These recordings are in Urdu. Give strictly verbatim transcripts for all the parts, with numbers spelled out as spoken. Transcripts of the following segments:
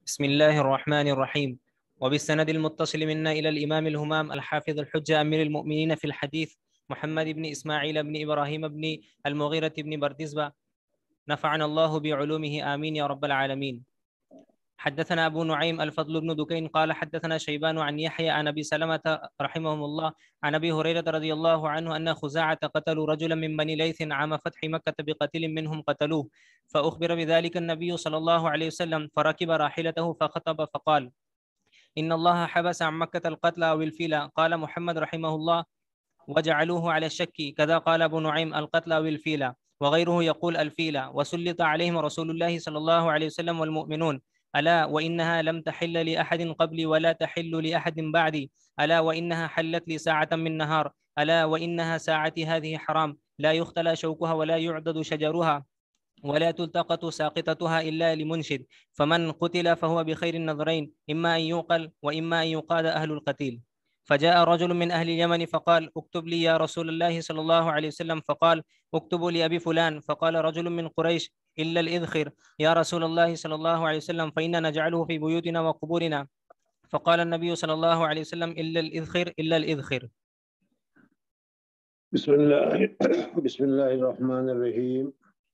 بسم الله الرحمن الرحيم. وبالسند المتصل منا إلى الإمام الهمام الحافظ الحجة أمير المؤمنين في الحديث محمد بن إسماعيل بن إبراهيم بن المغيرة بن بردزبة نفعنا الله بعلومه آمين يا رب العالمين. حدثنا أبو نعيم الفضل بن دكين قال حدثنا شيبان عن يحيى عن أبي سلمة رحمهم الله عن أبي هريرة رضي الله عنه أن خزاعة قتلوا رجلا من بني ليث عام فتح مكة بقتيل منهم قتلوه، فأخبر بذلك النبي صلى الله عليه وسلم فركب راحلته فخطب فقال: إن الله حبس عن مكة القتل أو الفيلة. قال محمد رحمه الله: وجعلوه على الشك، كذا قال أبو نعيم القتل أو الفيلة، وغيره يقول الفيلة. وسلط عليهم رسول الله صلى الله عليه وسلم والمؤمنون: ألا وإنها لم تحل لأحد قبلي ولا تحل لأحد بعدي، ألا وإنها حلت لي ساعة من نهار، ألا وإنها ساعتي هذه حرام، لا يختلى شوكها ولا يعضد شجرها ولا تلتقط ساقطتها إلا لمنشد، فمن قتل فهو بخير النظرين، إما أن يوقل وإما أن يقاد أهل القتيل. فجاء رجل من أهل اليمن فقال: اكتب لي يا رسول الله صلى الله عليه وسلم. فقال: اكتبوا لأبي فلان. فقال رجل من قريش: إلا الإذخر يا رسول الله صلى الله عليه وسلم، فإنا نجعله في بيوتنا وقبورنا. فقال النبي صلى الله عليه وسلم: إلا الإذخر إلا الإذخر. بسم الله بسم الله الرحمن الرحيم.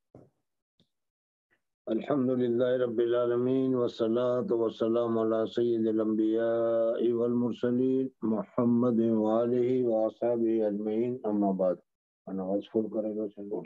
الحمد لله رب العالمين والصلاة والسلام على سيد الأنبياء والمرسلين محمد وآله وأصحابه أجمعين، أما بعد. أنا غزفر کرے گا چلو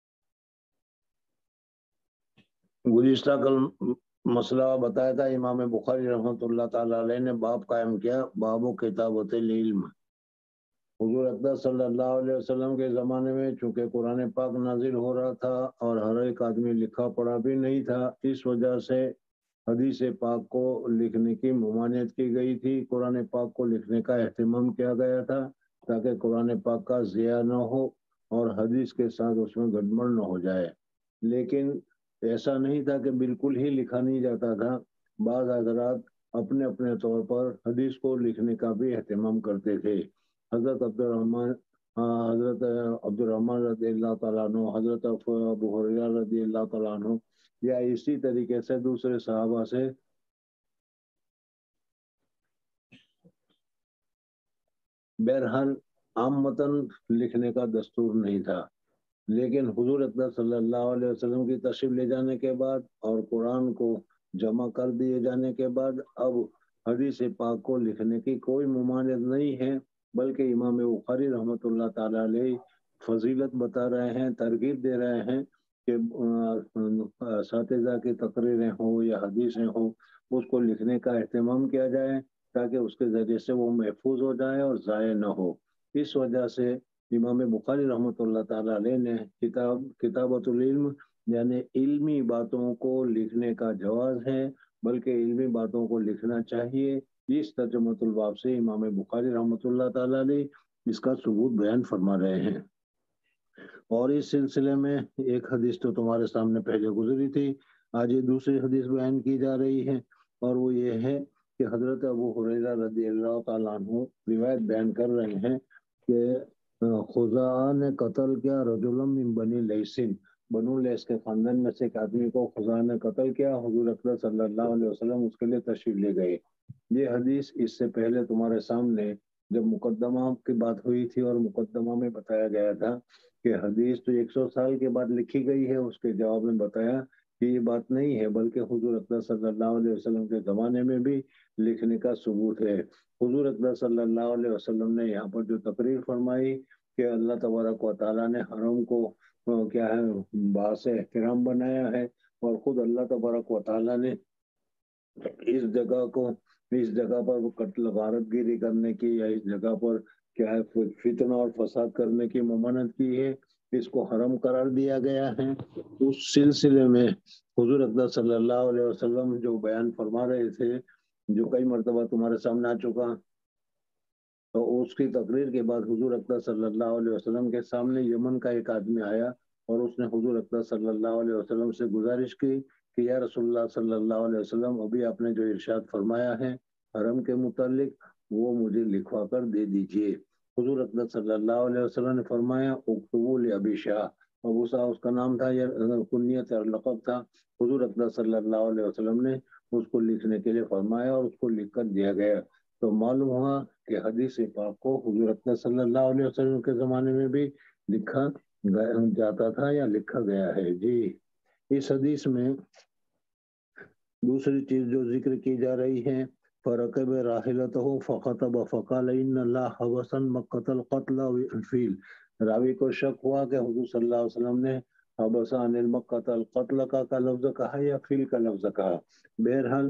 گزشتہ کل مسئلہ بتایا تھا، امام بخاری رحمۃ اللہ تعالیٰ علیہ نے باب قائم کیا، باب و کتابت العلم۔ حضور اقدس صلی اللہ علیہ وسلم کے زمانے میں چونکہ قرآن پاک نازل ہو رہا تھا اور ہر ایک آدمی لکھا پڑھا بھی نہیں تھا، اس وجہ سے حدیث پاک کو لکھنے کی ممانعت کی گئی تھی۔ قرآن پاک کو لکھنے کا اہتمام کیا گیا تھا تاکہ قرآن پاک کا ضیاع نہ ہو اور حدیث کے ساتھ اس میں گڑبڑ نہ ہو جائے۔ لیکن ایسا نہیں تھا کہ بالکل ہی لکھا نہیں جاتا تھا، بعض حضرات اپنے اپنے طور پر حدیث کو لکھنے کا بھی اہتمام کرتے تھے۔ حضرت عبد الرحمن حضرت عبد الرحمن رضی اللہ تعالیٰ عنہ، حضرت ابو ہریرہ رضی اللہ تعالیٰ عنہ، یا اسی طریقے سے دوسرے صحابہ سے بہرحال عامتاً لکھنے کا دستور نہیں تھا۔ لیکن حضور اقدس صلی اللہ علیہ وسلم کی تشریف لے جانے کے بعد اور قرآن کو جمع کر دیے جانے کے بعد اب حدیث پاک کو لکھنے کی کوئی ممانعت نہیں ہے، بلکہ امام بخاری رحمۃ اللہ تعالیٰ علیہ فضیلت بتا رہے ہیں، ترغیب دے رہے ہیں کہ اساتذہ کی تقریریں ہوں یا حدیثیں ہوں، اس کو لکھنے کا اہتمام کیا جائے تاکہ اس کے ذریعے سے وہ محفوظ ہو جائے اور ضائع نہ ہو۔ اس وجہ سے امام بخاری رحمۃ اللہ تعالیٰ علیہ نے کتاب کتابت العلم یعنی علمی باتوں کو لکھنے کا جواز ہے، بلکہ علمی باتوں کو لکھنا چاہیے، اس ترجمۃ الباب سے امام بخاری رحمۃ اللہ تعالیٰ علیہ اس کا ثبوت بیان فرما رہے ہیں۔ اور اس سلسلے میں ایک حدیث تو تمہارے سامنے پہلے گزری تھی، آج یہ دوسری حدیث بیان کی جا رہی ہے، اور وہ یہ ہے کہ حضرت ابو ہریرہ رضی اللہ تعالیٰ عنہ روایت بیان کر رہے ہیں کہ خزاعہ نے قتل کیا رجلا من بنی لیث، بنو لیث کے خاندان میں سے ایک آدمی کو خزاعہ نے قتل کیا، حضور اکرم صلی اللہ علیہ وسلم اس کے لیے تشریف لے گئے۔ یہ حدیث اس سے پہلے تمہارے سامنے جب مقدمہ کی بات ہوئی تھی اور مقدمہ میں بتایا گیا تھا کہ حدیث تو ایک سو سال کے بعد لکھی گئی ہے، اس کے جواب میں بتایا کہ یہ بات نہیں ہے، بلکہ حضور اکرم صلی اللہ علیہ وسلم کے زمانے میں بھی لکھنے کا ثبوت ہے۔ حضور اکرم صلی اللہ علیہ وسلم نے یہاں پر جو تقریر فرمائی کہ اللہ تبارک و تعالیٰ نے حرم کو کیا ہے باعث احترام بنایا ہے، اور خود اللہ تبارک و تعالیٰ نے اس جگہ کو اس جگہ پر قتل غارت گیری کرنے کی یا اس جگہ پر کیا ہے فتنہ اور فساد کرنے کی ممانعت کی ہے، اس کو حرم قرار دیا گیا ہے۔ اس سلسلے میں حضور اقدس صلی اللہ علیہ وسلم جو بیان فرما رہے تھے، جو کئی مرتبہ تمہارے سامنے آ چکا، تو اس کی تقریر کے بعد حضور اقدس صلی اللہ علیہ وسلم کے سامنے یمن کا ایک آدمی آیا اور اس نے حضور اقدس صلی اللہ علیہ وسلم سے گزارش کی کہ یا رسول اللہ صلی اللہ علیہ وسلم، ابھی آپ نے جو ارشاد فرمایا ہے حرم کے متعلق وہ مجھے لکھوا کر دے دیجئے۔ حضور اقدس صلی اللہ علیہ وسلم نے فرمایا اکتبوا لابی شاہ، ابو شاہ اس کا نام تھا یا کنیت اور لقب تھا۔ حضور اقدس صلی اللہ علیہ وسلم نے اس کو لکھنے کے لیے فرمایا اور اس کو لکھ کر دیا گیا۔ تو معلوم ہوا کہ حدیث پاک کو حضور اکرم صلی اللہ علیہ وسلم کے زمانے میں بھی لکھا جاتا تھا یا لکھا گیا ہے۔ جی اس حدیث میں دوسری چیز جو ذکر کی جا رہی ہے، فرقب راحلتہ فخطب فقال ان اللہ حبسن مکۃ القتل والفیل، راوی کو شک ہوا کہ حضور صلی اللہ علیہ وسلم نے حبس عن المکۃ القتل کا کا لفظ کہا یا فیل کا لفظ کہا۔ بہرحال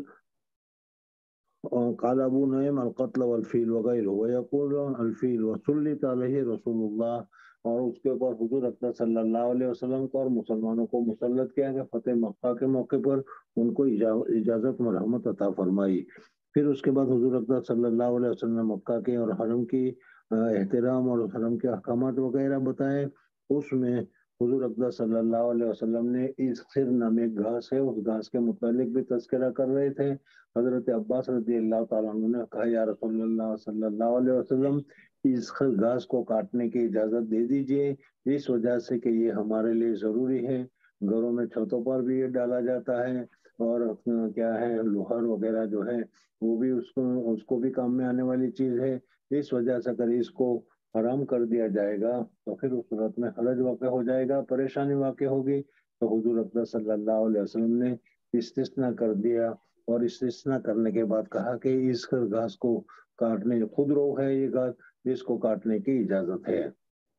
قال ابو نعیم القتل والفیل وغیرہ ویقول الفیل وسلط علیہ رسول اللہ، اور اس کے اوپر حضور اکرم صلی اللہ علیہ وسلم کو اور مسلمانوں کو مسلط کیا کہ فتح مکہ کے موقع پر ان کو اجازت مرحمت عطا فرمائی۔ پھر اس کے بعد حضور اکرم صلی اللہ علیہ وسلم نے مکہ کے اور حرم کی احترام اور حرم کے احکامات وغیرہ بتائے۔ اس میں حضور اکرم صلی اللہ علیہ وسلم نے اس خر نام ایک گھاس ہے، اس گھاس کے متعلق بھی تذکرہ کر رہے تھے۔ حضرت عباس رضی اللہ تعالیٰ عنہ نے کہا یا رسول اللہ صلی اللہ علیہ وسلم اس گھاس کو کاٹنے کی اجازت دے دیجئے، اس وجہ سے کہ یہ ہمارے لیے ضروری ہے، گھروں میں چھتوں پر بھی یہ ڈالا جاتا ہے، اور کیا ہے لوہر وغیرہ جو ہے وہ بھی اس کو اس کو بھی کام میں آنے والی چیز ہے۔ اس وجہ سے اگر اس کو حرام کر دیا جائے گا تو پھر اس صورت میں حرج واقع ہو جائے گا، پریشانی واقع ہوگی۔ تو حضور اکرم صلی اللہ علیہ وسلم نے استثناء کر دیا، اور استثناء کرنے کے بعد کہا کہ اس گھاس کو کاٹنے خود رو ہے یہ گھاس، اس کو کاٹنے کی اجازت ہے۔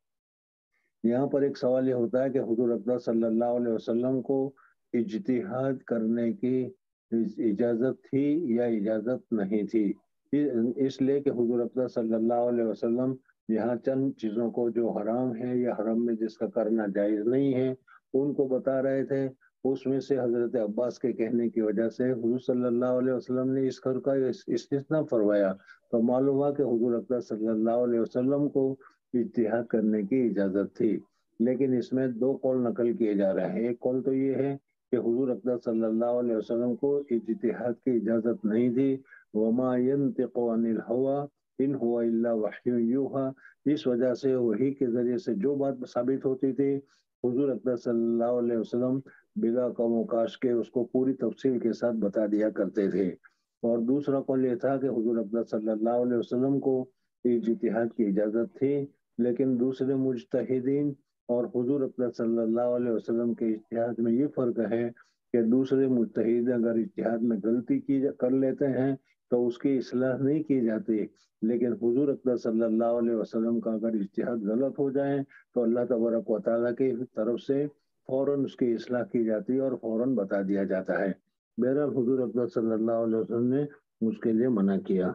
یہاں پر ایک سوال یہ ہوتا ہے کہ حضور اکرم صلی اللہ علیہ وسلم کو اجتہاد کرنے کی اجازت تھی یا اجازت نہیں تھی؟ اس لیے کہ حضور اکرم صلی اللہ علیہ وسلم یہاں چند چیزوں کو جو حرام ہے یا حرم میں جس کا کرنا جائز نہیں ہے ان کو بتا رہے تھے۔ اس میں سے حضرت عباس کے کہنے کی وجہ سے حضور صلی اللہ علیہ وسلم نے اس خر کا استثناء فرمایا، تو معلوم ہوا کہ حضور اکرم صلی اللہ علیہ وسلم کو اجتہاد کرنے کی اجازت تھی۔ لیکن اس میں دو قول نقل کیے جا رہے ہیں۔ ایک قول تو یہ ہے کہ حضور اکرم صلی اللہ علیہ وسلم کو اجتہاد کی اجازت نہیں تھی، وما ينطق عن الهوى ان هو الا وحی یوحى، اس وجہ سے وحی کے ذریعے سے جو بات ثابت ہوتی تھی حضور اکرم صلی اللہ علیہ وسلم بلا قوم و کاش کے اس کو پوری تفصیل کے ساتھ بتا دیا کرتے تھے۔ اور دوسرا قول یہ تھا کہ حضور اکرم صلی اللہ علیہ وسلم کو اجتہاد کی اجازت تھی، لیکن دوسرے مجتہدین اور حضور اکرم صلی اللہ علیہ وسلم کے اجتہاد میں یہ فرق ہے کہ دوسرے مجتہد اگر اجتہاد میں غلطی کی کر لیتے ہیں تو اس کی اصلاح نہیں کی جاتی، لیکن حضور اکرم صلی اللہ علیہ وسلم کا اگر اجتہاد غلط ہو جائے تو اللہ تبارک و تعالیٰ کی طرف سے فوراً اس کی اصلاح کی جاتی ہے اور فوراً بتا دیا جاتا ہے۔ بہرحال حضور اکرم صلی اللہ علیہ وسلم نے اس کے لیے منع کیا۔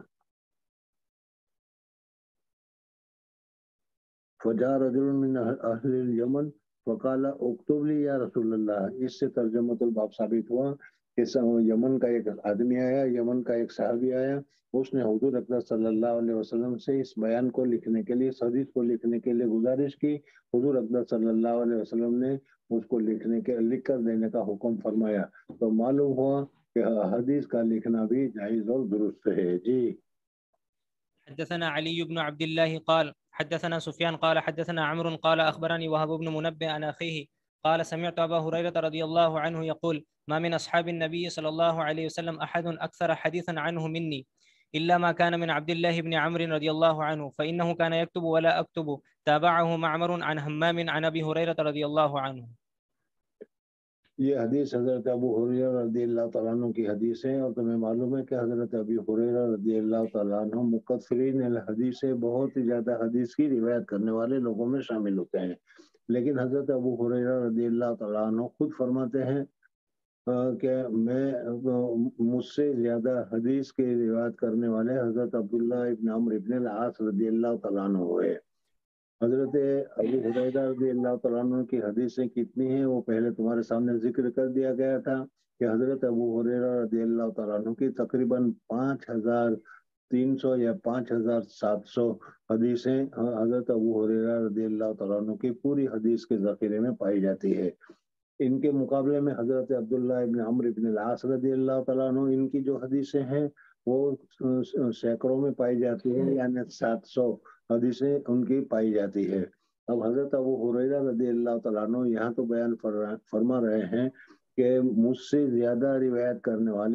فجاء رجل من اہل الیمن فقال اکتب لی یا رسول اللہ، اس سے ترجمۃ الباب ثابت ہوا کہ یمن کا ایک آدمی آیا، یمن کا ایک صحابی آیا، اس نے حضور اکرم صلی اللہ علیہ وسلم سے اس بیان کو لکھنے کے لیے، اس حدیث کو لکھنے کے لیے گزارش کی۔ حضور اکرم صلی اللہ علیہ وسلم نے اس کو لکھنے کے لکھ کر دینے کا حکم فرمایا، تو معلوم ہوا کہ حدیث کا لکھنا بھی جائز اور درست ہے۔ جی حدثنا علي بن عبد الله قال حدثنا سفيان قال حدثنا عمرو قال أخبرني وهب بن منبه عن أخيه قال سمعت أبا هريرة رضي الله عنه يقول ما من أصحاب النبي صلى الله عليه وسلم أحد أكثر حديثا عنه مني إلا ما كان من عبد الله بن عمرو رضي الله عنه فإنه كان يكتب ولا أكتب. تابعه معمر عن همام عن أبي هريرة رضي الله عنه۔ یہ حدیث حضرت ابو ہریرہ رضی اللہ تعالیٰ عنہ کی حدیث ہے، اور تمہیں معلوم ہے کہ حضرت ابی ہریرہ رضی اللہ تعالیٰ عنہ مکثرین الحدیث سے بہت ہی زیادہ حدیث کی روایت کرنے والے لوگوں میں شامل ہوتے ہیں، لیکن حضرت ابو ہریرہ رضی اللہ تعالیٰ عنہ خود فرماتے ہیں کہ میں مجھ سے زیادہ حدیث کی روایت کرنے والے حضرت عبداللہ ابن عمرو ابن العاص رضی اللہ تعالیٰ عنہ ہوئے۔ حضرت ابو ہریرہ رضی اللہ تعالیٰ عنہ کی حدیثیں کتنی ہیں وہ پہلے تمہارے سامنے ذکر کر دیا گیا تھا کہ حضرت ابو ہریرہ رضی اللہ تعالیٰ عنہ کی تقریباً پانچ ہزار تین سو یا پانچ ہزار سات سو حدیثیں حضرت ابو ہریرہ رضی اللہ تعالیٰ عنہ کی پوری حدیث کے ذخیرے میں پائی جاتی ہے۔ ان کے مقابلے میں حضرت عبداللہ ابن عمرو ابن العاص رضی اللہ تعالیٰ عنہ ان کی جو حدیثیں ہیں وہ سینکڑوں میں پائی جاتی ہیں، یعنی سات سو حدیثیں ان کی پائی جاتی ہے۔ اب حضرت ابو ہریرہ رضی اللہ تعالیٰ عنہ یہاں تو بیان فرما رہے ہیں کہ مجھ سے زیادہ روایت کرنے والے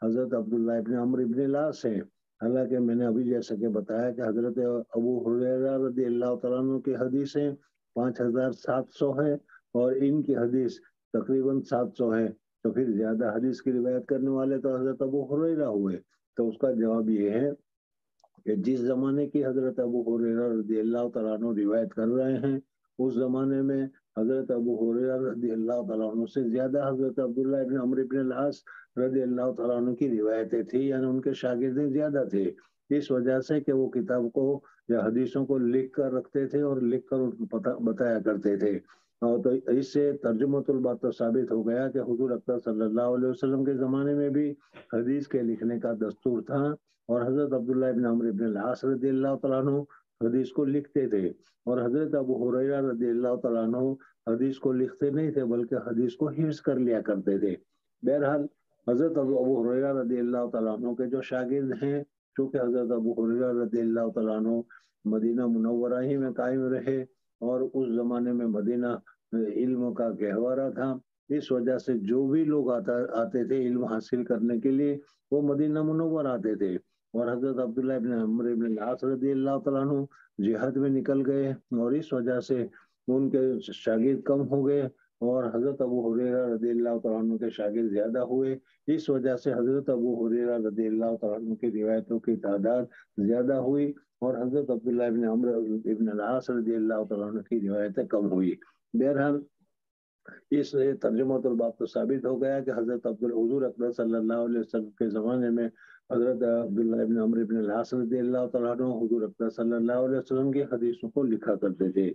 حضرت عبداللہ ابن عمرو ابن العاص ہیں. حالانکہ میں نے ابھی جیسا کہ بتایا کہ حضرت ابو ہریرہ رضی اللہ تعالیٰ عنہ کی حدیثیں پانچ ہزار سات سو ہے اور ان کی حدیث تقریباً سات سو ہے. تو پھر زیادہ حدیث کی روایت کرنے والے تو حضرت ابو ہریرہ ہوئے. تو اس کا جواب یہ ہے کہ جس زمانے کی حضرت ابو ہریرہ رضی اللہ تعالیٰ عنہ روایت کر رہے ہیں اس زمانے میں حضرت ابو ہریرہ رضی اللہ تعالیٰ عنہ سے زیادہ حضرت عبداللہ ابن عمرو ابن العاص رضی اللہ تعالیٰ عنہ کی روایتیں تھیں، یعنی ان کے شاگردیں زیادہ تھے. اس وجہ سے کہ وہ کتاب کو یا حدیثوں کو لکھ کر رکھتے تھے اور لکھ کر ان کو بتایا کرتے تھے. اور تو اس سے ترجمۃ البات تو ثابت ہو گیا کہ حضور اکرم صلی اللہ علیہ وسلم کے زمانے میں بھی حدیث کے لکھنے کا دستور تھا اور حضرت عبداللہ ابن عمرو ابن العاص رضی اللہ تعالیٰ عنہ حدیث کو لکھتے تھے اور حضرت ابو ہریرہ رضی اللہ تعالیٰ عنہ حدیث کو لکھتے نہیں تھے بلکہ حدیث کو حفظ کر لیا کرتے تھے. بہرحال حضرت ابو ہریرہ رضی اللہ تعالیٰ عنہ کے جو شاگرد ہیں، چونکہ حضرت ابو ہریرہ رضی اللہ تعالیٰ عنہ مدینہ منورہ ہی میں قائم رہے اور اس زمانے میں مدینہ علم کا گہوارہ تھا، اس وجہ سے جو بھی لوگ آتا آتے تھے علم حاصل کرنے کے لیے وہ مدینہ منور آتے تھے. اور حضرت عبداللہ ابن عمرو ابن العاص رضی اللہ تعالیٰ عنہ جہاد میں نکل گئے اور اس وجہ سے ان کے شاگرد کم ہو گئے اور حضرت ابو ہریرہ رضی اللہ تعالیٰ عنہ کے شاگرد زیادہ ہوئے. اس وجہ سے حضرت ابو ہریرہ رضی اللہ تعالیٰ عنہ کی روایتوں کی تعداد زیادہ ہوئی اور حضرت عبداللہ ابن عمرو ابن العاص رضی اللہ تعالیٰ عنہ کی روایتیں کم ہوئی. بہرحال اس سے ترجمۃ الباب تو ثابت ہو گیا کہ حضرت عبد الحضور اکرم صلی اللہ علیہ وسلم کے زمانے میں حضرت عبداللہ ابن عمرو ابن العاص رضی اللہ تعالیٰ عنہ حضور اکرم صلی اللہ علیہ وسلم کی حدیثوں کو لکھا کرتے تھے.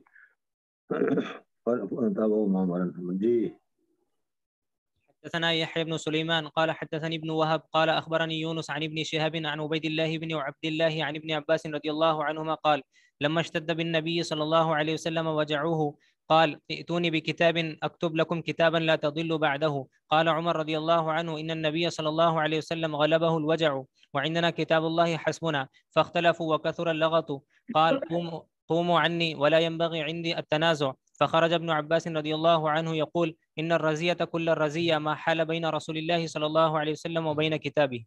جی حدثنا يحيى بن سليمان قال حدثني ابن وهب قال أخبرني يونس عن ابن شهاب عن عبيد الله بن عبد الله عن ابن عباس رضي الله عنهما قال لما اشتد بالنبي صلى الله عليه وسلم وجعوه قال ائتوني بكتاب أكتب لكم كتابا لا تضلوا بعده. قال عمر رضي الله عنه إن النبي صلى الله عليه وسلم غلبه الوجع وعندنا كتاب الله حسبنا فاختلفوا وكثر اللغط. قال قوموا, قوموا عني ولا ينبغي عندي التنازع. فخرج ابن عباس رضي الله عنه يقول إن الرزية كل الرزية ما حال بين رسول الله صلى الله عليه وسلم وبين كتابه.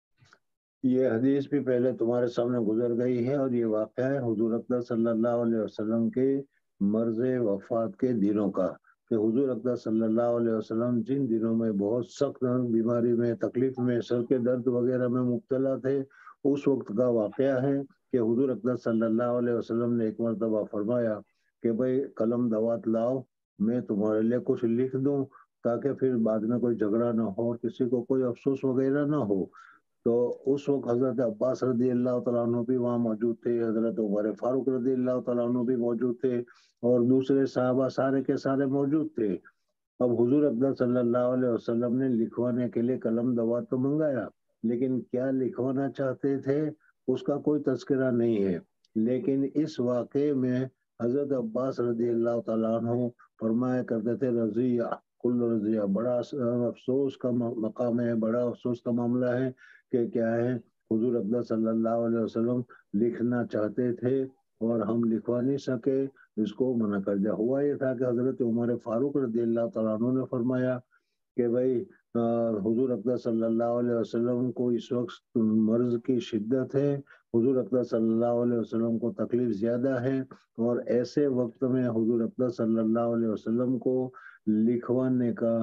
یہ حدیث بھی پہلے تمہارے سامنے گزر گئی ہے اور یہ واقعہ ہے حضور اکرم صلی اللہ علیہ وسلم کے مرض وفات کے دنوں کا کہ حضور اکرم صلی اللہ علیہ وسلم جن دنوں میں بہت سخت بیماری میں تکلیف میں سر کے درد وغیرہ میں مبتلا تھے اس وقت کا واقعہ ہے کہ حضور اکرم صلی اللہ علیہ وسلم نے ایک مرتبہ فرمایا کہ بھائی قلم دوات لاؤ میں تمہارے لیے کچھ لکھ دوں تاکہ پھر بعد میں کوئی جھگڑا نہ ہو اور کسی کو کوئی افسوس وغیرہ نہ ہو. تو اس وقت حضرت عباس رضی اللہ تعالیٰ عنہ بھی وہاں موجود تھے، حضرت عمر فاروق رضی اللہ تعالیٰ عنہ بھی موجود تھے اور دوسرے صحابہ سارے کے سارے موجود تھے. اب حضور اکرم صلی اللہ علیہ وسلم نے لکھوانے کے لیے قلم دوات تو منگایا لیکن کیا لکھوانا چاہتے تھے اس کا کوئی تذکرہ نہیں ہے. لیکن اس واقعے میں حضرت عباس رضی اللہ تعالیٰ عنہ فرمایا کرتے تھے رضیہ کل رضیہ، بڑا افسوس کا مقام ہے، بڑا افسوس کا معاملہ ہے کہ کیا ہے حضور اکرم صلی اللہ علیہ وسلم لکھنا چاہتے تھے اور ہم لکھوا نہیں سکے، اس کو منع کر دیا. ہوا یہ تھا کہ حضرت عمر فاروق رضی اللہ تعالیٰ عنہ نے فرمایا کہ بھائی حضور اکرم صلی اللہ علیہ وسلم کو اس وقت مرض کی شدت ہے، حضور اکرم صلی اللہ علیہ وسلم کو تکلیف زیادہ ہے اور ایسے وقت میں حضور اکرم صلی اللہ علیہ وسلم کو لکھوانے کا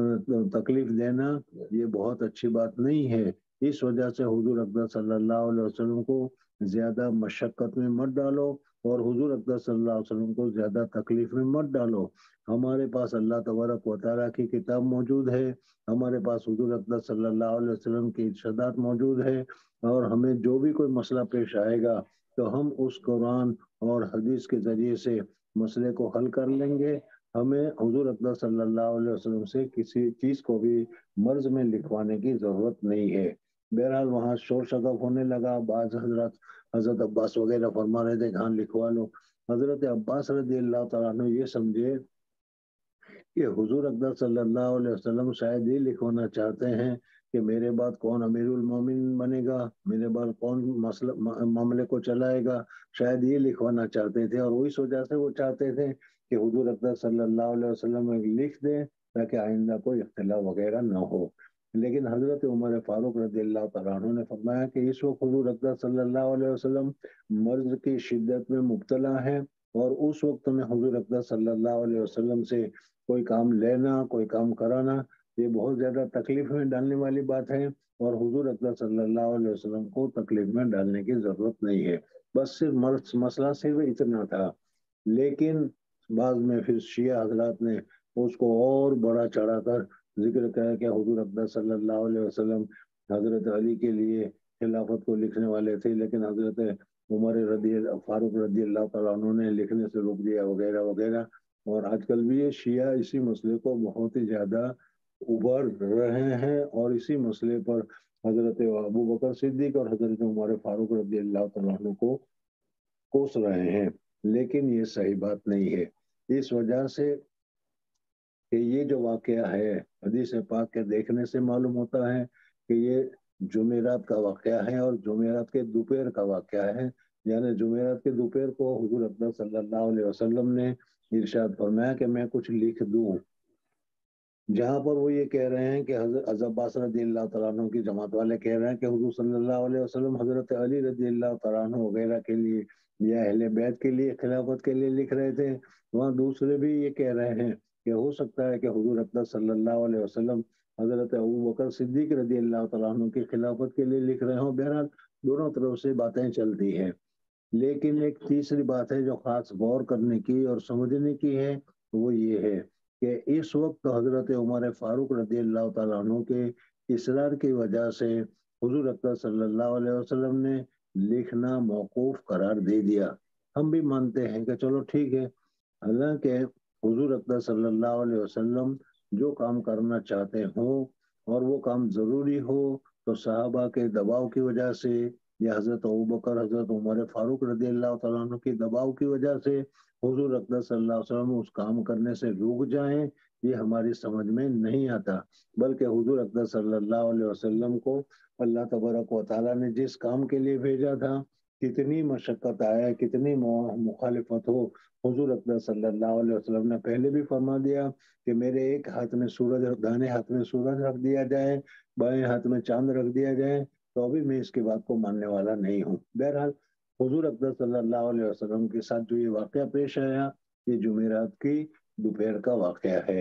تکلیف دینا یہ بہت اچھی بات نہیں ہے. اس وجہ سے حضور اکرم صلی اللہ علیہ وسلم کو زیادہ مشقت میں مت ڈالو اور حضور اکرم صلی اللہ علیہ وسلم کو زیادہ تکلیف میں مت ڈالو. ہمارے پاس اللہ تبارک و تعالیٰ کی کتاب موجود ہے، ہمارے پاس حضور اکرم صلی اللہ علیہ وسلم کی ارشادات موجود ہے اور ہمیں جو بھی کوئی مسئلہ پیش آئے گا تو ہم اس قرآن اور حدیث کے ذریعے سے مسئلے کو حل کر لیں گے. ہمیں حضور اکرم صلی اللہ علیہ وسلم سے کسی چیز کو بھی مرض میں لکھوانے کی ضرورت نہیں ہے. بہرحال وہاں شور شغف ہونے لگا، بعض حضرت حضرت عباس وغیرہ فرما رہے تھے کہ ہاں لکھوا لو. حضرت عباس رضی اللہ تعالیٰ عنہ یہ سمجھے کہ حضور اکرم صلی اللہ علیہ وسلم شاید یہ لکھوانا چاہتے ہیں کہ میرے بعد کون امیر المومنین بنے گا، میرے بعد کون مسئلہ معاملے کو چلائے گا، شاید یہ لکھوانا چاہتے تھے اور اس وجہ سے وہ چاہتے تھے کہ حضور اکرم صلی اللہ علیہ وسلم لکھ دیں تاکہ آئندہ کوئی اختلاف وغیرہ نہ ہو. لیکن حضرت عمر فاروق رضی اللہ تعالیٰ عنہ نے فرمایا کہ اس وقت حضور اقدس صلی اللہ علیہ وسلم مرض کی شدت میں مبتلا ہے، اور اس وقت میں حضور اقدس صلی اللہ علیہ وسلم سے کوئی کام لینا، کوئی کام کرانا، یہ بہت زیادہ تکلیف میں ڈالنے والی بات ہے، اور حضور اقدس صلی اللہ علیہ وسلم کو تکلیف میں ڈالنے کی ضرورت نہیں ہے، بس صرف مرض مسئلہ صرف اتنا تھا۔ لیکن بعض میں پھر شیعہ حضرات نے اس کو اور بڑا چڑھا کر ذکر کیا کہ حضور اقدس صلی اللہ علیہ وسلم حضرت علی کے لیے خلافت کو لکھنے والے تھے، لیکن حضرت عمر رضی فاروق رضی اللہ تعالیٰ عنہ نے لکھنے سے روک دیا وغیرہ وغیرہ۔ اور آج کل بھی یہ شیعہ اسی مسئلے کو بہت ہی زیادہ ابھر رہے ہیں، اور اسی مسئلے پر حضرت ابو بکر صدیق اور حضرت عمر فاروق رضی اللہ تعالیٰ عنہ کو کوس رہے ہیں، لیکن یہ صحیح بات نہیں ہے۔ اس وجہ سے کہ یہ جو واقعہ ہے حدیث پاک کے دیکھنے سے معلوم ہوتا ہے کہ یہ جمعرات کا واقعہ ہے، اور جمعرات کے دوپہر کا واقعہ ہے، یعنی جمعرات کے دوپہر کو حضور اقدس صلی اللہ علیہ وسلم نے ارشاد فرمایا کہ میں کچھ لکھ دوں، جہاں پر وہ یہ کہہ رہے ہیں کہ حضرت عباس رضی اللہ تعالیٰ عنہ کی جماعت والے کہہ رہے ہیں کہ حضور صلی اللہ علیہ وسلم حضرت علی رضی اللہ تعالیٰ عنہ وغیرہ کے لیے یا اہل بیت کے لیے خلافت کے لیے لکھ رہے تھے، وہاں دوسرے بھی یہ کہہ رہے ہیں کہ ہو سکتا ہے کہ حضور اقدس صلی اللہ علیہ وسلم حضرت ابو بکر صدیق رضی اللہ تعالیٰ عنہ کی خلافت کے لیے لکھ رہے ہوں۔ بہرحال دونوں طرف سے باتیں چلتی ہیں، لیکن ایک تیسری بات ہے جو خاص غور کرنے کی اور سمجھنے کی ہے، وہ یہ ہے کہ اس وقت حضرت عمر فاروق رضی اللہ تعالیٰ عنہ کے اصرار کی وجہ سے حضور اقدس صلی اللہ علیہ وسلم نے لکھنا موقوف قرار دے دیا۔ ہم بھی مانتے ہیں کہ چلو ٹھیک ہے، حالانکہ حضور اقدس صلی اللہ علیہ وسلم جو کام کرنا چاہتے ہوں اور وہ کام ضروری ہو تو صحابہ کے دباؤ کی وجہ سے یا حضرت ابوبکر حضرت عمر فاروق رضی اللہ تعالیٰ عنہ کی دباؤ کی وجہ سے حضور اقدس صلی اللہ علیہ وسلم اس کام کرنے سے رک جائیں، یہ ہماری سمجھ میں نہیں آتا، بلکہ حضور اقدس صلی اللہ علیہ وسلم کو اللہ تبارک و تعالیٰ نے جس کام کے لیے بھیجا تھا، کتنی مشقت آئے، کتنی مخالفت ہو، حضور اقدس صلی اللہ علیہ وسلم نے پہلے بھی فرما دیا کہ میرے ایک ہاتھ میں سورج، دائیں ہاتھ میں سورج رکھ دیا جائے، بائیں ہاتھ میں چاند رکھ دیا جائے، تو ابھی میں اس کی بات کو ماننے والا نہیں ہوں۔ بہرحال حضور اقدس صلی اللہ علیہ وسلم کے ساتھ جو یہ واقعہ پیش آیا، یہ جمعرات کی دوپہر کا واقعہ ہے۔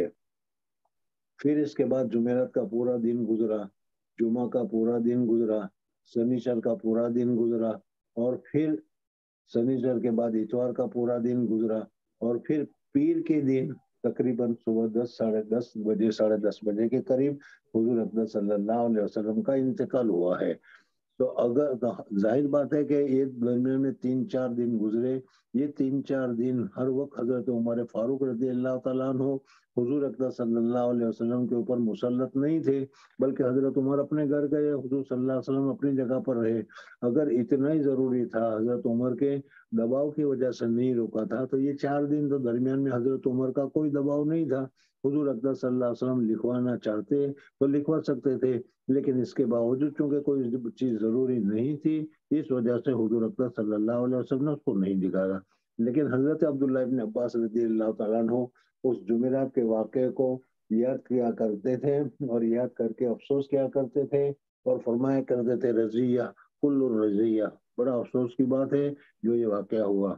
پھر اس کے بعد جمعرات کا پورا دن گزرا، جمعہ کا پورا دن گزرا، سنیچر کا پورا دن گزرا، اور پھر سنیچر کے بعد اتوار کا پورا دن گزرا، اور پھر پیر کے دن تقریباً صبح دس ساڑھے دس بجے ساڑھے دس بجے کے قریب حضور اقدس صلی اللہ علیہ وسلم کا انتقال ہوا ہے۔ تو اگر ظاہر بات ہے کہ یہ درمیان میں تین چار دن گزرے، یہ تین چار دن ہر وقت حضرت عمر فاروق رضی اللہ تعالیٰ عنہ حضور اقدس صلی اللہ علیہ وسلم کے اوپر مسلط نہیں تھے، بلکہ حضرت عمر اپنے گھر گئے، حضور صلی اللہ علیہ وسلم اپنی جگہ پر رہے۔ اگر اتنا ہی ضروری تھا، حضرت عمر کے دباؤ کی وجہ سے نہیں روکا تھا، تو یہ چار دن تو درمیان میں حضرت عمر کا کوئی دباؤ نہیں تھا، حضور اقدس صلی اللہ علیہ وسلم لکھوانا چاہتے تو لکھوا سکتے تھے، لیکن اس کے باوجود چونکہ کوئی چیز ضروری نہیں تھی، اس وجہ سے حضور اقدس صلی اللہ علیہ وسلم نے اس کو نہیں دکھایا۔ لیکن حضرت عبداللہ ابن عباس رضی اللہ تعالیٰ عنہ اس جمعرات کے واقعے کو یاد کیا کرتے تھے، اور یاد کر کے افسوس کیا کرتے تھے، اور فرمایا کرتے تھے رضیہ کل رضیہ، بڑا افسوس کی بات ہے جو یہ واقعہ ہوا۔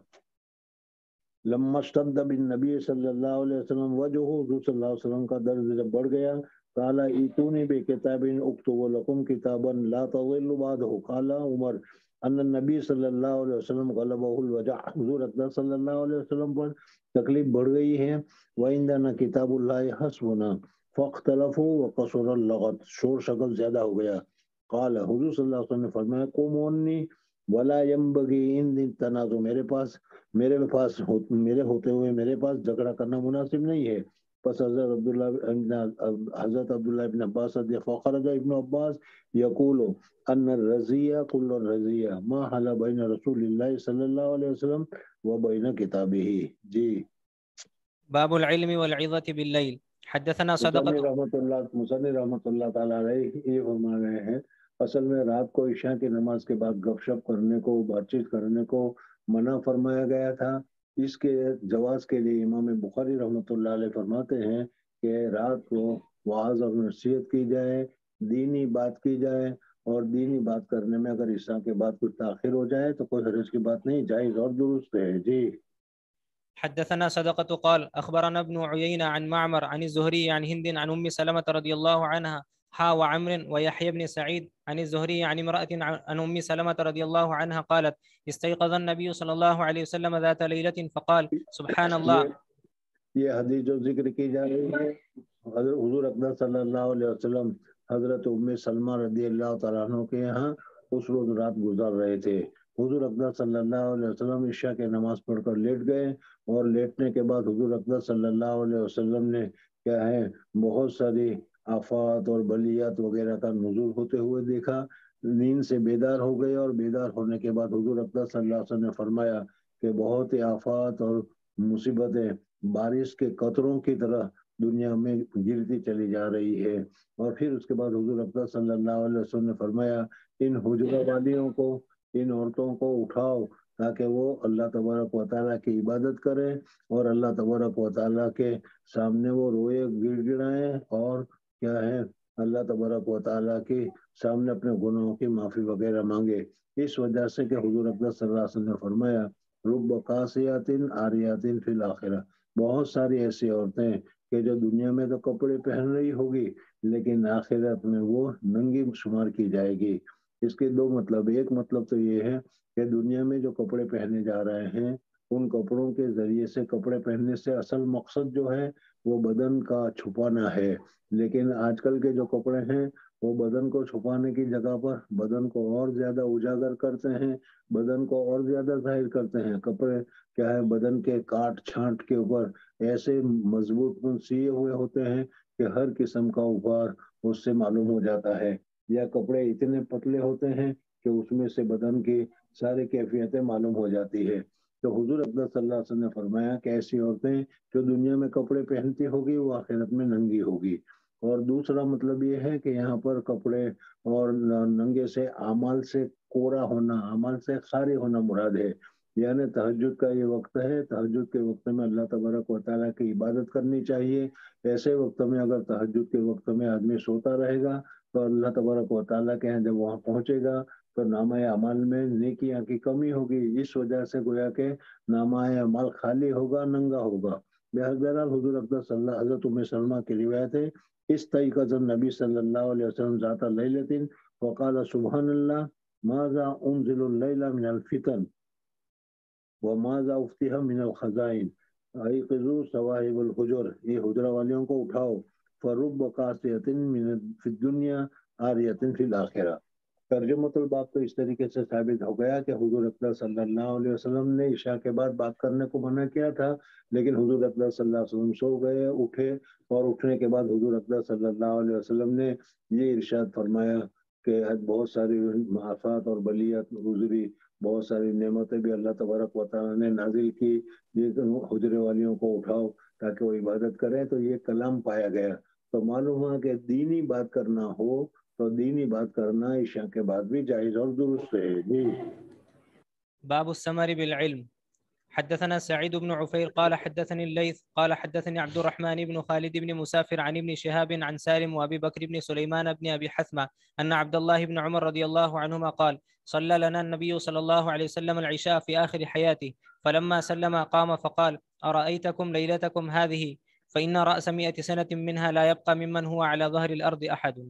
لما اشتد بالنبی صلی اللہ علیہ وسلم وجہ، حضور صلی اللہ علیہ وسلم کا درد جب بڑھ گیا، قال ایتونی بکتاب اکتب لکم کتابا لا تضلوا بعدہ، قال عمر ان النبی صلی اللہ علیہ وسلم غلبہ الوجع، حضور اقدس صلی اللہ علیہ وسلم پر تکلیف بڑھ گئی ہے، وعندنا کتاب اللہ حسبنا فاختلفوا وقصر اللغط، شور شغل زیادہ ہو گیا۔ قال حضور صلی اللہ علیہ وسلم نے فرمایا قوموا عنی ولا ينبغي ان تنازع، میرے پاس میرے پاس میرے ہوتے ہوئے میرے پاس جھگڑا کرنا مناسب نہیں ہے۔ پس حضرت عبداللہ حضرت عبداللہ ابن عباس فخرج ابن عباس یقول ان الرضیہ کل الرضیہ ما حل بین رسول اللہ صلی اللہ علیہ وسلم و بین کتابہ۔ جی باب العلم والعظة باللیل۔ حدثنا مصنف صدقة رحمۃ اللہ مصنف رحمۃ اللہ تعالیٰ علیہ یہ فرما رہے ہیں، اصل میں رات کو عشاء کی نماز کے بعد گپ شپ کرنے کو، بات چیت کرنے کو منع فرمایا گیا تھا۔ اس کے جواز کے لیے امام بخاری رحمۃ اللہ علیہ فرماتے ہیں کہ رات کو وعظ اور نصیحت کی جائے، دینی بات کی جائے اور دینی بات کرنے میں اگر عشاء کے بعد کچھ تاخیر ہو جائے تو کوئی حرج کی بات نہیں، جائز اور درست ہے. جی حدثنا صدقة قال أخبرنا ابن عيينة عن معمر عن الزهري عن هند عن أم سلمة رضي الله عنها حا وعمر ويحيى بن سعيد عن الزهري عن امرأة عن أم سلمة رضي الله عنها قالت استيقظ النبي صلى الله عليه وسلم ذات ليلة فقال سبحان الله. یہ یہ حدیث جو ذکر کی جا رہی ہے حضور اقدس صلی اللہ علیہ وسلم حضرت ام سلمہ رضی اللہ تعالیٰ عنہ کے یہاں اس روز رات گزار رہے تھے. حضور اقدس صلی اللہ علیہ وسلم عشاء کے نماز پڑھ کر لیٹ گئے اور لیٹنے کے بعد حضور اقدس صلی اللہ علیہ وسلم نے کیا ہے بہت ساری آفات اور بلیات وغیرہ کا نزول ہوتے ہوئے دیکھا. نیند سے بیدار ہو گئے اور بیدار ہونے کے بعد حضور اقدس صلی اللہ علیہ وسلم نے فرمایا کہ بہت ہی آفات اور مصیبتیں بارش کے قطروں کی طرح دنیا میں گرتی چلی جا رہی ہے. اور پھر اس کے بعد حضور اقدس صلی اللہ علیہ وسلم نے فرمایا ان حجرہ والیوں کو، ان عورتوں کو اٹھاؤ تاکہ وہ اللہ تبارک و تعالیٰ کی عبادت کریں اور اللہ تبارک و تعالیٰ کے سامنے وہ روئے گڑ گڑائیں اور کیا ہے اللہ تبارک و تعالیٰ کے سامنے اپنے گناہوں کی معافی وغیرہ مانگے. اس وجہ سے کہ حضور اقدس صلی اللہ علیہ وسلم نے فرمایا رب قاسیاتن عاریاتن فی الآخرہ، بہت ساری ایسی عورتیں کہ جو دنیا میں تو کپڑے پہن رہی ہوگی لیکن آخرت میں وہ ننگی شمار کی جائے گی. اس کے دو مطلب، ایک مطلب تو یہ ہے کہ دنیا میں جو کپڑے پہنے جا رہے ہیں ان کپڑوں کے ذریعے سے، کپڑے پہننے سے اصل مقصد جو ہے وہ بدن کا چھپانا ہے، لیکن آج کل کے جو کپڑے ہیں وہ بدن کو چھپانے کی جگہ پر بدن کو اور زیادہ اجاگر کرتے ہیں، بدن کو اور زیادہ ظاہر کرتے ہیں. کپڑے کیا ہے بدن کے کاٹ چھانٹ کے اوپر ایسے مضبوط سیے ہوئے ہوتے ہیں کہ ہر قسم کا غبار اس سے معلوم ہو جاتا ہے، یا کپڑے اتنے پتلے ہوتے ہیں کہ اس میں سے بدن کی ساری کیفیتیں معلوم ہو جاتی ہے. تو حضور اقدس صلی اللہ علیہ وسلم نے فرمایا کہ ایسی عورتیں جو دنیا میں کپڑے پہنتی ہوگی وہ آخرت میں ننگی ہوگی. اور دوسرا مطلب یہ ہے کہ یہاں پر کپڑے اور ننگے سے اعمال سے کورا ہونا، اعمال سے خالی ہونا مراد ہے. یعنی تہجد کا یہ وقت ہے، تہجد کے وقت میں اللہ تبارک و تعالیٰ کی عبادت کرنی چاہیے. ایسے وقت میں اگر تہجد کے وقت میں آدمی سوتا رہے گا تو اللہ تبارک و تعالیٰ کے ہیں جب وہاں پہنچے گا تو نامہ اعمال میں نیکیاں کی کمی ہوگی. اس وجہ سے گویا کہ نامہ اعمال خالی ہوگا، ننگا ہوگا. بہرحال حضور اقدس صلی اللہ حضرت ام سلمہ کی روایت ہے استيقظ النبی صلی اللہ علیہ وسلم ذات لیلۃ وقال سبحان اللہ ماذا انزل اللیل من الفتن وماذا افتح من الخزائن ایقظوا صواحب الحجر، یہ حجرہ والیوں کو اٹھاؤ، فرب قاسیۃ من فی الدنیا عاریۃ فی الآخرہ. ترجمۃ الباب تو اس طریقے سے ثابت ہو گیا کہ حضور اقدس صلی اللہ علیہ وسلم نے عشاء کے بعد بات کرنے کو منع کیا تھا، لیکن حضور اقدس صلی اللہ علیہ وسلم سو گئے، اٹھے، اور اٹھنے کے بعد حضور اقدس صلی اللہ علیہ وسلم نے یہ ارشاد فرمایا کہ بہت ساری آفات اور بلیات گزری، بہت ساری نعمتیں بھی اللہ تبارک و تعالیٰ نے نازل کی، یہ حجرے والیوں کو اٹھاؤ تاکہ وہ عبادت کریں. تو یہ کلام پایا گیا. تو معلوم ہوا کہ دینی بات کرنا ہو تو دینی بات کرنا عشاء کے بعد بھی جائز اور درست ہے. جی باب الثمر بالعلم. حدثنا سعيد بن عفير قال حدثني الليث قال حدثني عبد الرحمن بن خالد بن مسافر عن ابن شهاب عن سالم وابي بكر بن سليمان بن ابي حثمه ان عبد الله بن عمر رضي الله عنهما قال صلى لنا النبي صلى الله عليه وسلم العشاء في آخر حياته فلما سلم قام فقال أرأيتكم ليلتكم هذه فإن رأس مئة سنة منها لا يبقى ممن هو على ظهر الأرض أحد.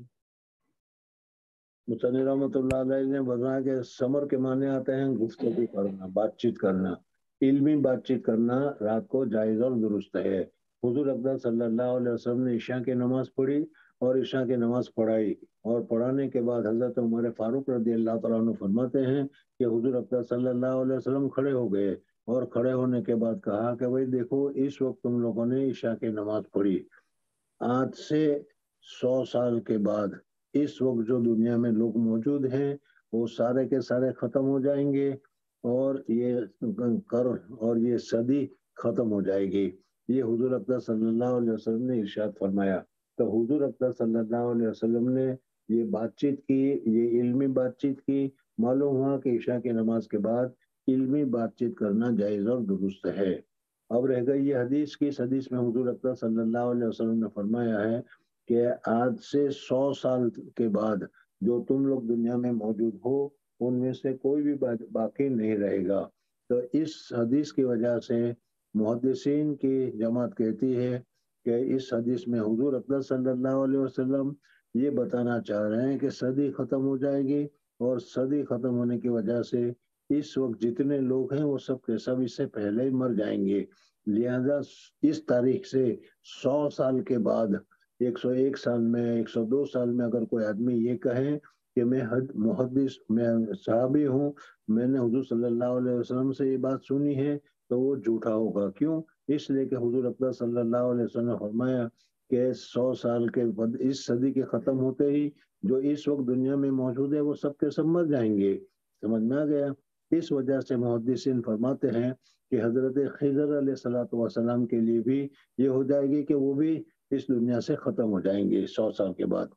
مصنف رحمۃ اللہ علیہ نے بتایا کہ ثمر کے معنی آتے ہیں گفتگو کرنا، بات چیت کرنا، علمی بات چیت کرنا رات کو جائز اور درست ہے. حضور اقدس صلی اللہ علیہ وسلم نے عشاء کی نماز پڑھی اور عشاء کی نماز پڑھائی، اور پڑھانے کے بعد حضرت عمر فاروق رضی اللہ تعالیٰ عنہ فرماتے ہیں کہ حضور اقدس صلی اللہ علیہ وسلم کھڑے ہو گئے، اور کھڑے ہونے کے بعد کہا کہ بھائی دیکھو اس وقت تم لوگوں نے عشاء کی نماز پڑھی، آج سے سو سال کے بعد اس وقت جو دنیا میں لوگ موجود ہیں وہ سارے کے سارے ختم ہو جائیں گے، اور یہ قرن اور یہ صدی ختم ہو جائے گی. یہ حضور اقدس صلی اللہ علیہ وسلم نے ارشاد فرمایا. تو حضور اقدس صلی اللہ علیہ وسلم نے یہ بات چیت کی، یہ علمی بات چیت کی. معلوم ہوا کہ عشاء کی نماز کے بعد علمی بات چیت کرنا جائز اور درست ہے. اب رہ گئی یہ حدیث کی. اس حدیث میں حضور اقدس صلی اللہ علیہ وسلم نے فرمایا ہے کہ آج سے سو سال کے بعد جو تم لوگ دنیا میں موجود ہو ان میں سے کوئی بھی باقی نہیں رہے گا۔ تو اس حدیث کی وجہ سے محدثین کی جماعت کہتی ہے کہ اس حدیث میں حضور اقدس صلی اللہ علیہ وسلم یہ بتانا چاہ رہے ہیں کہ صدی ختم ہو جائے گی، اور صدی ختم ہونے کی وجہ سے اس وقت جتنے لوگ ہیں وہ سب کے سب اس سے پہلے ہی مر جائیں گے۔ لہذا اس تاریخ سے سو سال کے بعد، ایک سو ایک سال میں، ایک سو دو سال میں اگر کوئی آدمی یہ کہے کہ میں محدث میں صحابی ہوں، میں نے حضور صلی اللہ علیہ وسلم سے یہ بات سنی ہے، تو وہ جھوٹا ہوگا۔ کیوں؟ اس لیے کہ حضور اقدس صلی اللہ علیہ وسلم نے فرمایا کہ سو سال کے بعد اس صدی کے ختم ہوتے ہی جو اس وقت دنیا میں موجود ہے وہ سب کے سب مر جائیں گے۔ سمجھ میں آ گیا؟ اس وجہ سے محدثین فرماتے ہیں کہ حضرت خضر علیہ الصلوۃ والسلام کے لیے بھی یہ ہو جائے گی کہ وہ بھی اس دنیا سے ختم ہو جائیں گے سو سال کے بعد۔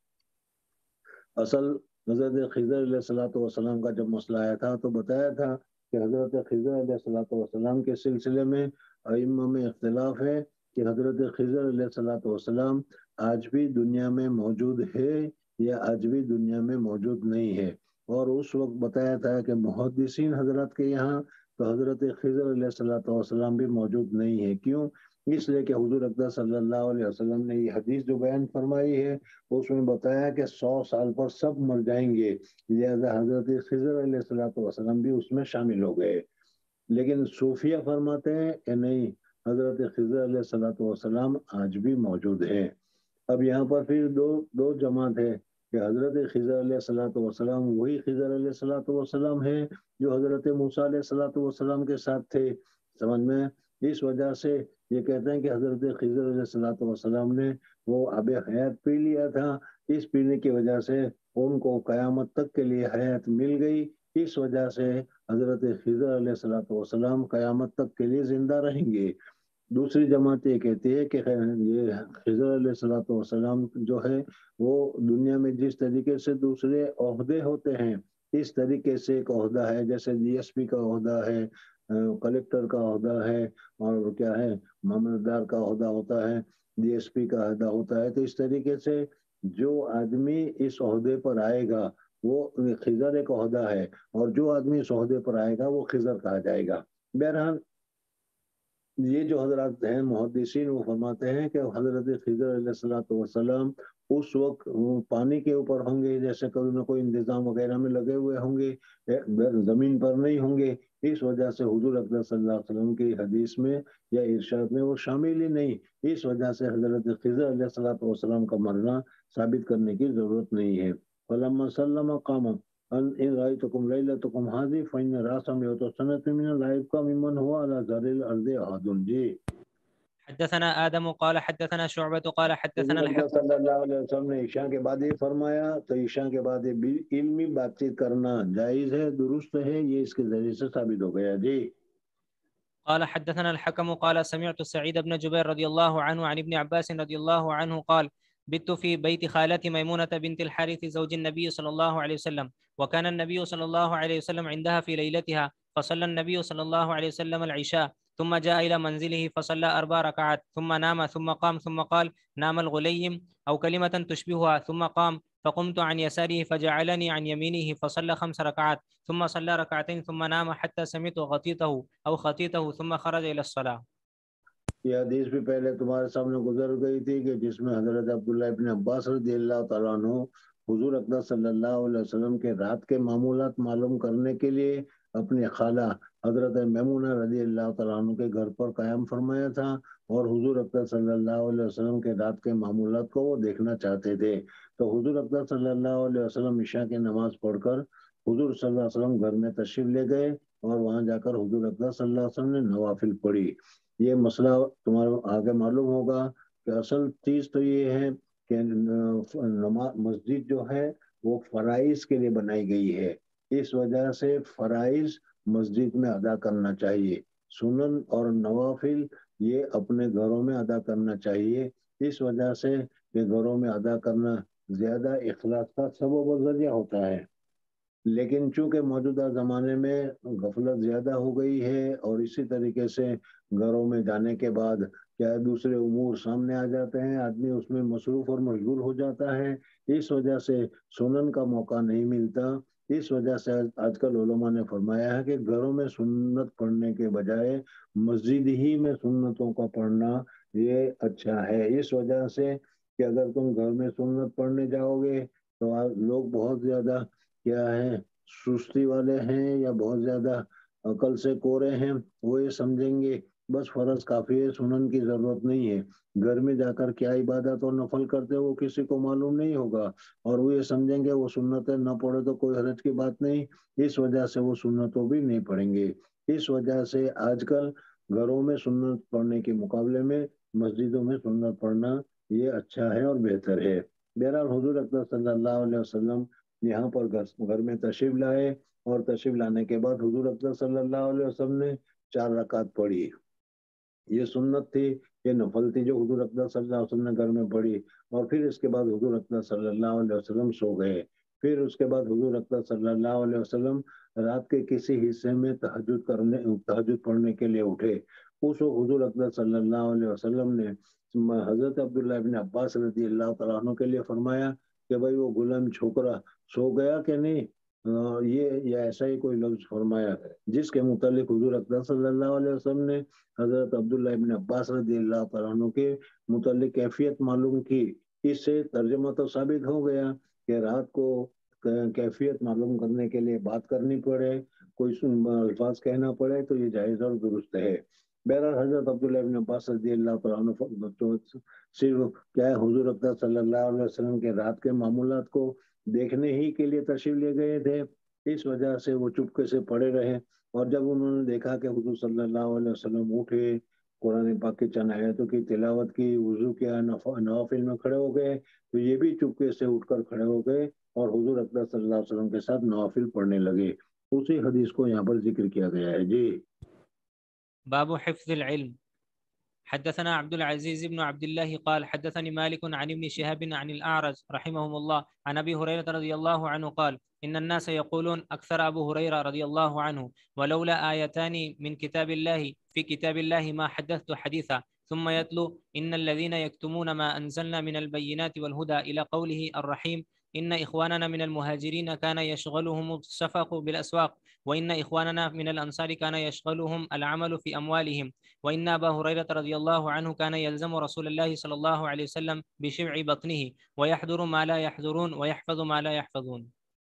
اصل حضرت خضر علیہ الصلوۃ والسلام کا جب مسئلہ آیا تھا تو بتایا تھا کہ حضرت خضر علیہ الصلوۃ والسلام کے سلسلے میں ائمہ میں اختلاف ہے کہ حضرت خضر علیہ الصلوۃ والسلام آج بھی دنیا میں موجود ہے یا آج بھی دنیا میں موجود نہیں ہے۔ اور اس وقت بتایا تھا کہ محدثین حضرات کے یہاں تو حضرت خضر علیہ الصلوۃ والسلام بھی موجود نہیں ہے۔ کیوں؟ اس لیے کہ حضور اقدس صلی اللہ علیہ وسلم نے یہ حدیث جو بیان فرمائی ہے اس میں بتایا کہ سو سال پر سب مر جائیں گے، لہذا حضرت خضر علیہ الصلوۃ والسلام بھی اس میں شامل ہو گئے۔ لیکن صوفیہ فرماتے ہیں کہ نہیں، حضرت خضر علیہ الصلوۃ والسلام آج بھی موجود ہیں۔ اب یہاں پر پھر دو دو جماعت ہے کہ حضرت خضر علیہ الصلوۃ والسلام وہی خضر علیہ الصلوۃ والسلام ہے جو حضرت موسیٰ علیہ الصلوۃ والسلام کے ساتھ تھے۔ سمجھ میں؟ اس وجہ سے یہ کہتے ہیں کہ حضرت خضر علیہ الصلوۃ والسلام نے وہ آب حیات پی لیا تھا، اس پینے کی وجہ سے ان کو قیامت تک کے لیے حیات مل گئی۔ اس وجہ سے حضرت خضر علیہ الصلوۃ والسلام قیامت تک کے لیے زندہ رہیں گے۔ دوسری جماعت یہ کہتی ہے کہ یہ خضر علیہ الصلوۃ والسلام جو ہے وہ دنیا میں جس طریقے سے دوسرے عہدے ہوتے ہیں اس طریقے سے ایک عہدہ ہے، جیسے ڈی ایس پی کا عہدہ ہے، کلیکٹر کا عہدہ ہے، اور کیا ہے معاملتدار کا عہدہ ہوتا ہے، ڈی ایس پی کا عہدہ ہوتا ہے۔ تو اس طریقے سے جو آدمی اس عہدے پر آئے گا وہ خضر ایک عہدہ ہے، اور جو آدمی اس عہدے پر آئے گا وہ خضر کہا جائے گا۔ بہرحال یہ جو حضرات ہیں محدثین وہ فرماتے ہیں کہ حضرت خضر علیہ الصلوۃ والسلام اس وقت پانی کے اوپر ہوں گے، جیسے کوئی نہ کوئی انتظام وغیرہ میں لگے ہوئے ہوں گے، زمین پر نہیں ہوں گے۔ اس وجہ سے حضور اقدس صلی اللہ علیہ وسلم کی حدیث میں یا ارشاد میں وہ شامل ہی نہیں۔ اس وجہ سے حضرت خضر علیہ الصلوۃ والسلام کا مرنا ثابت کرنے کی ضرورت نہیں ہے۔ فلما سلم قام ان رأيتكم ليلتكم هذه فإن رأس مئة سنة من لا يبقى ممن هو على ظهر الأرض أحد۔ جی حدثنا آدم قال حدثنا شعبة قال حدثنا حضور الحكم صلی اللہ علیہ وسلم نے عشاء کے بعد یہ فرمایا، تو عشاء کے بعد یہ علمی بات چیت کرنا جائز ہے، درست ہے، یہ اس کے ذریعے سے ثابت ہو گیا۔ جی قال حدثنا الحكم قال سمعت سعيد بن جبير رضي الله عنه عن ابن عباس رضي الله عنه قال بت في بيت خالتي ميمونة بنت الحارث زوج النبي صلى الله عليه وسلم، وكان النبي صلى الله عليه وسلم عندها في ليلتها، فصلى النبي صلى الله عليه وسلم العشاء ثم جاء إلى منزله فصلى أربع ركعات ثم نام ثم قام ثم قال نام الغليم أو كلمة تشبهها، ثم قام فقمت عن يساره فجعلني عن يمينه فصلى خمس ركعات ثم صلى ركعتين ثم نام حتى سمعت غطيته أو خطيته ثم خرج إلى الصلاة۔ یہ حدیث بھی پہلے تمہارے سامنے گزر گئی تھی کہ جس میں حضرت عبداللہ ابن عباس رضی اللہ تعالیٰ عنہ حضور اقدس صلی اللہ علیہ وسلم کے رات کے معمولات معلوم کرنے کے لیے اپنی خالہ حضرت میمونہ رضی اللہ تعالیٰ عنہ کے گھر پر قیام فرمایا تھا، اور حضور اقدس صلی اللہ علیہ وسلم کے رات کے معمولات کو وہ دیکھنا چاہتے تھے۔ تو حضور اقدس صلی اللہ علیہ وسلم عشاء کی نماز پڑھ کر حضور صلی اللہ علیہ وسلم گھر میں تشریف لے گئے، اور وہاں جا کر حضور اقدس صلی اللہ علیہ وسلم نے نوافل پڑھی۔ یہ مسئلہ تمہارے آگے معلوم ہوگا کہ اصل چیز تو یہ ہے کہ مسجد جو ہے وہ فرائض کے لیے بنائی گئی ہے، اس وجہ سے فرائض مسجد میں ادا کرنا چاہیے، سنن اور نوافل یہ اپنے گھروں میں ادا کرنا چاہیے۔ اس وجہ سے کہ گھروں میں ادا کرنا زیادہ اخلاص کا سبب و ذریعہ ہوتا ہے۔ لیکن چونکہ موجودہ زمانے میں غفلت زیادہ ہو گئی ہے، اور اسی طریقے سے گھروں میں جانے کے بعد کیا دوسرے امور سامنے آ جاتے ہیں، آدمی اس میں مصروف اور مشغول ہو جاتا ہے، اس وجہ سے سنن کا موقع نہیں ملتا۔ اس وجہ سے آج کل علماء نے فرمایا ہے کہ گھروں میں سنت پڑھنے کے بجائے مسجد ہی میں سنتوں کا پڑھنا یہ اچھا ہے۔ اس وجہ سے کہ اگر تم گھر میں سنت پڑھنے جاؤ گے تو لوگ بہت زیادہ کیا ہے سستی والے ہیں یا بہت زیادہ عقل سے کورے ہیں، وہ یہ سمجھیں گے بس فرض کافی ہے، سنن کی ضرورت نہیں ہے۔ گھر میں جا کر کیا عبادت اور نفل کرتے وہ کسی کو معلوم نہیں ہوگا، اور وہ یہ سمجھیں گے وہ سنتیں نہ پڑھے تو کوئی حرج کی بات نہیں، اس وجہ سے وہ سنتوں بھی نہیں پڑھیں گے۔ اس وجہ سے آج کل گھروں میں سنت پڑھنے کے مقابلے میں مسجدوں میں سنت پڑھنا یہ اچھا ہے اور بہتر ہے۔ بہرحال حضور اکرم صلی اللہ علیہ وسلم یہاں پر گھر میں تشریف لائے، اور تشریف لانے کے بعد حضور اکرم صلی اللہ علیہ وسلم نے چار رکعت پڑھی۔ یہ سنت تھی، یہ نفل تھی جو حضور اکرم صلی اللہ علیہ وسلم نے گھر میں پڑھی، اور پھر اس کے بعد حضور اکرم صلی اللہ علیہ وسلم سو گئے۔ پھر اس کے بعد حضور اکرم صلی اللہ علیہ وسلم رات کے کسی حصے میں تہجد کرنے تہجد پڑھنے کے لیے اٹھے۔ اس وقت حضور اکرم صلی اللہ علیہ وسلم نے حضرت عبداللہ ابن عباس رضی اللہ تعالیٰ عنہ کے لیے فرمایا کہ بھائی وہ غلام چھوکرا سو گیا کہ نہیں، یہ یا ایسا ہی کوئی لفظ فرمایا، جس کے متعلق حضور اکرم صلی اللہ علیہ وسلم نے حضرت عبداللہ ابن عباس رضی اللہ تعالیٰ عنہ کے متعلق کیفیت معلوم کی۔ اس سے ترجمہ تو ثابت ہو گیا کہ رات کو کیفیت معلوم کرنے کے لیے بات کرنی پڑے، کوئی الفاظ کہنا پڑے تو یہ جائز اور درست ہے۔ بہرحال حضرت عبداللہ ابن عباس رضی اللہ تعالیٰ عنہ صرف کیا ہے حضور اکرم صلی اللہ علیہ وسلم کے رات کے معمولات کو دیکھنے ہی کے لیے تشریف لے گئے تھے، اس وجہ سے وہ چپکے سے پڑے رہے، اور جب انہوں نے دیکھا کہ حضور صلی اللہ علیہ وسلم اٹھے، قرآن پاک کی چند آیتوں کی تلاوت کی، وضو کیا، نوافل میں کھڑے ہو گئے، تو یہ بھی چپکے سے اٹھ کر کھڑے ہو گئے اور حضور اکرم صلی اللہ علیہ وسلم کے ساتھ نوافل پڑھنے لگے۔ اسی حدیث کو یہاں پر ذکر کیا گیا ہے۔ جی باب حفظ العلم. حدثنا عبد العزيز بن عبد الله قال حدثني مالك عن ابن شهاب عن الأعرج رحمهم الله عن أبي هريرة رضي الله عنه قال إن الناس يقولون أكثر أبو هريرة رضي الله عنه ولولا آيتان من كتاب الله في كتاب الله ما حدثت حديثا، ثم يتلو إن الذين يكتمون ما أنزلنا من البينات والهدى إلى قوله الرحيم إن إخواننا من المهاجرين كان يشغلهم الشفق بالأسواق، وإن إخواننا من الأنصار كان يشغلهم العمل في أموالهم، وإن أبا هريرة رضي الله عنه كان يلزم رسول الله صلى الله عليه وسلم بشبع بطنه ويحضر ما لا يحضرون ويحفظ ما لا يحفظون۔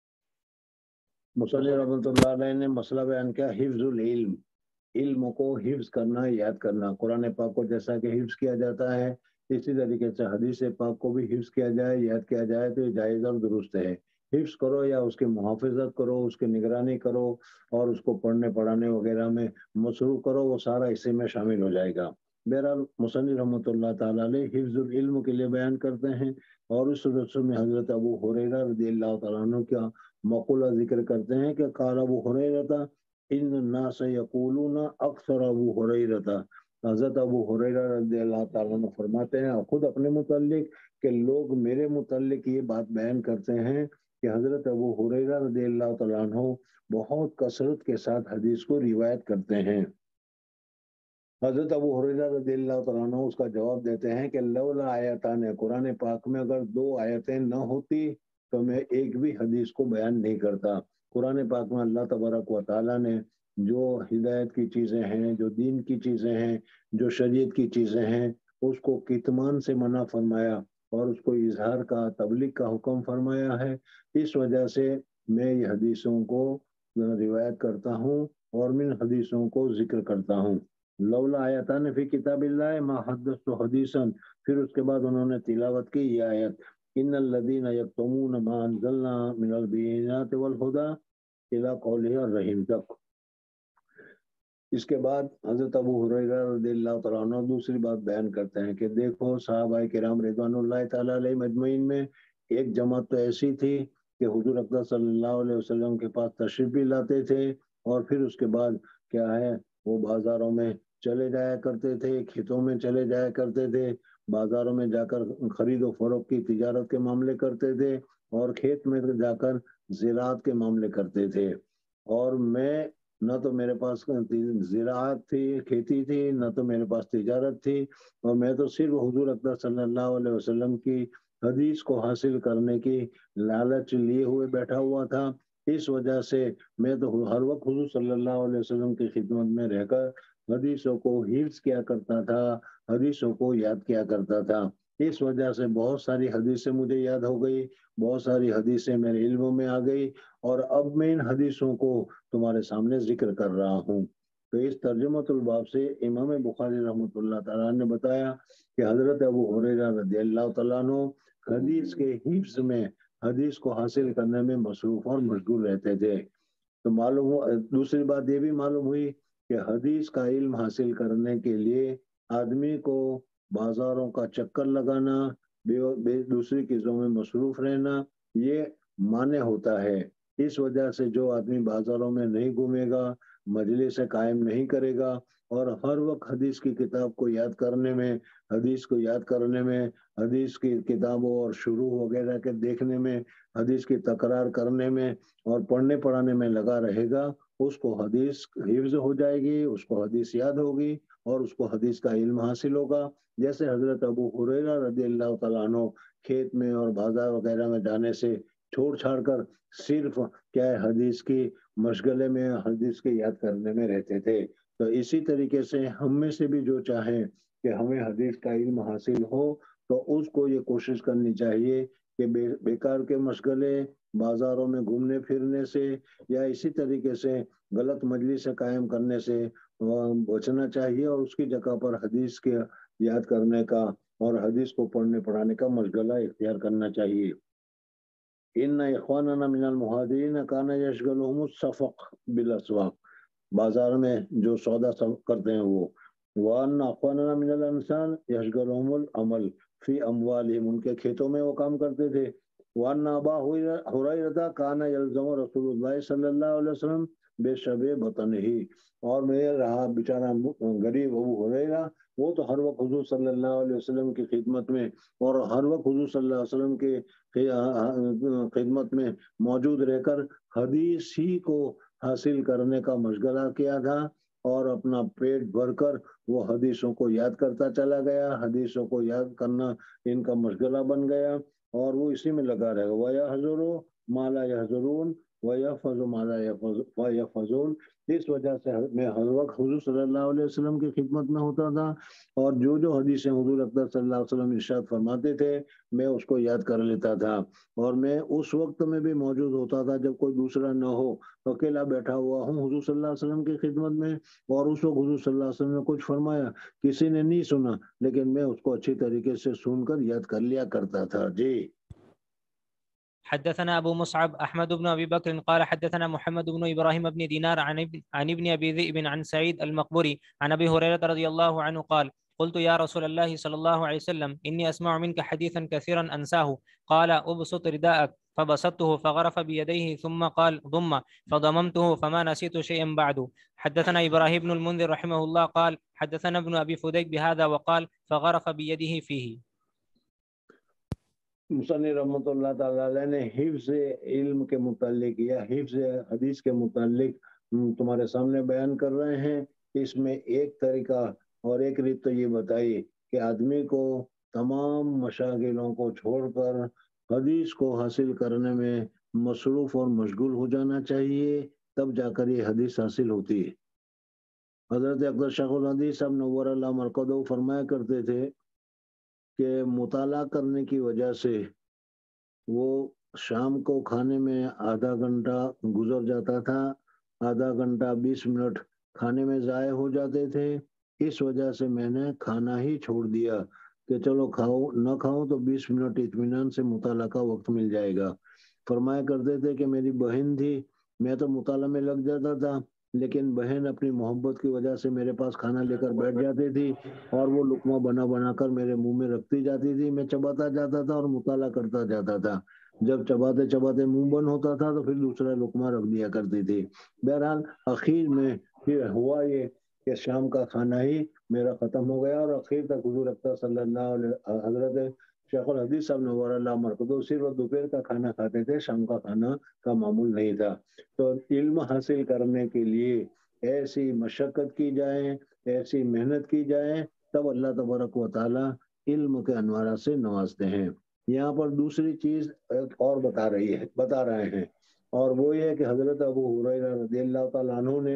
مصنف رحمۃ اللہ علیہ نے مسئلہ بیان کیا حفظ العلم، علم کو حفظ کرنا، یاد کرنا۔ قرآن پاک کو جیسا کہ حفظ کیا جاتا ہے اسی طریقے سے حدیث پاک کو بھی حفظ کیا جائے، یاد کیا جائے تو یہ جائز اور درست ہے۔ حفظ کرو یا اس کی محافظت کرو، اس کی نگرانی کرو اور اس کو پڑھنے پڑھانے وغیرہ میں مصروف کرو، وہ سارا اسی میں شامل ہو جائے گا۔ بہرحال مصنف رحمۃ اللہ تعالیٰ علیہ حفظ العلم کے لیے بیان کرتے ہیں، اور اس سلسلے میں حضرت ابو ہریرہ رضی اللہ تعالیٰ عنہ کا مقولہ ذکر کرتے ہیں کہ قال ابو ہریرہ ان الناس یقولون اکثر ابو ہریرہ، حضرت ابو ہریرہ رضی اللہ تعالیٰ عنہ فرماتے ہیں اور خود اپنے متعلق کہ لوگ میرے متعلق یہ بات بیان کرتے ہیں کہ حضرت ابو ہریرہ رضی اللہ تعالیٰ عنہ بہت کثرت کے ساتھ حدیث کو روایت کرتے ہیں۔ حضرت ابو ہریرہ رضی اللہ تعالیٰ عنہ اس کا جواب دیتے ہیں کہ لولا آیتان، قرآن پاک میں اگر دو آیتیں نہ ہوتی تو میں ایک بھی حدیث کو بیان نہیں کرتا۔ قرآن پاک میں اللہ تبارک و تعالیٰ نے جو ہدایت کی چیزیں ہیں، جو دین کی چیزیں ہیں، جو شریعت کی چیزیں ہیں، اس کو کتمان سے منع فرمایا اور اس کو اظہار کا، تبلیغ کا حکم فرمایا ہے۔ اس وجہ سے میں یہ حدیثوں کو روایت کرتا ہوں اور من حدیثوں کو ذکر کرتا ہوں۔ لولا آیتان فی کتاب اللہ ما حدثت حدیثا، پھر اس کے بعد انہوں نے تلاوت کی یہ آیت ان الذین یکتمون ما انزلنا من البینات والہدی الی قولہ الرحیم تک۔ اس کے بعد حضرت ابو ہریرہ رضی اللہ تعالیٰ عنہ دوسری بات بیان کرتے ہیں کہ دیکھو صحابہ کرام رضوان اللہ تعالیٰ علیہ مجمعین میں ایک جماعت تو ایسی تھی کہ حضور اکرم صلی اللہ علیہ وسلم کے پاس تشریف بھی لاتے تھے، اور پھر اس کے بعد کیا ہے وہ بازاروں میں چلے جایا کرتے تھے، کھیتوں میں چلے جایا کرتے تھے، بازاروں میں جا کر خرید و فروخت کی تجارت کے معاملے کرتے تھے، اور کھیت میں جا کر زراعت کے معاملے کرتے تھے۔ اور میں نہ تو میرے پاس زراعت تھی، کھیتی تھی، نہ تو میرے پاس تجارت تھی، اور میں تو صرف حضور اکرم صلی اللہ علیہ وسلم کی حدیث کو حاصل کرنے کی لالچ لیے ہوئے بیٹھا ہوا تھا۔ اس وجہ سے میں تو ہر وقت حضور صلی اللہ علیہ وسلم کی خدمت میں رہ کر حدیثوں کو حفظ کیا کرتا تھا، حدیثوں کو یاد کیا کرتا تھا۔ اس وجہ سے بہت ساری حدیثیں مجھے یاد ہو گئی، بہت ساری حدیثیں میرے علم میں آ گئی، اور اب میں ان حدیثوں کو تمہارے سامنے ذکر کر رہا ہوں۔ تو اس ترجمۃ الباب سے امام بخاری رحمۃ اللہ تعالیٰ نے بتایا کہ حضرت ابو ہریرہ رضی اللہ تعالیٰ عنہ حدیث کے حفظ میں، حدیث کو حاصل کرنے میں مصروف اور مشغول رہتے تھے۔ تو معلوم ہو دوسری بات یہ بھی معلوم ہوئی کہ حدیث کا علم حاصل کرنے کے لیے آدمی کو بازاروں کا چکر لگانا، بے دوسری چیزوں میں مصروف رہنا، یہ معنی ہوتا ہے۔ اس وجہ سے جو آدمی بازاروں میں نہیں گھومے گا، مجلس سے قائم نہیں کرے گا، اور ہر وقت حدیث کی کتاب کو یاد کرنے میں حدیث کو یاد کرنے میں حدیث کی کتابوں اور شروع وغیرہ کے دیکھنے میں، حدیث کی تکرار کرنے میں اور پڑھنے پڑھانے میں لگا رہے گا، اس کو حدیث حفظ ہو جائے گی، اس کو حدیث یاد ہوگی، اور اس کو حدیث کا علم حاصل ہوگا۔ جیسے حضرت ابو ہریرہ رضی اللہ تعالیٰ عنہ کھیت میں اور بازار وغیرہ میں جانے سے چھوڑ چھاڑ کر صرف کیا ہے حدیث کی مشغلے میں، حدیث کے یاد کرنے میں رہتے تھے۔ تو اسی طریقے سے ہم میں سے بھی جو چاہیں کہ ہمیں حدیث کا علم حاصل ہو، تو اس کو یہ کوشش کرنی چاہیے کہ بے بیکار کے مشغلے، بازاروں میں گھومنے پھرنے سے یا اسی طریقے سے غلط مجلس سے قائم کرنے سے بچنا چاہیے، اور اس کی جگہ پر حدیث کے یاد کرنے کا اور حدیث کو پڑھنے پڑھانے کا مشغلہ اختیار کرنا چاہیے۔ ان اخواننا من المہاجرین کان یشغلهم الصفق بالاسواق، بازار میں جو سودا کرتے ہیں وہ، وان اخواننا من الانصار یشغلهم العمل فی اموالہم، ان کے کھیتوں میں وہ کام کرتے تھے۔ وان ابا ہریرہ کان یلزم رسول اللہ صلی اللہ علیہ وسلم بشب بطنہ، اور میں رہا بیچارہ غریب ابو ہریرہ، وہ تو ہر وقت حضور صلی اللہ علیہ وسلم کی خدمت میں اور ہر وقت حضور صلی اللہ علیہ وسلم کے خدمت میں موجود رہ کر حدیث ہی کو حاصل کرنے کا مشغلہ کیا تھا، اور اپنا پیٹ بھر کر وہ حدیثوں کو یاد کرتا چلا گیا، حدیثوں کو یاد کرنا ان کا مشغلہ بن گیا، اور وہ اسی میں لگا رہے گا۔ وَيَحْذُرُ مَا لَا يَحْذُرُونَ وَيَحْفَظُ مَا لَا يَحْفَظُونَ، اس وجہ سے میں ہر وقت حضور صلی اللہ علیہ وسلم کی خدمت میں ہوتا تھا، اور جو جو حدیثیں حضور اکرم صلی اللہ علیہ وسلم ارشاد فرماتے تھے میں اس کو یاد کر لیتا تھا، اور میں اس وقت میں بھی موجود ہوتا تھا جب کوئی دوسرا نہ ہو، اکیلا بیٹھا ہوا ہوں حضور صلی اللہ علیہ وسلم کی خدمت میں، اور اس وقت حضور صلی اللہ علیہ وسلم نے کچھ فرمایا، کسی نے نہیں سنا، لیکن میں اس کو اچھی طریقے سے سن کر یاد کر لیا کرتا تھا۔ جی حدثنا أبو مصعب أحمد بن أبي بكر قال حدثنا محمد بن إبراهيم بن دينار عن ابن, عن ابن أبي ذئب عن سعيد المقبري عن أبي هريرة رضي الله عنه قال قلت يا رسول الله صلى الله عليه وسلم إني أسمع منك حديثا كثيرا أنساه، قال أبسط رداءك، فبسطته فغرف بيديه ثم قال ضم، فضممته فما نسيت شيئا بعد. حدثنا إبراهيم بن المنذر رحمه الله قال حدثنا ابن أبي فديك بهذا وقال فغرف بيده فيه. مصنف رحمۃ اللہ تعالیٰ علیہ نے حفظ علم کے متعلق یا حفظ حدیث کے متعلق تمہارے سامنے بیان کر رہے ہیں۔ اس میں ایک طریقہ اور ایک ریت تو یہ بتائی کہ آدمی کو تمام مشاغلوں کو چھوڑ کر حدیث کو حاصل کرنے میں مصروف اور مشغول ہو جانا چاہیے، تب جا کر یہ حدیث حاصل ہوتی ہے۔ حضرت اکبر شیخ الحدیث صاحب نور اللہ مرقدہ فرمایا کرتے تھے کہ مطالعہ کرنے کی وجہ سے وہ شام کو کھانے میں آدھا گھنٹہ گزر جاتا تھا، آدھا گھنٹہ بیس منٹ کھانے میں ضائع ہو جاتے تھے، اس وجہ سے میں نے کھانا ہی چھوڑ دیا کہ چلو کھاؤ نہ کھاؤ تو بیس منٹ اطمینان سے مطالعہ کا وقت مل جائے گا۔ فرمایا کرتے تھے کہ میری بہن تھی، میں تو مطالعہ میں لگ جاتا تھا، لیکن بہن اپنی محبت کی وجہ سے میرے پاس کھانا لے کر بیٹھ جاتی تھی، اور وہ لقمہ بنا بنا کر میرے منہ میں رکھتی جاتی تھی، میں چباتا جاتا تھا اور مطالعہ کرتا جاتا تھا۔ جب چباتے چباتے منہ بند ہوتا تھا تو پھر دوسرا لقمہ رکھ دیا کرتی تھی۔ بہرحال اخیر میں پھر ہوا یہ کہ شام کا کھانا ہی میرا ختم ہو گیا، اور اخیر تک حضور اکرم صلی اللہ علیہ حضرت شیخ الحدیث صاحب نور اللہ مرکز صرف دوپہر کا کھانا کھاتے تھے، شام کا کھانا کا معمول نہیں تھا۔ تو علم حاصل کرنے کے لیے ایسی مشقت کی جائے، ایسی محنت کی جائے، تب اللہ تبارک و تعالی علم کے انوارات سے نوازتے ہیں۔ یہاں پر دوسری چیز ایک اور بتا رہی ہے بتا رہے ہیں، اور وہ یہ کہ حضرت ابو ہریرہ رضی اللہ تعالیٰ عنہ نے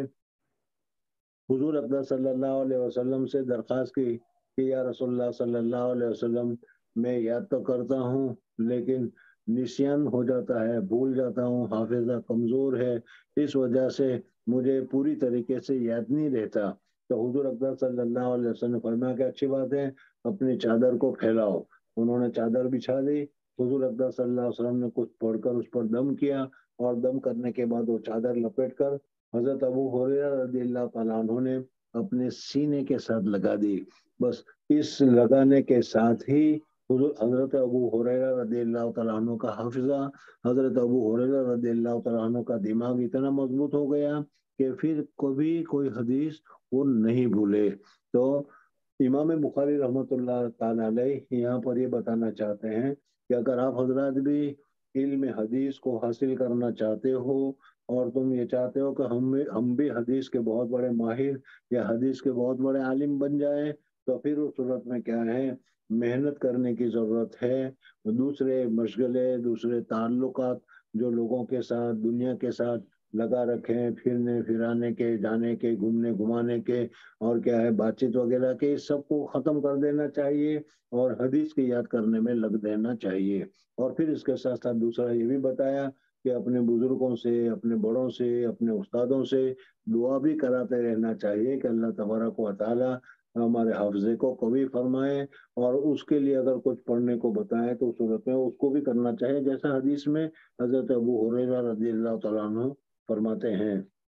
حضور اقدس صلی اللہ علیہ وسلم سے درخواست کی کہ یا رسول اللہ صلی اللہ علیہ وسلم، میں یاد تو کرتا ہوں لیکن نسیان ہو جاتا ہے، بھول جاتا ہوں، حافظہ کمزور ہے، اس وجہ سے مجھے پوری طریقے سے یاد نہیں رہتا۔ تو حضور اقدس صلی اللہ علیہ وسلم نے فرمایا کہ اچھی بات ہے، اپنی چادر کو پھیلاؤ۔ انہوں نے چادر بچھا دی، حضور اقدس صلی اللہ علیہ وسلم نے کچھ پڑھ کر اس پر دم کیا، اور دم کرنے کے بعد وہ چادر لپیٹ کر حضرت ابو ہریرہ رضی اللہ تعالیٰ عنہ نے اپنے سینے کے ساتھ لگا دی۔ بس اس لگانے کے ساتھ ہی حضرت ابو ہریرہ رضی اللہ تعالیٰ عنہ کا حافظہ، حضرت ابو ہریرہ رضی اللہ تعالیٰ عنہ کا دماغ اتنا مضبوط ہو گیا کہ پھر کبھی کوئی حدیث وہ نہیں بھولے۔ تو امام بخاری رحمۃ اللہ تعالیٰ علیہ یہاں پر یہ بتانا چاہتے ہیں کہ اگر آپ حضرات بھی علم حدیث کو حاصل کرنا چاہتے ہو، اور تم یہ چاہتے ہو کہ ہم بھی ہم بھی حدیث کے بہت بڑے ماہر یا حدیث کے بہت بڑے عالم بن جائیں، تو پھر اس صورت میں کیا ہے، محنت کرنے کی ضرورت ہے۔ دوسرے مشغلے، دوسرے تعلقات جو لوگوں کے ساتھ، دنیا کے ساتھ لگا رکھے ہیں، پھرنے پھرانے کے، جانے کے، گھومنے گھمانے کے، اور کیا ہے بات چیت وغیرہ کے، اس سب کو ختم کر دینا چاہیے اور حدیث کی یاد کرنے میں لگ دینا چاہیے۔ اور پھر اس کے ساتھ ساتھ دوسرا یہ بھی بتایا کہ اپنے بزرگوں سے، اپنے بڑوں سے، اپنے استادوں سے دعا بھی کراتے رہنا چاہیے کہ اللہ تبارک و تعالی ہمارے حافظے کو قوی فرمائے، اور اس کے لیے اگر کچھ پڑھنے کو بتائے تو اس صورت میں اس کو بھی کرنا چاہیے، جیسا حدیث میں حضرت ابو ہریرہ رضی اللہ تعالیٰ عنہ فرماتے ہیں،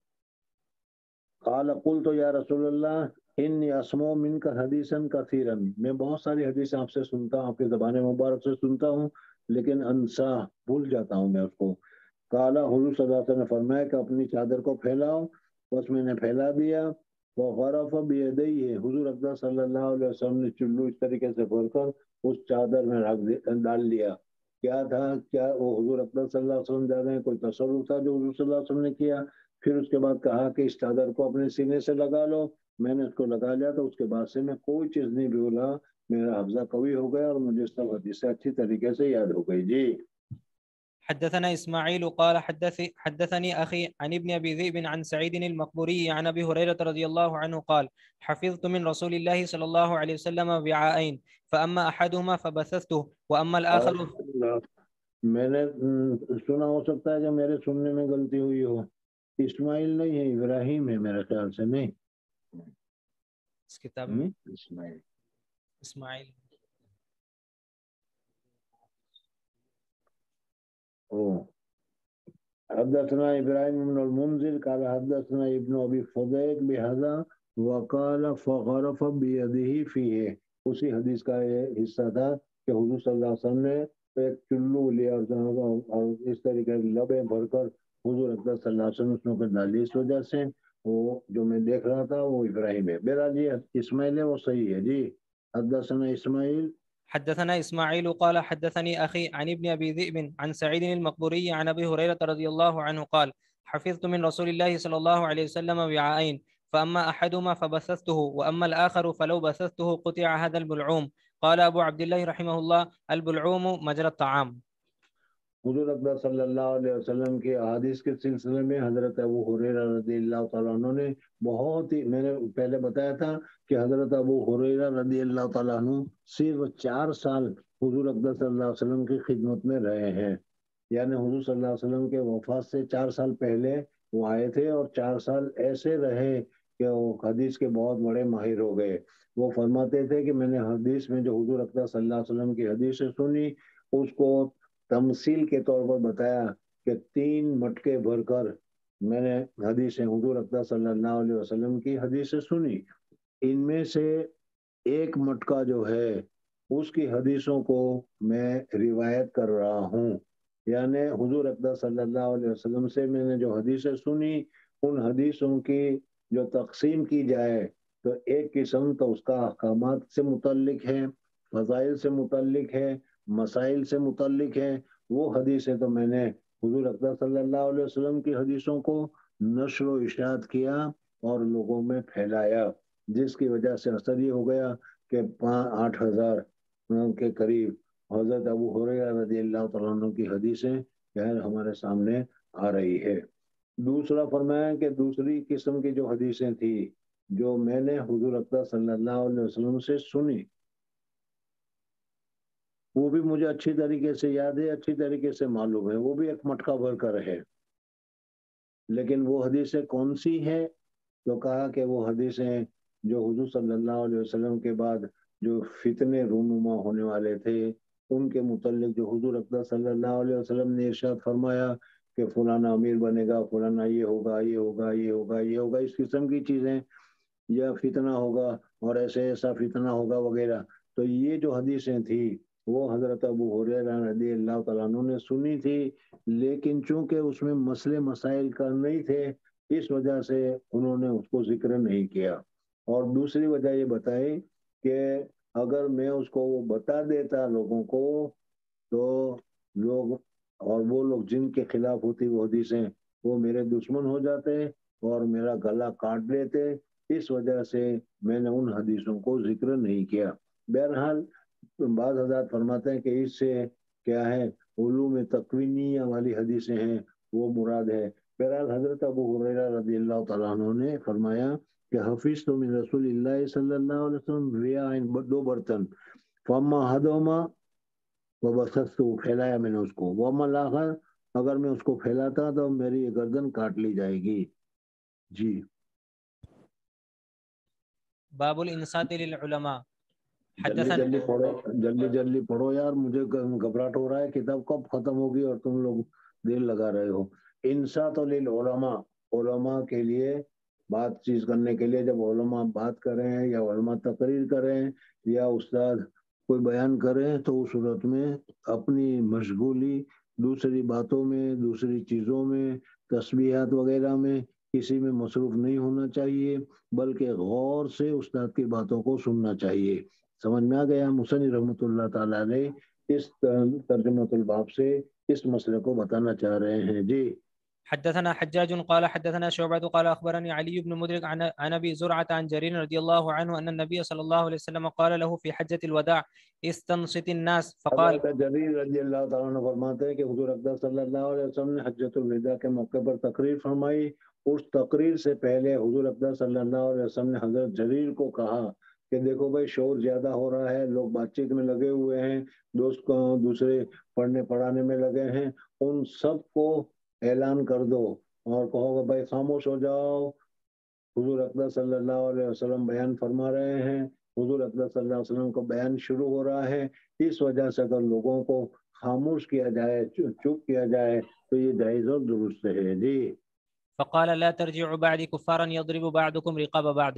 قال قلت یا رسول اللہ انی اسمع منک حدیثا کثیرا، میں بہت ساری حدیث آپ سے سنتا ہوں، آپ کی زبان مبارک سے سنتا ہوں، لیکن انسا بھول جاتا ہوں میں اس کو۔ قال حضور صلی اللہ علیہ وسلم نے فرمایا کہ اپنی چادر کو پھیلاؤ، بس میں نے پھیلا دیا۔ وغرف بیدیہ، حضور اقدس صلی اللہ علیہ وسلم نے چلو اس طریقے سے بھر کر اس چادر میں رکھ ڈال دیا۔ کیا تھا؟ کیا وہ حضور اقدس صلی اللہ علیہ وسلم جا رہے ہیں، کوئی تصرف تھا جو حضور صلی اللہ علیہ وسلم نے کیا؟ پھر اس کے بعد کہا کہ اس چادر کو اپنے سینے سے لگا لو، میں نے اس کو لگا لیا، تو اس کے بعد سے میں کوئی چیز نہیں بھولا، میرا حافظہ قوی ہو گیا اور مجھے سب حدیثیں اچھی طریقے سے یاد ہو گئی۔ جی حدثنا إسماعيل قال حدث حدثني أخي عن ابن أبي ذئب عن سعيد المقبوري عن أبي هريرة رضي الله عنه قال حفظت من رسول الله صلى الله عليه وسلم وعاءين فأما أحدهما فبثثته وأما الآخر۔ میں نے سنا، ہو سکتا ہے کہ میرے سننے میں غلطی ہوئی ہو، اسماعیل نہیں ہے، ابراہیم ہے میرے خیال سے، نہیں اس کتاب میں اسماعیل اسماعیل حدثنا ابراہیم بن المنذر قال حدثنا ابن ابی فضیل بهذا وقال فغرف بيده فيه، اسی حدیث کا یہ حصہ تھا کہ حضور صلی اللہ علیہ وسلم نے ایک چلو لیا اور اس طریقے لبیں بھر کر حضور اقدس صلی اللہ علیہ وسلم اس میں ڈال دی۔ اس وجہ سے وہ جو میں دیکھ رہا تھا وہ ابراہیم ہے، بہرحال یہ اسماعیل ہے، وہ صحیح ہے۔ جی حدثنا اسماعیل حدثنا إسماعيل قال حدثني أخي عن ابن أبي ذئب عن سعيد المقبوري عن أبي هريرة رضي الله عنه قال حفظت من رسول الله صلى الله عليه وسلم وعاءين فأما أحدهما فبثثته وأما الآخر فلو بثثته قطع هذا البلعوم۔ قال أبو عبد الله رحمه الله البلعوم مجرى الطعام۔ حضور اکبر صلی اللہ علیہ وسلم کے احادیث کے سلسلے میں حضرت ابو ہریرہ رضی اللہ تعالیٰ عنہ نے بہت ہی، میں نے پہلے بتایا تھا کہ حضرت ابو ہریرہ رضی اللہ تعالیٰ عنہ صرف چار سال حضور اکبر صلی اللہ علیہ وسلم کی خدمت میں رہے ہیں، یعنی حضور صلی اللہ علیہ وسلم کے وفات سے چار سال پہلے وہ آئے تھے، اور چار سال ایسے رہے کہ وہ حدیث کے بہت بڑے ماہر ہو گئے۔ وہ فرماتے تھے کہ میں نے حدیث میں جو حضور اکبر صلی اللہ علیہ وسلم کی حدیثیں سنی، اس کو تمثیل کے طور پر بتایا کہ تین مٹکے بھر کر میں نے حدیث حضور اکبر صلی اللہ علیہ وسلم کی حدیثیں سنی، ان میں سے ایک مٹکا جو ہے اس کی حدیثوں کو میں روایت کر رہا ہوں، یعنی حضور اکبر صلی اللہ علیہ وسلم سے میں نے جو حدیثیں سنی، ان حدیثوں کی جو تقسیم کی جائے تو ایک قسم تو اس کا احکامات سے متعلق ہے، فضائل سے متعلق ہے، مسائل سے متعلق ہیں وہ حدیثیں تو میں نے حضور اکرم صلی اللہ علیہ وسلم کی حدیثوں کو نشر و اشاعت کیا اور لوگوں میں پھیلایا، جس کی وجہ سے اثر یہ ہو گیا کہ آٹھ ہزار کے قریب حضرت ابو ہریرہ رضی اللہ تعالیٰ عنہ کی حدیثیں ہمارے سامنے آ رہی ہے۔ دوسرا فرمایا کہ دوسری قسم کی جو حدیثیں تھی جو میں نے حضور اکرم صلی اللہ علیہ وسلم سے سنی، وہ بھی مجھے اچھی طریقے سے یاد ہے، اچھی طریقے سے معلوم ہے، وہ بھی ایک مٹکا بھر کر ہے، لیکن وہ حدیثیں کون سی ہیں؟ تو کہا کہ وہ حدیثیں جو حضور صلی اللہ علیہ وسلم کے بعد جو فتنے رونما ہونے والے تھے ان کے متعلق جو حضور اکرم صلی اللہ علیہ وسلم نے ارشاد فرمایا کہ فلانا امیر بنے گا، فلانا یہ ہوگا یہ ہوگا یہ ہوگا یہ ہوگا، اس قسم کی چیزیں، یا فتنہ ہوگا اور ایسے ایسا فتنہ ہوگا وغیرہ، تو یہ جو حدیثیں تھیں وہ حضرت ابو ہریرہ رضی اللہ تعالیٰ عنہ نے سنی تھی، لیکن چونکہ اس میں مسئلے مسائل کا نہیں تھے اس وجہ سے انہوں نے اس کو ذکر نہیں کیا۔ اور دوسری وجہ یہ بتائی کہ اگر میں اس کو بتا دیتا لوگوں کو تو لوگ، اور وہ لوگ جن کے خلاف ہوتی وہ حدیثیں، وہ میرے دشمن ہو جاتے اور میرا گلا کاٹ لیتے، اس وجہ سے میں نے ان حدیثوں کو ذکر نہیں کیا۔ بہرحال بعض حضرات فرماتے ہیں کہ اس سے کیا ہے علوم تکوینیہ والی حدیثیں ہیں وہ مراد ہے۔ بہرحال حضرت ابو ہریرہ رضی اللہ تعالیٰ عنہ نے فرمایا کہ حفظ تو من رسول اللہ صلی اللہ علیہ وسلم ریاء، دو برتن، فاما حدوما وبسطت، پھیلایا میں نے اس کو، وما الاخر، اگر میں اس کو پھیلاتا تو میری گردن کاٹ لی جائے گی۔ جی باب الانصات للعلماء۔ جلدی حدثنا جلدی پڑھو، جلدی جلدی پڑھو یار، مجھے گھبراہٹ ہو رہا ہے، کتاب کب ختم ہوگی اور تم لوگ دیر لگا رہے ہو۔ انصات للعلماء، علماء کے لیے بات چیز کرنے کے لیے، جب علماء بات کریں یا علماء تقریر کریں یا استاد کوئی بیان کریں تو اس صورت میں اپنی مشغولی دوسری باتوں میں، دوسری چیزوں میں، تسبیحات وغیرہ میں کسی میں مصروف نہیں ہونا چاہیے، بلکہ غور سے استاد کی باتوں کو سننا چاہیے۔ سمجھ میں آ گیا؟ مصنف رحمۃ اللہ تعالیٰ علیہ اس ترجمۃ الباب سے اس مسئلے کو بتانا چاہ رہے ہیں۔ جی حدثنا حجاج قال حدثنا شعبة قال أخبرني علي بن مدرك عن عن أبي زرعة عن جرير رضي الله عنه أن النبي صلى الله عليه وسلم قال له في حجة الوداع استنصت الناس فقال، حضرت جریر رضی اللہ تعالیٰ عنہ فرماتے ہیں کہ حضور اقدس صلی اللہ علیہ وسلم نے حجۃ الوداع کے موقع پر تقریر فرمائی، اس تقریر سے پہلے حضور اقدس صلی اللہ علیہ وسلم نے حضرت جریر کو کہا کہ دیکھو بھائی شور زیادہ ہو رہا ہے، لوگ بات چیت میں لگے ہوئے ہیں، دوست کو دوسرے پڑھنے پڑھانے میں لگے ہیں، ان سب کو اعلان کر دو اور کہو کہ بھائی خاموش ہو جاؤ، حضور اقدس صلی اللہ علیہ وسلم بیان فرما رہے ہیں، حضور اقدس صلی اللہ علیہ وسلم کا بیان شروع ہو رہا ہے۔ اس وجہ سے اگر لوگوں کو خاموش کیا جائے، چپ کیا جائے تو یہ جائز اور درست ہے۔ جی فقال لا ترجعوا بعدي كفارا يضرب بعضكم رقاب بعض۔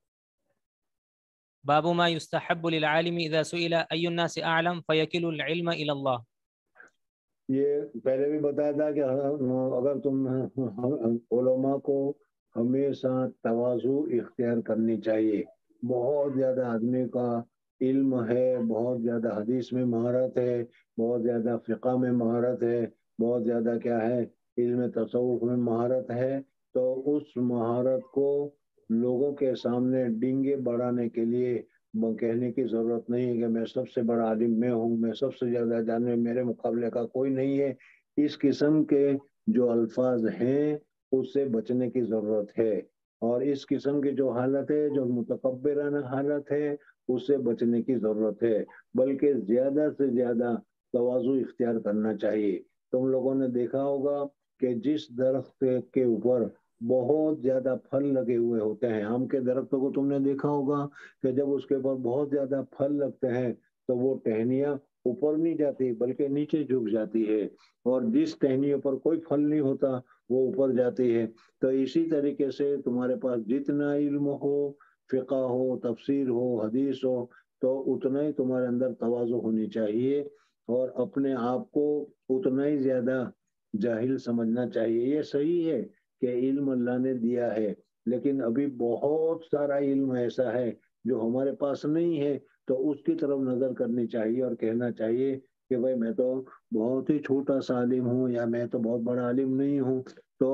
باب ما يستحب للعالم إذا سئل أي الناس أعلم فيكل العلم إلى الله۔ یہ پہلے بھی بتایا تھا کہ اگر تم علماء کو ہمیشہ تواضع اختیار کرنی چاہیے۔ بہت زیادہ آدمی کا علم ہے، بہت زیادہ حدیث میں مہارت ہے، بہت زیادہ فقہ میں مہارت ہے، بہت زیادہ کیا ہے علم تصوف میں مہارت ہے، تو اس مہارت کو لوگوں کے سامنے ڈینگے بڑھانے کے لیے کہنے کی ضرورت نہیں ہے کہ میں سب سے بڑا عالم میں ہوں، میں سب سے زیادہ جانے، میرے مقابلے کا کوئی نہیں ہے۔ اس قسم کے جو الفاظ ہیں اس سے بچنے کی ضرورت ہے، اور اس قسم کی جو حالت ہے، جو متکبرانہ حالت ہے، اس سے بچنے کی ضرورت ہے، بلکہ زیادہ سے زیادہ تواضع اختیار کرنا چاہیے۔ تم لوگوں نے دیکھا ہوگا کہ جس درخت کے اوپر بہت زیادہ پھل لگے ہوئے ہوتے ہیں، آم کے درختوں کو تم نے دیکھا ہوگا کہ جب اس کے اوپر بہت زیادہ پھل لگتے ہیں تو وہ ٹہنیاں اوپر نہیں جاتی بلکہ نیچے جھک جاتی ہے، اور جس ٹہنیوں پر کوئی پھل نہیں ہوتا وہ اوپر جاتی ہے۔ تو اسی طریقے سے تمہارے پاس جتنا علم ہو، فقہ ہو، تفسیر ہو، حدیث ہو، تو اتنا ہی تمہارے اندر تواضع ہونی چاہیے اور اپنے آپ کو اتنا ہی زیادہ جاہل سمجھنا چاہیے۔ یہ صحیح ہے کہ علم اللہ نے دیا ہے، لیکن ابھی بہت سارا علم ایسا ہے جو ہمارے پاس نہیں ہے، تو اس کی طرف نظر کرنی چاہیے اور کہنا چاہیے کہ بھائی میں تو بہت ہی چھوٹا سا عالم ہوں یا میں تو بہت بڑا عالم نہیں ہوں. تو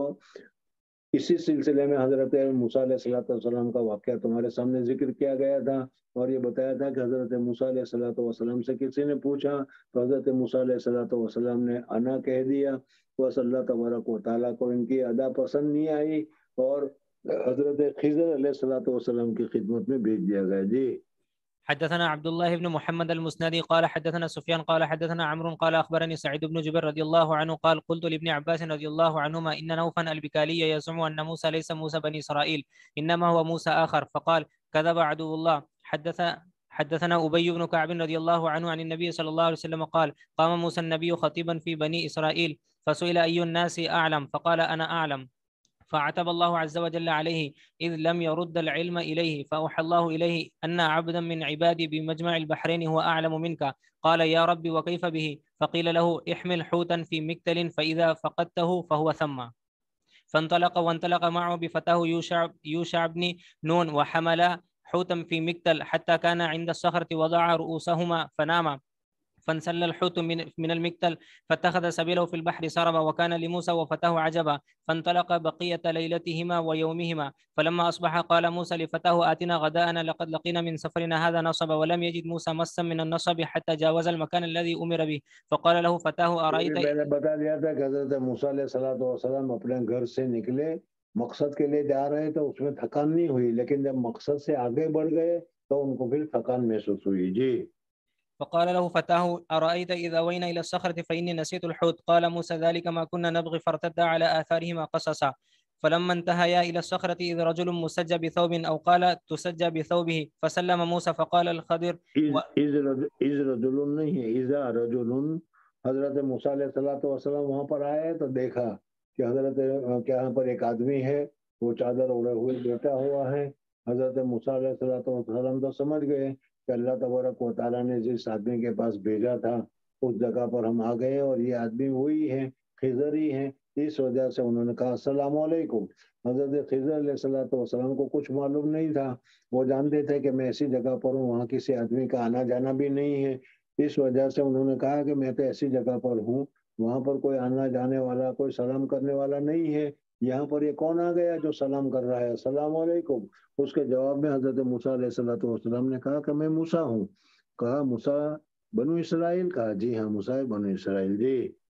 اسی سلسلے میں حضرت موسیٰ علیہ الصلوۃ والسلام کا واقعہ تمہارے سامنے ذکر کیا گیا تھا اور یہ بتایا تھا کہ حضرت موسیٰ علیہ الصلوۃ والسلام سے کسی نے پوچھا تو حضرت موسیٰ علیہ الصلوۃ والسلام نے انا کہہ دیا. بس اللہ تبارک و تعالیٰ کو ان کی ادا پسند نہیں آئی اور حضرت خضر علیہ الصلوۃ والسلام کی خدمت میں بھیج دیا گیا. جی. حدثنا عبد الله بن محمد المسندي قال حدثنا سفيان قال حدثنا عمرو قال أخبرني سعيد بن جبير رضي الله عنه قال قلت لابن عباس رضي الله عنهما إن نوفا البكالي يزعم أن موسى ليس موسى بني إسرائيل إنما هو موسى آخر فقال كذب عدو الله. حدث حدثنا أبي بن كعب رضي الله عنه عن النبي صلى الله عليه وسلم قال قام موسى النبي خطيبا في بني إسرائيل فسئل أي الناس أعلم فقال أنا أعلم فعتب الله عز وجل عليه إذ لم يرد العلم إليه فأوحى الله إليه أن عبدا من عبادي بمجمع البحرين هو أعلم منك. قال يا رب وكيف به؟ فقيل له احمل حوتا في مكتل فإذا فقدته فهو ثم. فانطلق وانطلق معه بفتاه يوشع, يوشع بن نون وحمل حوتا في مكتل حتى كان عند الصخرة وضع رؤوسهما فنام فانسل الحوت من من المكتل فاتخذ سبيله في البحر سربا وكان لموسى وفتاه عجبا فانطلق بقية ليلتهما ويومهما. فلما أصبح قال موسى لفتاه آتنا غداءنا لقد لقينا من سفرنا هذا نصبا ولم يجد موسى مسا من النصب حتى جاوز المكان الذي أمر به. فقال له فتاه أرأيت. میں نے بتا دیا تھا کہ حضرت موسیٰ علیہ الصلوۃ والسلام اپنے گھر سے نکلے مقصد کے لیے جا رہے تو اس میں تھکان نہیں ہوئی لیکن جب مقصد سے آگے بڑھ گئے تو ان کو پھر تھکان محسوس ہوئی. جی. فقال له فتاه أرأيت إذا وينا إلى الصخرة فإني نسيت الحوت. قال موسى ذلك ما كنا نبغي فارتد على آثارهما قصصا. فلما انتهيا إلى الصخرة إذ رجل مسجى بثوب أو قال تسجى بثوبه فسلم موسى فقال الخضر إذ رجل نہیں ہے إذا رجل. حضرت موسیٰ علیہ الصلوۃ والسلام وہاں پر آئے تو دیکھا کہ حضرت کے یہاں پر ایک آدمی ہے وہ چادر اوڑے ہوئے بیٹھا ہوا ہے. حضرت موسیٰ علیہ الصلوۃ والسلام تو سمجھ گئے کہ اللہ تبارک و تعالیٰ نے جس آدمی کے پاس بھیجا تھا اس جگہ پر ہم آ گئے اور یہ آدمی وہی ہے خضر ہی ہے. اس وجہ سے انہوں نے کہا السلام علیکم. حضرت خضر علیہ الصلوۃ والسلام کو کچھ معلوم نہیں تھا. وہ جانتے تھے کہ میں ایسی جگہ پر ہوں وہاں کسی آدمی کا آنا جانا بھی نہیں ہے. اس وجہ سے انہوں نے کہا کہ میں تو ایسی جگہ پر ہوں وہاں پر کوئی آنا جانے والا کوئی سلام کرنے والا نہیں ہے. یہاں پر یہ کون آ گیا جو سلام کر رہا ہے السلام علیکم. اس کے جواب میں حضرت موسیٰ علیہ الصلوۃ والسلام نے کہا کہ میں موسیٰ ہوں. کہا موسیٰ بنو اسرائیل؟ کہا جی ہاں موسیٰ بنو اسرائیل. جی.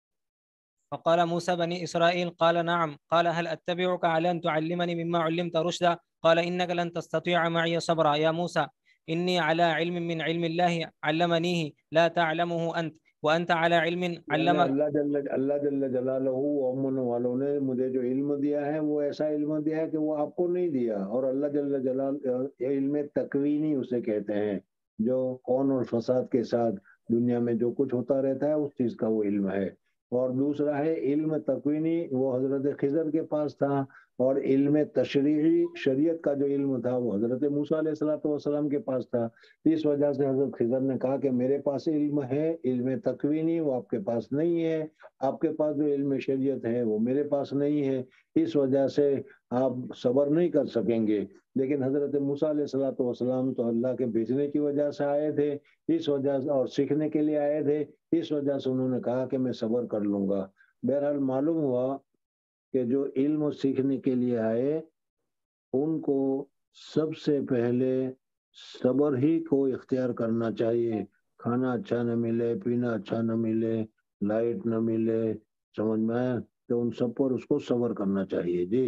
فقال موسى بني إسرائيل قال نعم. قال هل أتبعك على أن تعلمني مما علمت رشدا؟ قال إنك لن تستطيع معي صبرا يا موسى إني على علم من علم الله علمنيه لا تعلمه أنت وأنت على علم علمك. اللہ جل اللہ جل جلالہ امن والوں نے مجھے جو علم دیا ہے وہ ایسا علم دیا ہے کہ وہ آپ کو نہیں دیا. اور اللہ جل جلال علم تکوینی اسے کہتے ہیں جو کون اور فساد کے ساتھ دنیا میں جو کچھ ہوتا رہتا ہے اس چیز کا وہ علم ہے. اور دوسرا ہے علم تکوینی وہ حضرت خضر کے پاس تھا. اور علم تشریعی شریعت کا جو علم تھا وہ حضرت موسیٰ علیہ الصلوۃ والسلام کے پاس تھا. اس وجہ سے حضرت خضر نے کہا کہ میرے پاس علم ہے علم تکوینی وہ آپ کے پاس نہیں ہے. آپ کے پاس جو علم شریعت ہے وہ میرے پاس نہیں ہے. اس وجہ سے آپ صبر نہیں کر سکیں گے. لیکن حضرت موسیٰ علیہ الصلوۃ والسلام تو اللہ کے بھیجنے کی وجہ سے آئے تھے اس وجہ سے اور سیکھنے کے لیے آئے تھے. اس وجہ سے انہوں نے کہا کہ میں صبر کر لوں گا. بہرحال معلوم ہوا کہ جو علم سیکھنے کے لیے آئے ان کو سب سے پہلے صبر ہی کو اختیار کرنا چاہیے. کھانا اچھا نہ ملے پینا اچھا نہ ملے لائٹ نہ ملے سمجھ میں آیا تو ان سب پر اس کو صبر کرنا چاہیے. جی.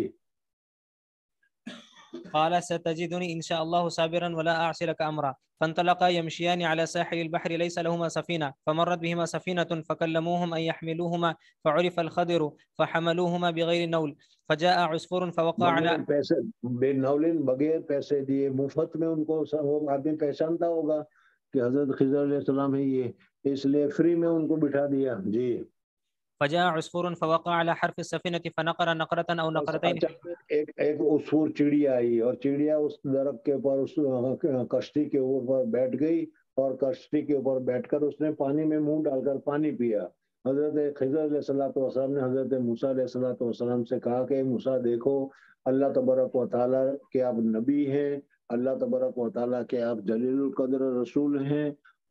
قال ستجدني إن شاء الله صابرا ولا أعصي لك أمرا. فانطلقا يمشيان على ساحل البحر ليس لهما سفينة فمرت بهما سفينة فكلموهم أن يحملوهما فعرف الخضر فحملوهما بغير نول فجاء عصفور فوقع على پیسے بے نولن بغیر پیسے دیے مفت میں ان کو وہ آدمی پہچانتا ہوگا کہ حضرت خضر علیہ السلام ہے یہ اس لیے فری میں ان کو بٹھا دیا. جی. فجاء عصفور فوقع على حرف السفينة فنقر نقرة أو نقرتين. ایک ایک عصفور چڑیا آئی اور چڑیا اس درخت کے اوپر اس کشتی کے اوپر بیٹھ گئی اور کشتی کے اوپر بیٹھ کر اس نے پانی میں منہ ڈال کر پانی پیا. حضرت خضر علیہ الصلوۃ والسلام نے حضرت موسیٰ علیہ الصلوۃ والسلام سے کہا کہ موسیٰ دیکھو اللہ تبارک و تعالیٰ کے آپ نبی ہیں اللہ تبارک و تعالیٰ کے آپ جلیل القدر رسول ہیں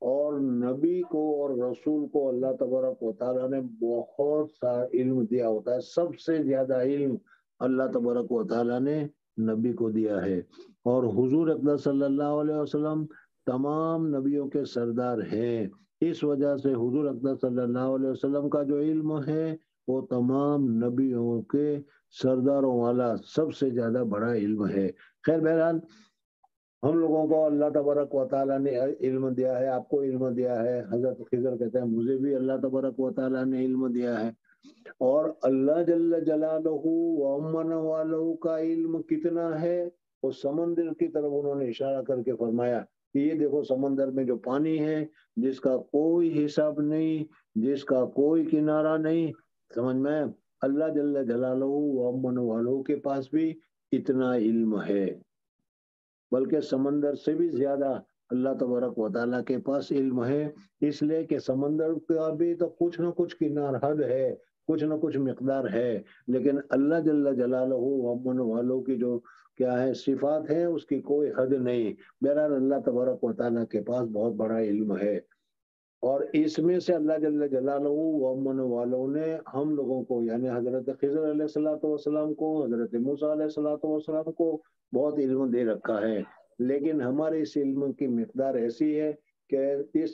اور نبی کو اور رسول کو اللہ تبارک و تعالیٰ نے بہت سا علم دیا ہوتا ہے. سب سے زیادہ علم اللہ تبارک و تعالیٰ نے نبی کو دیا ہے. اور حضور اقدس صلی اللہ علیہ وسلم تمام نبیوں کے سردار ہیں. اس وجہ سے حضور اقدس صلی اللہ علیہ وسلم کا جو علم ہے وہ تمام نبیوں کے سرداروں والا سب سے زیادہ بڑا علم ہے. خیر بہرحال ہم لوگوں کو اللہ تبارک و تعالیٰ نے علم دیا ہے. آپ کو علم دیا ہے. حضرت خضر کہتے ہیں مجھے بھی اللہ تبارک و تعالیٰ نے علم دیا ہے. اور اللہ جل جلالہ و امن والہ کا علم کتنا ہے وہ سمندر کی طرف انہوں نے اشارہ کر کے فرمایا کہ یہ دیکھو سمندر میں جو پانی ہے جس کا کوئی حساب نہیں، جس کا کوئی کنارہ نہیں. سمجھ میں اللہ جل جلالہ و امن والہ کے پاس بھی اتنا علم ہے، بلکہ سمندر سے بھی زیادہ اللہ تبارک و تعالیٰ کے پاس علم ہے. اس لیے کہ سمندر کا بھی تو کچھ نہ کچھ کنار حد ہے، کچھ نہ کچھ مقدار ہے، لیکن اللہ جل جلالہ ومن والوں کی جو کیا ہے صفات ہے اس کی کوئی حد نہیں. بہرحال اللہ تبارک و تعالیٰ کے پاس بہت بڑا علم ہے. اور اس میں سے اللہ جل جلالہ ومن والوں نے ہم لوگوں کو یعنی حضرت خضر علیہ الصلوۃ والسلام کو، حضرت موسیٰ علیہ الصلوۃ والسلام کو بہت علم دے رکھا ہے. لیکن ہمارے اس علم کی مقدار ایسی ہے کہ اس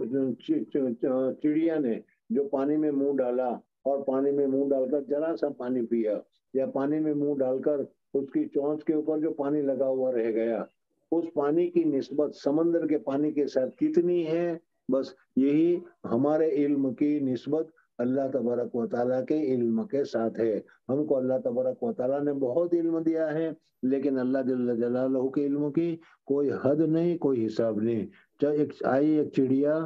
چڑیا نے جو پانی میں منہ ڈالا اور پانی میں منہ ڈال کر ذرا سا پانی پیا، یا پانی میں منہ ڈال کر اس کی چونچ کے اوپر جو پانی لگا ہوا رہ گیا، اس پانی کی نسبت سمندر کے پانی کے ساتھ کتنی ہے؟ بس یہی ہمارے علم کی نسبت اللہ تبارک و تعالیٰ کے علم کے ساتھ ہے. ہم کو اللہ تبارک و تعالیٰ نے بہت علم دیا ہے، لیکن اللہ جل جلالہ کے علم کی کوئی حد نہیں، کوئی حساب نہیں. چاہے ایک آئی ایک چڑیا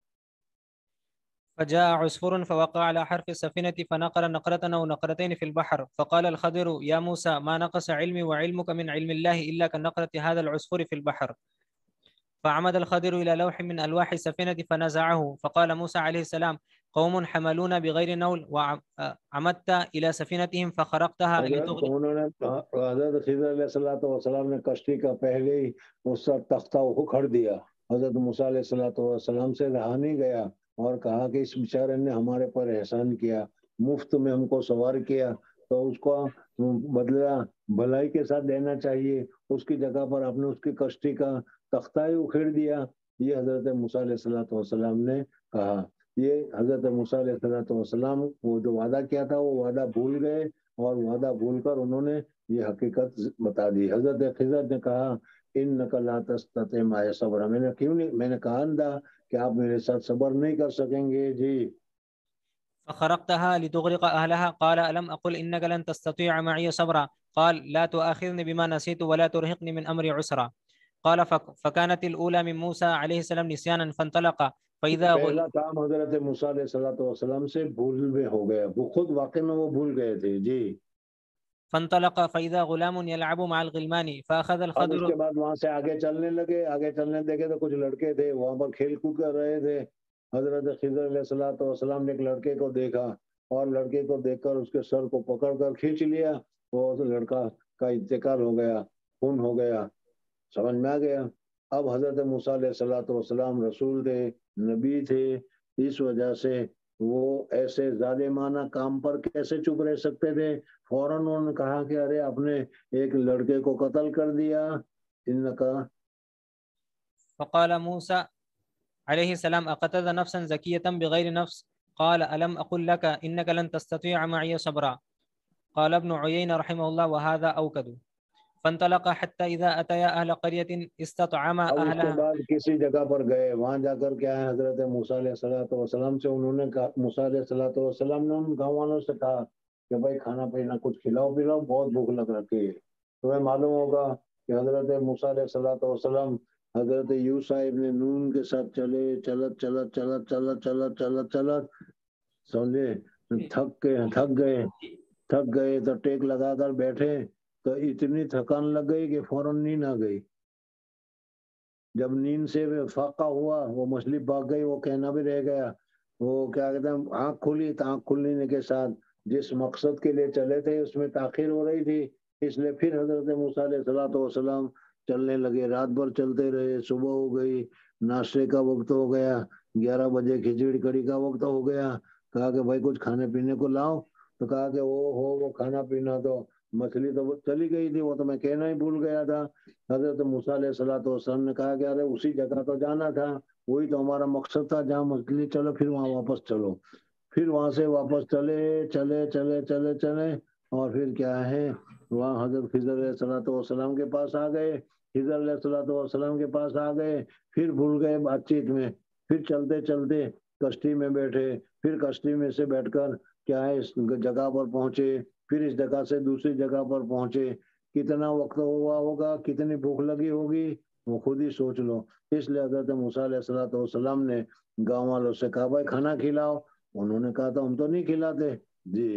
فجاء عصفور فوقع على حرف السفينة فنقر نقرة أو نقرتين في البحر فقال الخضر يا موسى ما نقص علمي وعلمك من علم الله إلا كنقرة هذا العصفور في البحر. فعمد الخضر إلى لوح من ألواح السفينة فنزعه فقال موسى عليه السلام قوم حملون بغير نول وعمدت إلى سفينتهم فخرقتها لتغرق. انہوں نے حضرت خضر علیہ الصلوۃ والسلام نے کشتی کا پہلے ہی اس کا تختہ اکھڑ دیا. حضرت موسیٰ علیہ الصلوۃ والسلام سے رہا نہیں گیا اور کہا کہ اس بیچارے نے ہمارے پر احسان کیا، مفت میں ہم کو سوار کیا، تو اس کو بدلہ بھلائی کے ساتھ دینا چاہیے. اس کی جگہ پر آپ نے اس کی کشتی کا تختہ ہی اکھیڑ دیا. یہ حضرت موسیٰ علیہ الصلوۃ والسلام نے کہا. یہ حضرت موسیٰ علیہ الصلوۃ والسلام وہ جو وعدہ کیا تھا وہ وعدہ بھول گئے، اور وعدہ بھول کر انہوں نے یہ حقیقت بتا دی. حضرت خضر نے کہا انک لا تستطیع معی صبرا، میں نے کیوں نہیں میں نے کہا تھا کہ آپ میرے ساتھ صبر نہیں کر سکیں گے. جی. فخرقتها لتغرق أهلها قال ألم أقل إنك لن تستطيع معي صبرا قال لا تؤاخذني بما نسيت ولا ترهقني من أمري عسرا. قال فكانت الأولى من موسى عليه السلام نسيانا فانطلق فإذا پہلا کام حضرت موسیٰ علیہ الصلوۃ والسلام سے بھول میں ہو گیا، وہ خود واقع میں وہ بھول گئے تھے. جی. فانطلق فإذا غلام يلعب مع الغلمان فأخذ اب اس الخضر. کے بعد وہاں سے آگے چلنے لگے. آگے چلنے دیکھے تو کچھ لڑکے تھے وہاں پر کھیل کود کر رہے تھے. حضرت خضر علیہ الصلوۃ والسلام نے ایک لڑکے کو دیکھا اور لڑکے کو دیکھ کر اس کے سر کو پکڑ کر کھینچ لیا. وہ لڑکا کا انتقال ہو گیا، خون ہو گیا. سمجھ میں آ گیا. اب حضرت موسیٰ علیہ الصلوۃ والسلام رسول تھے، نبی تھے، اس وجہ سے وہ ایسے ظالمانہ کام پر کیسے چپ رہ سکتے تھے. فوراً انہوں نے کہا کہ ارے آپ نے ایک لڑکے کو قتل کر دیا. ان کا فقال موسى عليه السلام أقتلت نفسا زكية بغير نفس قال ألم أقل لك إنك لن تستطيع معي صبرا. قال ابن عيينة رحمه الله وهذا أوكد. فانطلق حتى إذا أتيا أهل قرية استطعما اب اس کے أهلها. بعد کسی جگہ پر گئے، وہاں جا کر کیا ہے حضرت موسیٰ علیہ الصلوۃ والسلام سے انہوں نے کہا، موسیٰ علیہ الصلوۃ والسلام نے ان گاؤں والوں سے کہا کہ بھائی کھانا پینا کچھ کھلاؤ پلاؤ، بہت بھوک لگ رکھی ہے. تمہیں معلوم ہوگا کہ حضرت موسیٰ علیہ الصلوۃ والسلام حضرت یوشع ابن نون کے ساتھ چلے، چلت چلت چلت چلت چلت چلت چلت سمجھے تھک گئے تھک گئے تھک گئے تو ٹیک لگا کر بیٹھے تو اتنی تھکان لگ گئی کہ فوراً نیند آ گئی. جب نیند سے فاقہ ہوا وہ مچھلی بھاگ گئی، وہ کہنا بھی رہ گیا. وہ کیا کہتے ہیں آنکھ کھلی تو آنکھ کھلنے کے ساتھ جس مقصد کے لیے چلے تھے اس میں تاخیر ہو رہی تھی، اس لیے پھر حضرت موسیٰ علیہ الصلوۃ والسلام چلنے لگے. رات بھر چلتے رہے، صبح ہو گئی، ناشتے کا وقت ہو گیا، گیارہ بجے کھچڑی کڑی کا وقت ہو گیا، کہا کہ بھائی کچھ کھانے پینے کو لاؤ، تو کہا کہ وہ ہو وہ کھانا پینا تو مچھلی تو وہ چلی گئی تھی، وہ تو میں کہنا ہی بھول گیا تھا۔ حضرت موسیٰ علیہ الصلوۃ والسلام نے کہا کہ ارے اسی جگہ تو جانا تھا، وہی تو ہمارا مقصد تھا جہاں مچھلی، چلو پھر وہاں واپس چلو۔ پھر وہاں سے واپس چلے چلے چلے چلے چلے اور پھر کیا ہے وہاں حضرت خضر علیہ الصلوۃ والسلام کے پاس آ گئے، خضر علیہ الصلوۃ والسلام کے پاس آ گئے، پھر بھول گئے بات چیت میں، پھر چلتے چلتے کشتی میں بیٹھے، پھر کشتی میں سے بیٹھ کر کیا ہے اس جگہ پر پہنچے، پھر اس جگہ سے دوسری جگہ پر پہنچے۔ کتنا وقت ہوا ہوگا، کتنی بھوک لگی ہوگی، وہ خود ہی سوچ لو۔ اس لیے حضرت موسیٰ علیہ الصلوۃ والسلام نے گاؤں والوں سے کہا بھائی کھانا کھلاؤ، انہوں نے کہا تو ہم تو نہیں کھلاتے جی۔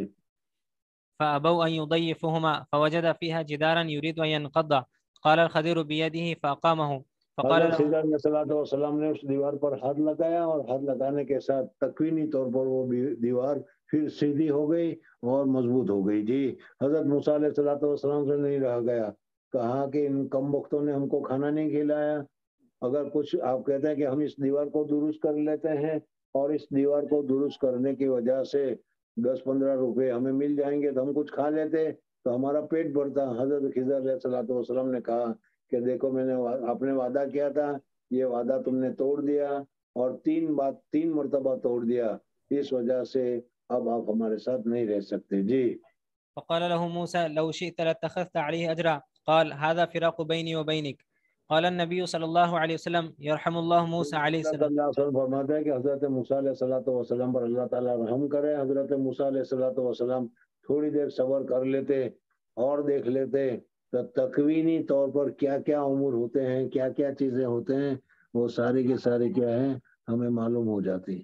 فأبوا أن يضيفوهما فوجد فيها جدارا يريد أن ينقض قال الخضر بيده فأقامه فقال حضرت خضر له علیہ الصلوۃ والسلام نے اس دیوار پر ہاتھ لگایا اور ہاتھ لگانے کے ساتھ تکوینی طور پر وہ دیوار پھر سیدھی ہو گئی اور مضبوط ہو گئی جی۔ حضرت موسیٰ علیہ الصلوۃ والسلام سے نہیں رہ گیا، کہا کہ ان کم بختوں نے ہم کو کھانا نہیں کھلایا۔ اگر کچھ آپ کہتے ہیں کہ ہم اس دیوار کو درست کر لیتے ہیں اور اس دیوار کو درست کرنے کی وجہ سے دس پندرہ روپے ہمیں مل جائیں گے تو ہم کچھ کھا لیتے تو ہمارا پیٹ بھرتا۔ حضرت خضر علیہ الصلوۃ والسلام نے کہا کہ دیکھو میں نے آپ نے وعدہ کیا تھا، یہ وعدہ تم نے توڑ دیا اور تین بات تین مرتبہ توڑ دیا، اس وجہ سے اب آپ ہمارے ساتھ نہیں رہ سکتے جی۔ فقال له موسى لو شئت لاتخذت عليه أجرا قال هذا فراق بيني وبينك قال النبي صلى الله عليه وسلم يرحم الله موسى عليه اللہ صلی السلام۔ اللہ علیہ وسلم فرماتا ہے کہ حضرت موسیٰ علیہ الصلوۃ والسلام پر اللہ تعالیٰ رحم کرے۔ حضرت موسیٰ علیہ الصلوۃ والسلام تھوڑی دیر صبر کر لیتے اور دیکھ لیتے تو تکوینی طور پر کیا کیا امور ہوتے ہیں، کیا کیا چیزیں ہوتے ہیں، وہ ساری کی ساری کیا ہے ہمیں معلوم ہو جاتی۔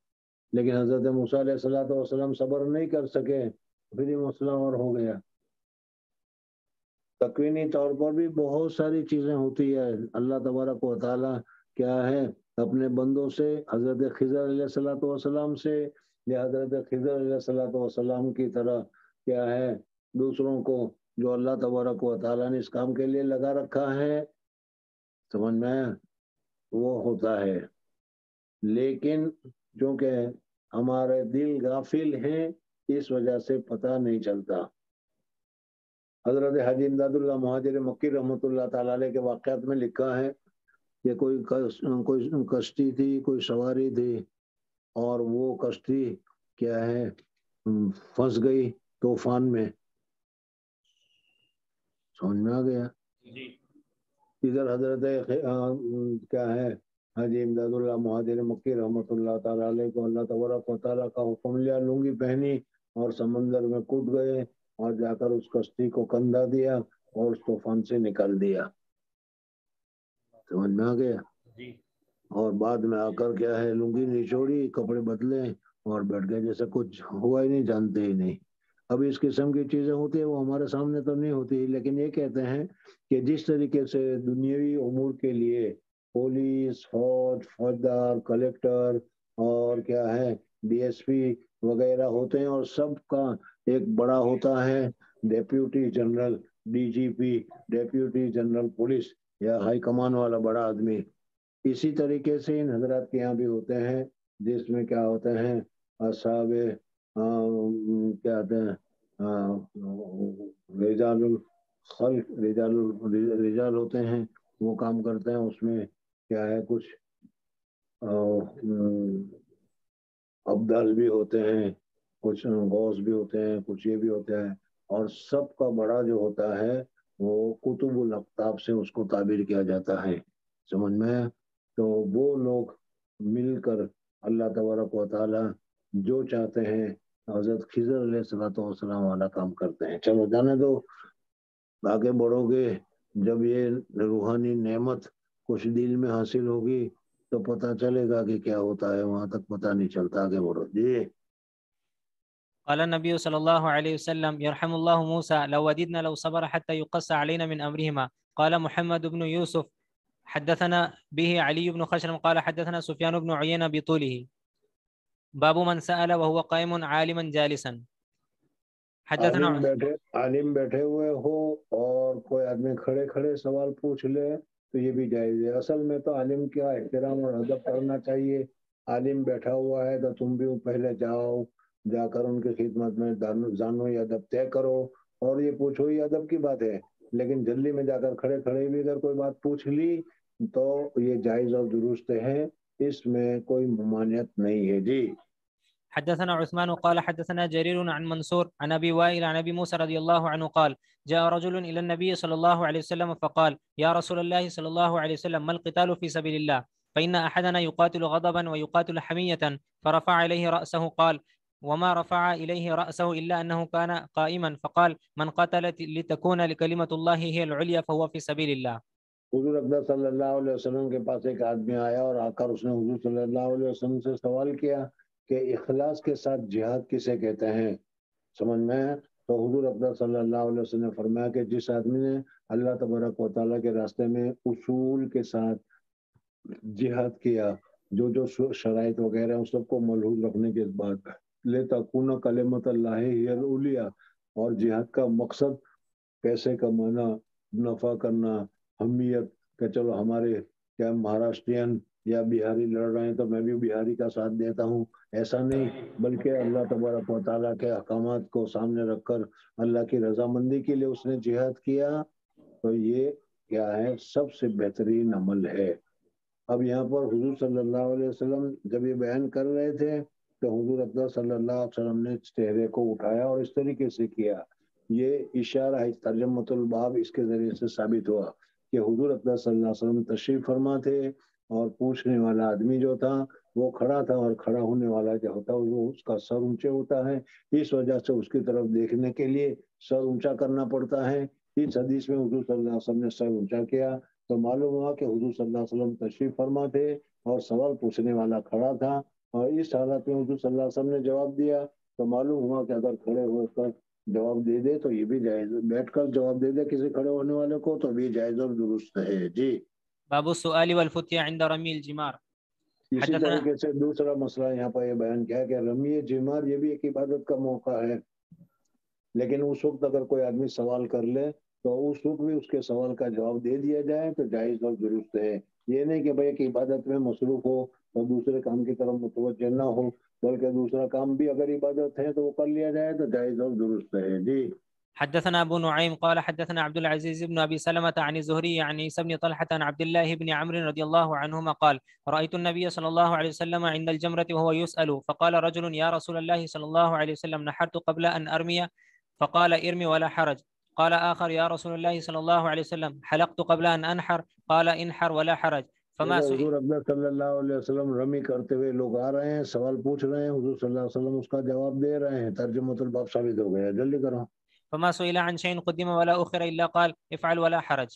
لیکن حضرت موسیٰ علیہ الصلوۃ والسلام صبر نہیں کر سکے، پھر یہ مسئلہ اور ہو گیا۔ تکوینی طور پر بھی بہت ساری چیزیں ہوتی ہے۔ اللہ تبارک و تعالیٰ کیا ہے اپنے بندوں سے حضرت خضر علیہ الصلوۃ والسلام سے یا حضرت خضر علیہ الصلوۃ والسلام کی طرح کیا ہے دوسروں کو جو اللہ تبارک و تعالیٰ نے اس کام کے لیے لگا رکھا ہے، سمجھ میں وہ ہوتا ہے۔ لیکن چونکہ ہمارے دل غافل ہیں اس وجہ سے پتہ نہیں چلتا۔ حضرت حاجی امداد اللہ مہاجر مکی رحمۃ اللہ تعالیٰ علیہ کے واقعات میں لکھا ہے کہ کوئی کوئی کشتی تھی، کوئی سواری تھی اور وہ کشتی کیا ہے پھنس گئی طوفان میں، سمجھ میں آ گیا۔ ادھر حضرت کیا ہے حاجی امداد اللہ مہاجر مکی رحمۃ اللہ تعالیٰ علیہ کو اللہ تبارک و تعالیٰ کا حکم لیا، لنگی پہنی اور سمندر میں کود گئے اور جا کر اس کشتی کو کندھا دیا اور اس طوفان سے نکال دیا، سمجھ میں آ گیا۔ اور بعد میں آ کر کیا ہے لنگی نچوڑی، کپڑے بدلے اور بیٹھ گئے جیسے کچھ ہوا ہی نہیں، جانتے ہی نہیں۔ اب اس قسم کی چیزیں ہوتی ہیں وہ ہمارے سامنے تو نہیں ہوتی، لیکن یہ کہتے ہیں کہ جس طریقے سے دنیاوی امور کے لیے پولیس، فوج، فوجدار، کلیکٹر اور کیا ہے ڈی ایس پی وغیرہ ہوتے ہیں اور سب کا ایک بڑا ہوتا ہے deputy general, D G P, deputy general police یا ہائی کمان والا بڑا آدمی، اسی طریقے سے ان حضرات کے یہاں بھی ہوتے ہیں جس میں کیا ہوتے ہیں اصحاب کیا کہتے ہیں رجال الخلق، رجال رجال ہوتے ہیں، وہ کام کرتے ہیں۔ اس میں کیا ہے کچھ ابدال بھی ہوتے ہیں، کچھ غوث بھی ہوتے ہیں، کچھ یہ بھی ہوتے ہیں، اور سب کا بڑا جو ہوتا ہے وہ کتب الاقطاب سے اس کو تعبیر کیا جاتا ہے، سمجھ میں۔ تو وہ لوگ مل کر اللہ تبارک و تعالی جو چاہتے ہیں حضرت خضر علیہ الصلوۃ والسلام والا کام کرتے ہیں۔ چلو جانے دو، آگے بڑھو گے جب یہ روحانی نعمت کچھ دل میں حاصل ہوگی تو پتہ چلے گا کہ کیا ہوتا ہے، وہاں تک پتہ نہیں چلتا، آگے بڑھو جی۔ قال النبي صلى الله عليه وسلم يرحم الله موسى لو وددنا لو صبر حتى يقص علينا من أمرهما قال محمد بن يوسف حدثنا به علي بن خشرم قال حدثنا سفيان بن عيينة بطوله باب من سأل وهو قائم عالما جالسا حدثنا عالم بیٹھے عالم بیٹھے ہوئے ہو اور کوئی آدمی کھڑے کھڑے سوال پوچھ لے تو یہ بھی جائز ہے۔ اصل میں تو عالم کا احترام اور ادب کرنا چاہیے۔ عالم بیٹھا ہوا ہے تو تم بھی پہلے جاؤ، جا کر ان کی خدمت میں جانو یا ادب طے کرو اور یہ پوچھو، یہ ادب کی بات ہے۔ لیکن جلدی میں جا کر کھڑے کھڑے بھی اگر کوئی بات پوچھ لی تو یہ جائز اور درست ہے، اس میں کوئی ممانعت نہیں ہے۔ جی حدثنا عثمان قال حدثنا جرير عن منصور عن ابي وائل عن ابي موسى رضي الله عنه قال جاء رجل الى النبي صلى الله عليه وسلم فقال يا رسول الله صلى الله عليه وسلم ما القتال في سبيل الله فإن أحدنا يقاتل غضبا ويقاتل حمية فرفع إليه رأسه قال وما رفع إليه رأسه إلا أنه كان قائما فقال من قتل لتكون لكلمة الله هي العليا فهو في سبيل الله۔ حضور اقدس صلی اللہ علیہ وسلم کے پاس ایک آدمی آیا اور آ کر اس نے حضور صلی اللہ علیہ وسلم سے سوال کیا کہ اخلاص کے ساتھ جہاد کسے کہتے ہیں، سمجھ میں؟ تو حضور اقدس صلی اللہ علیہ وسلم نے فرمایا کہ جس آدمی نے اللہ تبارک و تعالیٰ کے راستے میں اصول کے ساتھ جہاد کیا، جو جو شرائط وغیرہ ہیں اس سب کو ملحوظ رکھنے کے بعد لِتَكُونَ کلمۃ اللہ ہی العلیٰ، اور جہاد کا مقصد پیسے کمانا، نفع کرنا، حمیت کہ چلو ہمارے کیا مہاراشٹرین یا بہاری لڑ رہے ہیں تو میں بھی بہاری کا ساتھ دیتا ہوں، ایسا نہیں، بلکہ اللہ تبارک و تعالیٰ کے احکامات کو سامنے رکھ کر اللہ کی رضامندی کے لیے اس نے جہاد کیا، تو یہ کیا ہے، سب سے بہترین عمل ہے۔ اب یہاں پر حضور صلی اللہ علیہ وسلم جب یہ بیان کر رہے تھے تو حضور اقدس صلی اللہ علیہ وسلم نے چہرے کو اٹھایا اور اس طریقے سے کیا، یہ اشارہ ہے، ترجمۃ الباب اس کے ذریعے سے ثابت ہوا کہ حضور اقدس صلی اللہ علیہ وسلم تشریف فرما تھے اور پوچھنے والا آدمی جو تھا وہ کھڑا تھا، اور کھڑا ہونے والا جو ہوتا ہے وہ اس کا سر اونچے ہوتا ہے، اس وجہ سے اس کی طرف دیکھنے کے لیے سر اونچا کرنا پڑتا ہے۔ اس حدیث میں حضور صلی اللہ علیہ وسلم نے سر اونچا کیا تو معلوم ہوا کہ حضور صلی اللہ علیہ وسلم تشریف فرما تھے اور سوال پوچھنے والا کھڑا تھا، اور اس حالت میں حضور صلی اللہ علیہ وسلم نے جواب دیا تو معلوم ہوا کہ اگر کھڑے ہو کر جواب دے دے تو یہ بھی جائز، بیٹھ کر جواب دے دے کسی کھڑے ہونے والے کو تو بھی جائز اور درست ہے۔ جی باب السؤال والفتية عند رمي الجمار۔ اسی حدثنا طریقے سے دوسرا مسئلہ یہاں پر یہ بیان کیا کہ رمی جمار یہ بھی ایک عبادت کا موقع ہے، لیکن اس وقت اگر کوئی آدمی سوال کر لے تو اس وقت بھی اس کے سوال کا جواب دے دیا جائے تو جائز اور درست ہے۔ یہ نہیں کہ بھائی ایک عبادت میں مصروف ہو اور دوسرے کام کی طرف متوجہ نہ ہو، بلکہ دوسرا کام بھی اگر عبادت ہے تو وہ کر لیا جائے تو جائز اور درست ہے۔ جی حدثنا ابو نعيم قال حدثنا عبد العزيز بن ابي سلمة عن الزهري عن عيسى بن طلحة عن عبد الله بن عمرو رضي الله عنهما قال رأيت النبي صلى الله عليه وسلم عند الجمرة وهو يسأل فقال رجل يا رسول الله صلى الله عليه وسلم نحرت قبل أن أرمي فقال ارمي ولا حرج، قال آخر يا رسول الله صلى الله عليه وسلم حلقت قبل أن أنحر قال انحر ولا حرج۔ فما سئل حضور اقدس صلی اللہ علیہ وسلم رمی کرتے ہوئے لوگ آ رہے ہیں، سوال پوچھ رہے ہیں، حضور صلی اللہ علیہ وسلم اس کا جواب دے رہے ہیں، ترجمۃ الباب ثابت ہو گیا، جلدی کرو۔ فما سئل عن شيء قدم ولا أخر إلا قال افعل ولا حرج۔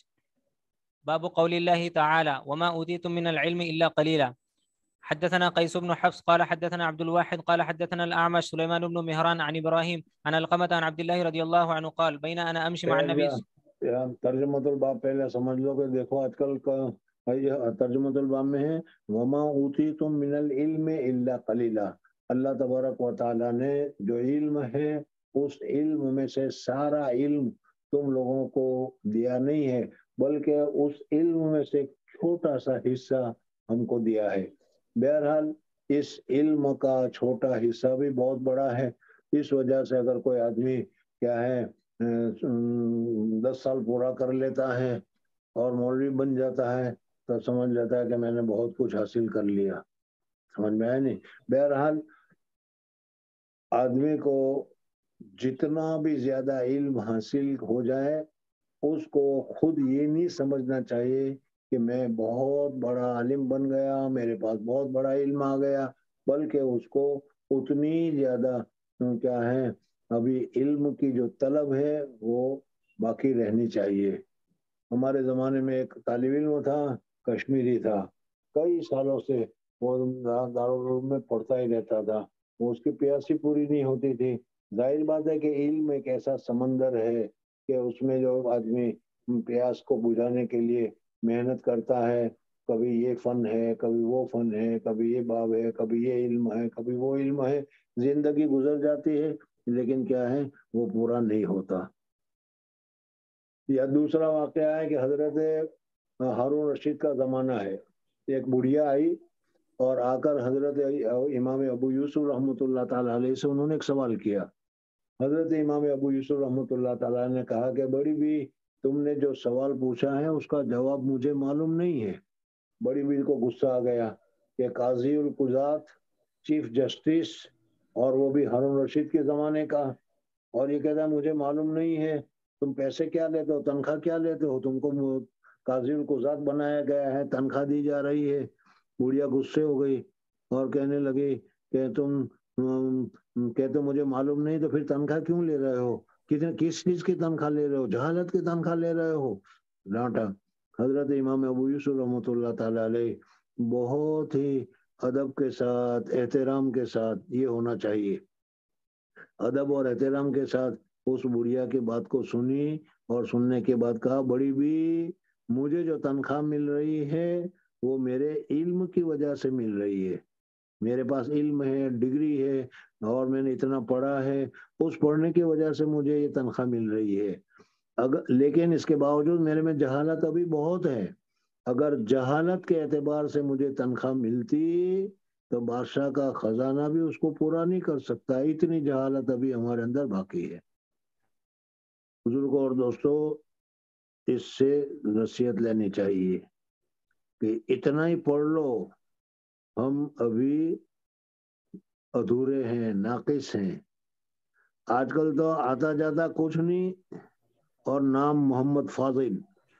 باب قول الله تعالى وما أوتيتم من العلم إلا قليلا۔ حدثنا قيس بن حفص قال حدثنا عبد الواحد قال حدثنا الأعمش سليمان بن مهران عن إبراهيم عن القمة عن عبد الله رضي الله عنه قال بين أنا أمشي مع النبي۔ ترجمۃ الباب پہلے سمجھ لو کہ دیکھو آج کل کا ترجمۃ الباب میں ہے وما اوتیتم من العلم الا قلیلا، اللہ تبارک و تعالیٰ نے جو علم ہے اس علم میں سے سارا علم تم لوگوں کو دیا نہیں ہے، بلکہ اس علم میں سے چھوٹا سا حصہ ہم کو دیا ہے۔ بہرحال اس علم کا چھوٹا حصہ بھی بہت بڑا ہے، اس وجہ سے اگر کوئی آدمی کیا ہے دس سال پورا کر لیتا ہے اور مولوی بن جاتا ہے تو سمجھ لیتا ہے کہ میں نے بہت کچھ حاصل کر لیا، سمجھ میں آیا نہیں؟ بہرحال آدمی کو جتنا بھی زیادہ علم حاصل ہو جائے اس کو خود یہ نہیں سمجھنا چاہیے کہ میں بہت بڑا عالم بن گیا، میرے پاس بہت بڑا علم آ گیا، بلکہ اس کو اتنی زیادہ کیا ہے ابھی علم کی جو طلب ہے وہ باقی رہنی چاہیے۔ ہمارے زمانے میں ایک طالب علم تھا، کشمیری تھا، کئی سالوں سے وہ دارالعلوم میں پڑھتا ہی رہتا تھا، وہ اس کی پیاسی پوری نہیں ہوتی تھی۔ ظاہر بات ہے کہ علم ایک ایسا سمندر ہے کہ اس میں جو آدمی پیاس کو بجھانے کے لیے محنت کرتا ہے، کبھی یہ فن ہے، کبھی وہ فن ہے، کبھی یہ باب ہے، کبھی یہ علم ہے، کبھی وہ علم ہے، زندگی گزر جاتی ہے لیکن کیا ہے وہ پورا نہیں ہوتا۔ یا دوسرا واقعہ ہے کہ حضرت ہارون رشید کا زمانہ ہے. ایک بڑھیا آئی اور آ کر حضرت امام ابو یوسف رحمۃ اللہ تعالیٰ علیہ سے انہوں نے ایک سوال کیا. حضرت امام ابو یوسف رحمۃ اللہ تعالیٰ نے کہا کہ بڑی بھی تم نے جو سوال پوچھا ہے اس کا جواب مجھے معلوم نہیں ہے. بڑی بی کو غصہ آ گیا کہ قاضی القضات، چیف جسٹس، اور وہ بھی ہارون رشید کے زمانے کا، اور یہ کہتا ہے مجھے معلوم نہیں ہے. تم پیسے کیا لیتے ہو، تنخواہ کیا لیتے ہو، تم کو قاضی القضات بنایا گیا ہے، تنخواہ دی جا رہی ہے. بڑھیا غصے ہو گئی اور کہنے لگی کہ تم کہتے مجھے معلوم نہیں تو پھر تنخواہ کیوں لے رہے ہو، کتنے کس چیز کی تنخواہ لے رہے ہو، جہالت کی تنخواہ لے رہے ہو. ڈانٹا. حضرت امام ابو یوسف رحمۃ اللہ تعالیٰ علیہ بہت ہی ادب کے ساتھ، احترام کے ساتھ، یہ ہونا چاہیے، ادب اور احترام کے ساتھ اس بڑھیا کی بات کو سنی اور سننے کے بعد کہا بڑی بھی مجھے جو تنخواہ مل رہی ہے وہ میرے علم کی وجہ سے مل رہی ہے. میرے پاس علم ہے، ڈگری ہے، اور میں نے اتنا پڑھا ہے، اس پڑھنے کی وجہ سے مجھے یہ تنخواہ مل رہی ہے. اگر لیکن اس کے باوجود میرے میں جہالت ابھی بہت ہے. اگر جہالت کے اعتبار سے مجھے تنخواہ ملتی تو بادشاہ کا خزانہ بھی اس کو پورا نہیں کر سکتا. اتنی جہالت ابھی ہمارے اندر باقی ہے. بزرگوں اور دوستوں، اس سے نصیحت لینی چاہیے کہ اتنا ہی پڑھ لو، ہم ابھی ادھورے ہیں، ناقص ہیں. آج کل تو آتا جاتا کچھ نہیں اور نام محمد فاضل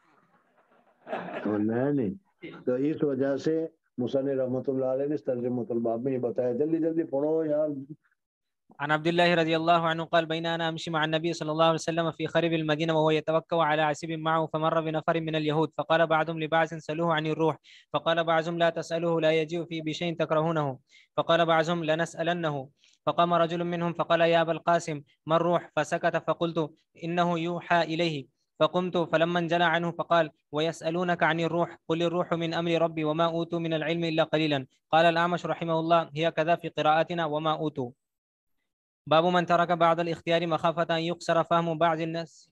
ہے نہیں. تو اس وجہ سے مصنف رحمۃ اللہ علیہ نے اس ترجمۃ الباب میں یہ بتایا. جلدی جلدی پڑھو یار. عن عبد الله رضي الله عنه قال بين أنا أمشي مع النبي صلى الله عليه وسلم في خرب المدينة وهو يتوكل على عسيب معه فمر بنفر من اليهود فقال بعضهم لبعض سألوه عن الروح فقال بعضهم لا تسألوه لا يجيء في بشيء تكرهونه فقال بعضهم لنسألنه فقام رجل منهم فقال يا أبا القاسم ما الروح فسكت فقلت إنه يوحى إليه فقمت فلما انجلى عنه فقال ويسألونك عن الروح قل الروح من أمر ربي وما أوتوا من العلم إلا قليلا. قال الأعمش رحمه الله هي كذا في قراءتنا وما أوتوا. باب من ترك بعض الاختيار مخافة أن يقصر فهم بعض الناس.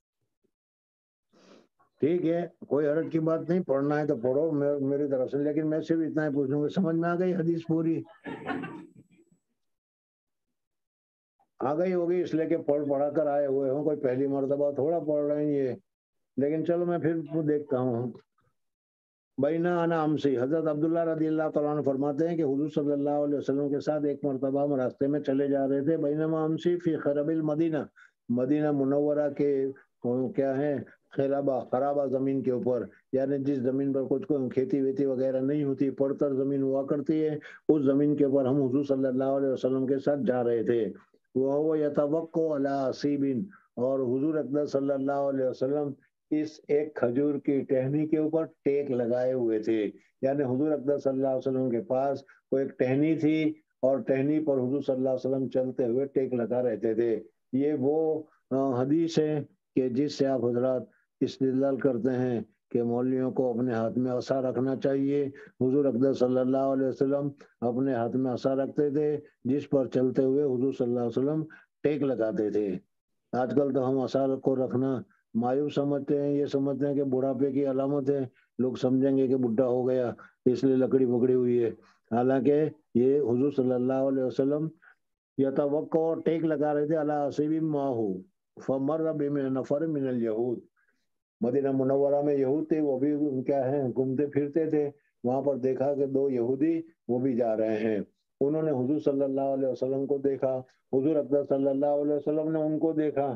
ٹھیک ہے، کوئی حرج کی بات نہیں، پڑھنا ہے تو پڑھو میری طرف سے. لیکن میں صرف اتنا ہی پوچھوں گا، سمجھ میں آ گئی حدیث پوری؟ آ گئی ہوگی، اس لیے کہ پڑھ پڑھا کر آئے ہوئے ہوں، کوئی پہلی مرتبہ تھوڑا پڑھ رہے ہیں یہ. لیکن چلو میں پھر دیکھتا ہوں. بینا انا امسی، حضرت عبداللہ رضی اللہ تعالیٰ عنہ فرماتے ہیں کہ حضور صلی اللہ علیہ وسلم کے ساتھ ایک مرتبہ ہم راستے میں چلے جا رہے تھے. بینما امسی فی خرب المدینہ، مدینہ منورہ کے کیا ہے خرابہ خرابہ زمین کے اوپر، یعنی جس زمین پر کچھ کھیتی ویتی وغیرہ نہیں ہوتی، پڑتر زمین ہوا کرتی ہے، اس زمین کے اوپر ہم حضور صلی اللہ علیہ وسلم کے ساتھ جا رہے تھے. وہ یتوقع علی عصیب، اور حضور اقدس صلی اللہ علیہ وسلم اس ایک کھجور کی ٹہنی کے اوپر ٹیک لگائے ہوئے تھے. یعنی حضور اقدس صلی اللہ علیہ وسلم کے پاس وہ ایک ٹہنی تھی اور ٹہنی پر حضور صلی اللہ علیہ وسلم چلتے ہوئے ٹیک لگا رہتے تھے. یہ وہ حدیث ہے کہ جس سے آپ حضرات استدلال کرتے ہیں کہ مولویوں کو اپنے ہاتھ میں عصا رکھنا چاہیے. حضور اقدس صلی اللہ علیہ وسلم اپنے ہاتھ میں عصا رکھتے تھے جس پر چلتے ہوئے حضور صلی اللہ علیہ وسلم ٹیک لگاتے تھے. آج کل تو ہم عصا کو رکھنا مایوس سمجھتے ہیں، یہ سمجھتے ہیں کہ بڑھاپے کی علامت ہے، لوگ سمجھیں گے کہ بڈھا ہو گیا اس لیے لکڑی پکڑی ہوئی ہے. حالانکہ یہ حضور صلی اللہ علیہ وسلم یتوقع ٹیک لگا رہے تھے علی عصیب ماہو فمر بنفر من الیہود. مدینہ منورہ میں یہود تھے، وہ بھی کیا ہے گھومتے پھرتے تھے. وہاں پر دیکھا کہ دو یہودی وہ بھی جا رہے ہیں. انہوں نے حضور صلی اللہ علیہ وسلم کو دیکھا، حضور اقدس صلی اللہ علیہ وسلم نے ان کو دیکھا.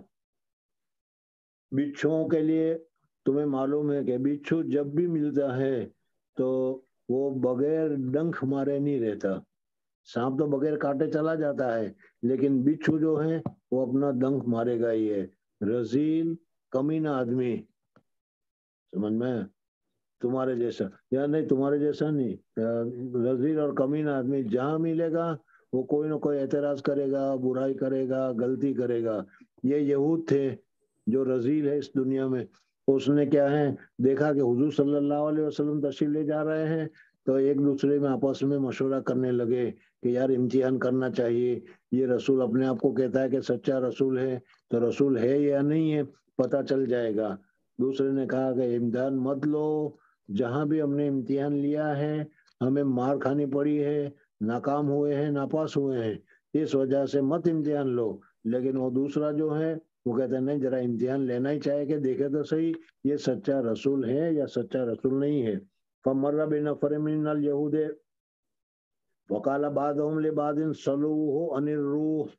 بچھوؤں کے لیے تمہیں معلوم ہے کہ بچھو جب بھی ملتا ہے تو وہ بغیر ڈنک مارے نہیں رہتا. سانپ تو بغیر کاٹے چلا جاتا ہے، لیکن بچھو جو ہے وہ اپنا ڈنک مارے گا ہی ہے. رزیل کمینہ آدمی، سمجھ میں، تمہارے جیسا یا نہیں، تمہارے جیسا نہیں، رزیل اور کمینہ آدمی جہاں ملے گا وہ کوئی نہ کوئی اعتراض کرے گا، برائی کرے گا، غلطی کرے گا. یہ یہود تھے جو رزیل ہے اس دنیا میں. اس نے کیا ہے دیکھا کہ حضور صلی اللہ علیہ وسلم تشریف لے جا رہے ہیں تو ایک دوسرے میں آپس میں مشورہ کرنے لگے کہ یار امتحان کرنا چاہیے، یہ رسول اپنے آپ کو کہتا ہے کہ سچا رسول ہے تو رسول ہے یا نہیں ہے پتہ چل جائے گا. دوسرے نے کہا کہ امتحان مت لو، جہاں بھی ہم نے امتحان لیا ہے ہمیں مار کھانی پڑی ہے، ناکام ہوئے ہیں، ناپاس ہوئے ہیں، اس وجہ سے مت امتحان لو۔ لیکن وہ دوسرا جو ہے وہ کہتے ہیں نہیں، ذرا امتحان لینا ہی چاہے کہ دیکھے تو صحیح یہ سچا رسول ہے یا سچا رسول نہیں ہے۔ فمر بنفر من اليہود وقال بعضهم لبعض صلوه عن الروح،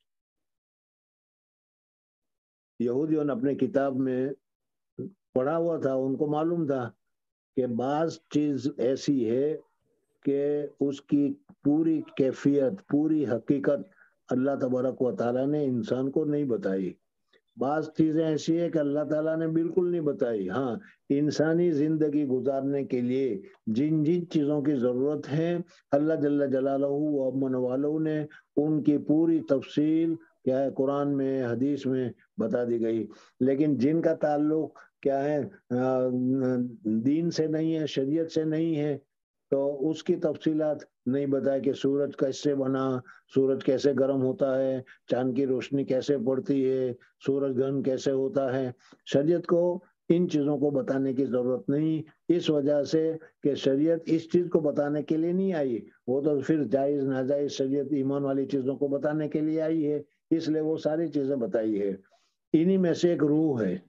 یہودیوں نے اپنے کتاب میں پڑھا ہوا تھا، ان کو معلوم تھا کہ بعض چیز ایسی ہے کہ اس کی پوری کیفیت، پوری حقیقت اللہ تبارک و تعالیٰ نے انسان کو نہیں بتائی، بعض چیزیں ایسی ہے کہ اللہ تعالیٰ نے بالکل نہیں بتائی۔ ہاں، انسانی زندگی گزارنے کے لیے جن جن چیزوں کی ضرورت ہے اللہ جل جلالہ و امن والوں نے ان کی پوری تفصیل کیا ہے قرآن میں، حدیث میں بتا دی گئی، لیکن جن کا تعلق کیا ہے دین سے نہیں ہے، شریعت سے نہیں ہے، تو اس کی تفصیلات نہیں بتایا کہ سورج کیسے بنا، سورج کیسے گرم ہوتا ہے، چاند کی روشنی کیسے پڑتی ہے، سورج گرہن کیسے ہوتا ہے۔ شریعت کو ان چیزوں کو بتانے کی ضرورت نہیں، اس وجہ سے کہ شریعت اس چیز کو بتانے کے لیے نہیں آئی، وہ تو پھر جائز ناجائز شریعت ایمان والی چیزوں کو بتانے کے لیے آئی ہے، اس لیے وہ ساری چیزیں بتائی ہے۔ انہی میں سے ایک روح ہے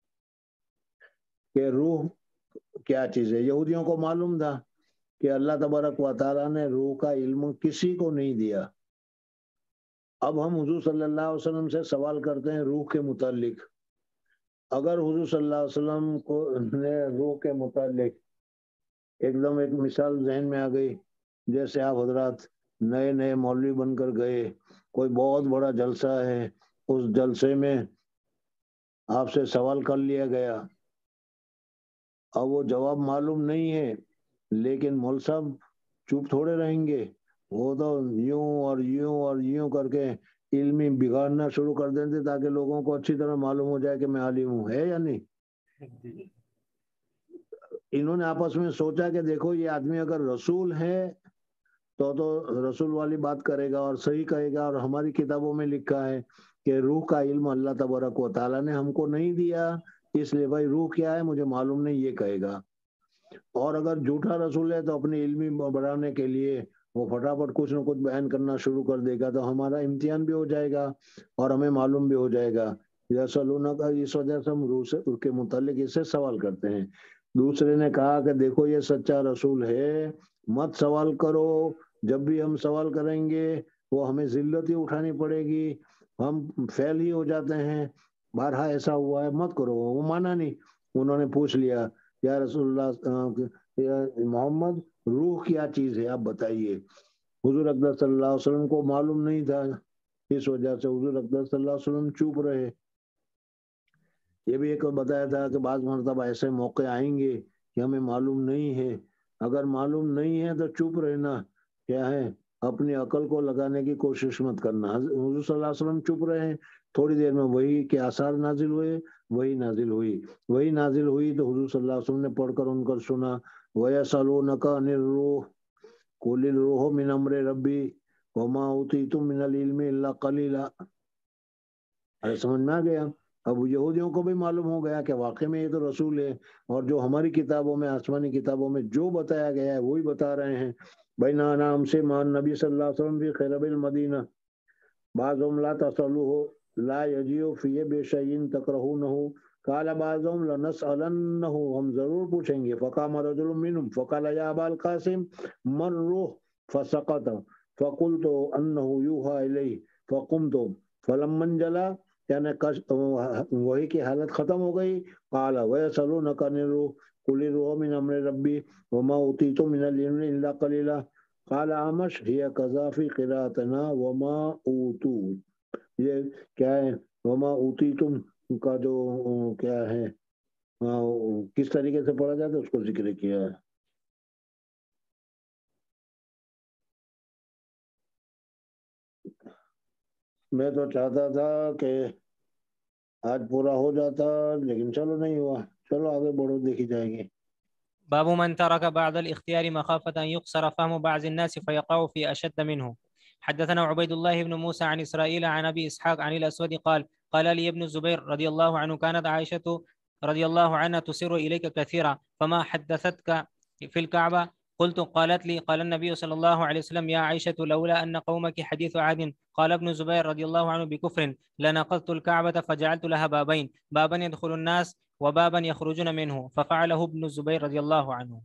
کہ روح کیا چیز ہے۔ یہودیوں کو معلوم تھا کہ اللہ تبارک و تعالیٰ نے روح کا علم کسی کو نہیں دیا۔ اب ہم حضور صلی اللہ علیہ وسلم سے سوال کرتے ہیں روح کے متعلق، اگر حضور صلی اللہ علیہ وسلم کو نے روح کے متعلق ایک دم ایک مثال ذہن میں آ گئی، جیسے آپ حضرات نئے نئے مولوی بن کر گئے، کوئی بہت بڑا جلسہ ہے، اس جلسے میں آپ سے سوال کر لیا گیا، اب وہ جواب معلوم نہیں ہے، لیکن مول صاحب چپ تھوڑے رہیں گے، وہ تو یوں اور یوں اور یوں کر کے علمی بگاڑنا شروع کر دیتے تاکہ لوگوں کو اچھی طرح معلوم ہو جائے کہ میں عالم ہوں، ہے یا نہیں؟ انہوں نے آپس میں سوچا کہ دیکھو یہ آدمی اگر رسول ہے تو تو رسول والی بات کرے گا اور صحیح کہے گا، اور ہماری کتابوں میں لکھا ہے کہ روح کا علم اللہ تبارک و تعالیٰ نے ہم کو نہیں دیا، اس لیے بھائی روح کیا ہے مجھے معلوم نہیں، یہ کہے گا۔ اور اگر جھوٹا رسول ہے تو اپنی علمی بڑھانے کے لیے وہ پھٹافٹ کچھ نہ کچھ بیان کرنا شروع کر دے گا، تو ہمارا امتحان بھی ہو جائے گا اور ہمیں معلوم بھی ہو جائے گا۔ یسألونک کا اس وجہ سے ہم روح سے اس کے متعلق اس سے سوال کرتے ہیں۔ دوسرے نے کہا کہ دیکھو یہ سچا رسول ہے، مت سوال کرو، جب بھی ہم سوال کریں گے وہ ہمیں ذلت ہی اٹھانی پڑے گی، ہم فیل ہی ہو جاتے ہیں، بارہا ایسا ہوا ہے، مت کرو۔ وہ مانا نہیں، انہوں نے پوچھ لیا یا رسول اللہ یا محمد روح کیا چیز ہے آپ بتائیے۔ حضور اکبر صلی اللہ علیہ وسلم کو معلوم نہیں تھا، اس وجہ سے حضور اکبر صلی اللہ علیہ وسلم چپ رہے۔ یہ بھی ایک بتایا تھا کہ بعض مرتبہ ایسے موقع آئیں گے کہ ہمیں معلوم نہیں ہے، اگر معلوم نہیں ہے تو چپ رہنا کیا ہے، اپنی عقل کو لگانے کی کوشش مت کرنا۔ حضور صلی اللہ علیہ وسلم چپ رہے، تھوڑی دیر میں وہی کے آثار نازل ہوئے، وہی نازل ہوئی وہی نازل ہوئی تو حضور صلی اللہ علیہ وسلم نے پڑھ کر ان کو سنا، وَيَسْأَلُونَكَ عَنِ الرُّوحِ قُلِ الرُّوحُ مِنْ أَمْرِ رَبِّي وَمَا أُوتِيتُم مِّنَ الْعِلْمِ إِلَّا قَلِيلًا۔ ارے سمجھ میں آ گیا؟ اب یہودیوں کو بھی معلوم ہو گیا کہ واقعی میں یہ تو رسول ہے، اور جو ہماری کتابوں میں، آسمانی کتابوں میں جو بتایا گیا ہے وہی بتا رہے ہیں۔ بین نام سے مان نبی صلی اللہ علیہ وسلم بھی خیرب المدینہ بعضهم لا تسألوه لا یجیو فی بشیء تکرہونہ قال بعضهم لنسألنہ، ہم ضرور پوچھیں گے۔ فقام رجل منهم فقال یا ابا القاسم من روح فسقط فقلت انہ یوحى الی فقمت فلما انجلا، یعنی وہی کی حالت ختم ہو گئی۔ قال ويسألونك عن الروح قل الروح من امر ربی وما اوتیتم من العلم الا قلیلا۔ قال عامش هي كذا في قراءتنا وما اوتو، یہ کیا ہے وما اوتیتم کا جو کیا ہے کس طریقے سے پڑھا جاتا ہے اس کو ذکر کیا ہے۔ میں تو چاہتا تھا کہ آج پورا ہو جاتا لیکن چلو نہیں ہوا، چلو آگے بڑھو، دیکھی جائے گی۔ باب من ترك بعد الاختيار مخافة أن يقصر فهم بعض الناس فيقع في أشد منه. حدثنا عبيد الله بن موسى عن إسرائيل عن أبي إسحاق عن الأسود قال قال لي ابن الزبير رضي الله عنه كانت عائشة رضي الله عنها تسر إليك كثيرا فما حدثتك في الكعبة؟ قلت قالت لي قال النبي صلى الله عليه وسلم يا عائشة لولا أن قومك حديث عهد. قال ابن زبير رضي الله عنه بكفر لنقضت الكعبة فجعلت لها بابين بابا يدخل الناس وبابا يخرجون منه ففعله ابن الزبير رضي الله عنه.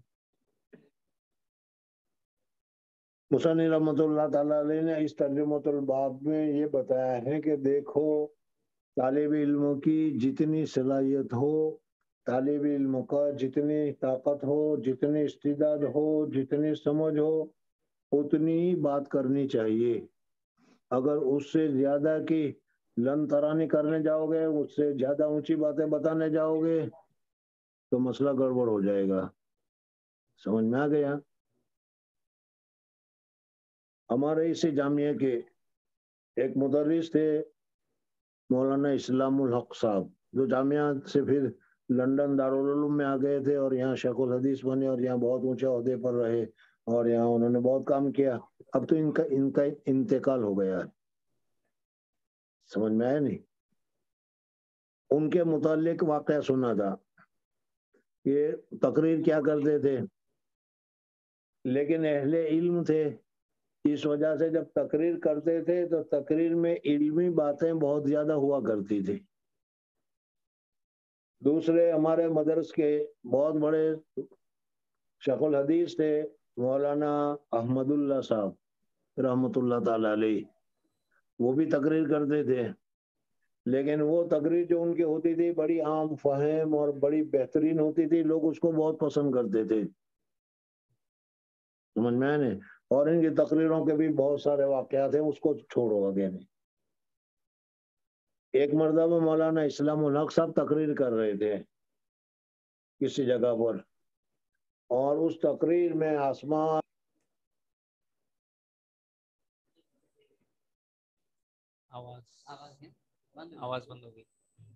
मुसन्निफ रहमतुल्लाह ताला अलैह ने इस तर्जुमतुल बाब में ये बताया है कि देखो तालिब इल्म की जितनी सलाहियत हो, तालिब इल्म का जितनी ताकत हो, जितनी इस्तिदाद हो, जितनी समझ हो, उतनी ही बात करनी चाहिए। अगर उससे ज्यादा की लन तरानी करने जाओगे, उससे ज्यादा ऊंची बातें बताने जाओगे तो मसला गड़बड़ हो जाएगा। समझ में आ गया? हमारे इसी जामिया के एक मुदर्रिस थे मौलाना इस्लामुल हक साहब, जो जामिया से फिर लंदन दारुल उलूम में आ गए थे और यहाँ शेखुल हदीस बने और यहाँ बहुत ऊंचे ओहदे पर रहे और यहाँ उन्होंने बहुत काम किया। अब तो इनका इनका इंतकाल हो गया है। समझ में आया नहीं? उनके मुतालिक वाकया सुना था। ये तकरीर क्या करते थे, लेकिन अहले इल्म थे, इस वजह से जब तकरीर करते थे तो तकरीर में इल्मी बातें बहुत ज्यादा हुआ करती थी। दूसरे हमारे मदरस के बहुत बड़े शेखुल हदीस थे मौलाना अहमदुल्लाह साहब रहमतुल्लाह ताला अलैह, वो भी तकरीर करते थे, लेकिन वो तकरीर जो उनकी होती थी बड़ी आम फहम और बड़ी बेहतरीन होती थी, लोग उसको बहुत पसंद करते थे। समझ में आया नहीं? और इनकी तकरीरों के भी बहुत सारे वाकयात हैं, उसको छोड़ो आगे नहीं। एक मरतबा मौलाना इस्लामुल हक साहब तकरीर कर रहे थे किसी जगह पर, और उस तकरीर में आसमान आवाज आवाज बंद हो गई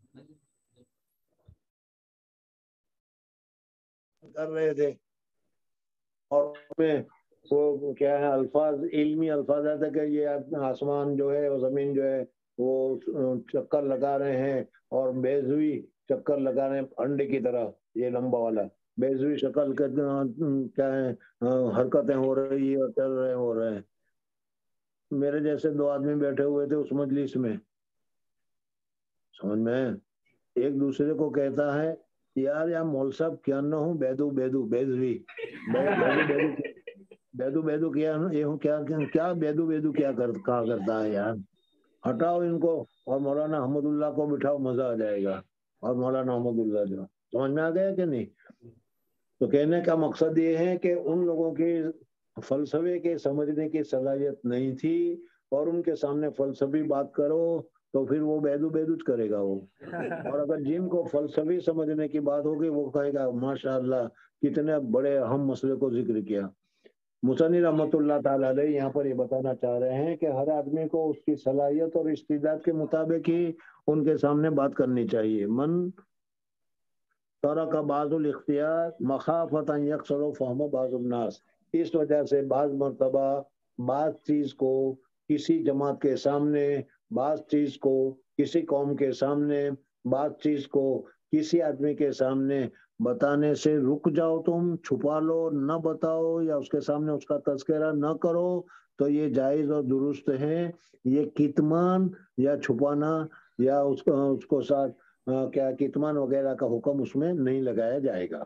कर रहे थे और उसमें वो क्या है अल्फाज इल्मी अल्फाज आते कि ये आसमान जो है और जमीन जो है वो चक्कर लगा रहे हैं और बेजुई चक्कर लगा रहे हैं अंडे की तरह, ये लंबा वाला बेजुई शक्ल के क्या है हरकतें हो रही है और चल रहे हो रहे हैं। मेरे जैसे दो आदमी बैठे हुए थे उस मजलिस में, समझ में, एक दूसरे को कहता है यार यार मौल साहब क्या ना हूँ बेदू बेदू बेजवी बेदू बेदू बेदू बेदू किया ये हूँ क्या क्या बेदू बेदू क्या कर कहा करता है यार, हटाओ इनको और मौलाना अहमदुल्लाह को बिठाओ, मजा आ जाएगा। और मौलाना अहमदुल्लाह जो, समझ में आ गया कि नहीं? तो कहने का मकसद ये है कि उन लोगों की फलसफे के समझने की सलाहियत नहीं थी और उनके सामने फलसफी बात करो तो फिर वो बेदू बेदूज करेगा वो, और अगर जिनको फलसफी समझने की बात होगी वो कहेगा माशाअल्लाह कितने बड़े अहम मसले को जिक्र किया। मुसन्निफ रहमतुल्लाह ताला अलैह यहाँ पर ये बताना चाह रहे हैं कि हर आदमी को उसकी सलाहियत और इस्तिदाद के मुताबिक ही उनके सामने बात करनी चाहिए। मन तरक बाजुल इख्तियार मखाफतन यक्सर फहम बाजुल नास, इस वजह से बाज मरतबा बात चीज को किसी जमात के सामने, बात चीज को किसी कौम के सामने, बात चीज को किसी आदमी के सामने बताने से रुक जाओ, तुम छुपा लो, न बताओ या उसके सामने उसका तज़किरा न करो, तो ये जायज़ और दुरुस्त है। ये कितमान या छुपाना या उसको उसको साथ आ, क्या कितमान वगैरह का हुक्म उसमें नहीं लगाया जाएगा।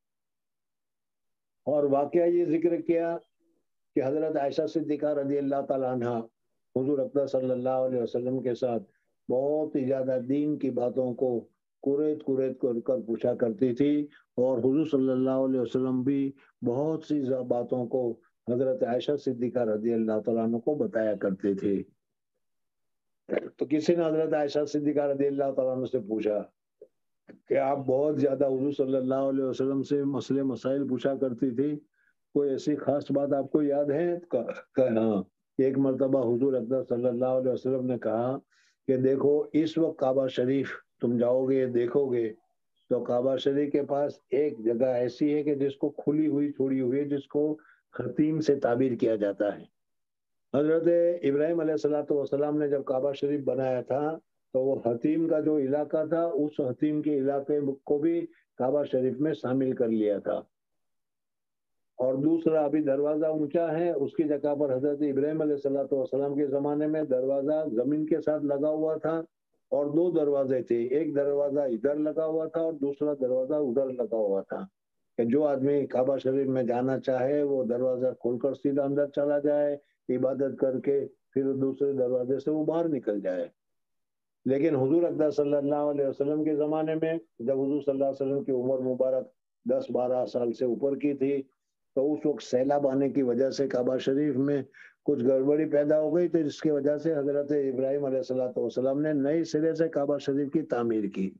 और वाकया ये जिक्र किया कि हजरत आयशा सिद्दीक़ा रज़ी अल्लाह ताला अन्हा हुजूर अक़दस सल्लल्लाहु अलैहि वसल्लम के साथ बहुत ही ज्यादा दीन की बातों को कुरेद कुरेद कर कर पूछा करती थी और हुजूर सल्लल्लाहु अलैहि वसल्लम भी बहुत सी बातों को हजरत आयशा सिद्दीक़ा रज़ी अल्लाह ताला अन्हा को बताया करते थे। तो किसी ने हजरत आयशा सिद्दीक़ा रज़ी अल्लाह ताला अन्हा से पूछा कि आप बहुत ज्यादा हुजूर सल्लल्लाहु अलैहि वसल्लम से मसले मसाइल पूछा करती थी, कोई ऐसी खास बात आपको याद है? हाँ, एक मरतबा हुजूर अक़दस सल्लल्लाहु अलैहि वसल्लम ने कहा कि देखो इस वक्त काबा शरीफ तुम जाओगे देखोगे तो काबा शरीफ के पास एक जगह ऐसी है कि जिसको खुली हुई छोड़ी हुई है, जिसको खतीम से ताबीर किया जाता है। हजरत इब्राहिम अलैहिस्सलातु वस्सलाम ने जब काबा शरीफ बनाया था तो वो हतीम का जो इलाका था उस हतीम के इलाके को भी काबा शरीफ में शामिल कर लिया था। और दूसरा, अभी दरवाजा ऊंचा है, उसकी जगह पर हजरत इब्राहिम अलैहिस्सलाम के जमाने में दरवाजा जमीन के साथ लगा हुआ था और दो दरवाजे थे, एक दरवाजा इधर लगा हुआ था और दूसरा दरवाजा उधर लगा हुआ था कि जो आदमी काबा शरीफ में जाना चाहे वो दरवाजा खोलकर सीधा अंदर चला जाए, इबादत करके फिर दूसरे दरवाजे से वो बाहर निकल जाए। लेकिन हुजूर अक़दस सल्लल्लाहु अलैहि वसल्लम के ज़माने में जब हुजूर सल्लल्लाहु अलैहि वसल्लम की उम्र मुबारक दस बारह साल से ऊपर की थी, तो उस वक्त सैलाब आने की वजह से काबा शरीफ में कुछ गड़बड़ी पैदा हो गई, तो जिसकी वजह से हजरत इब्राहिम अलैहिस्सलाम ने नए सिरे से काबा शरीफ की तामीर की।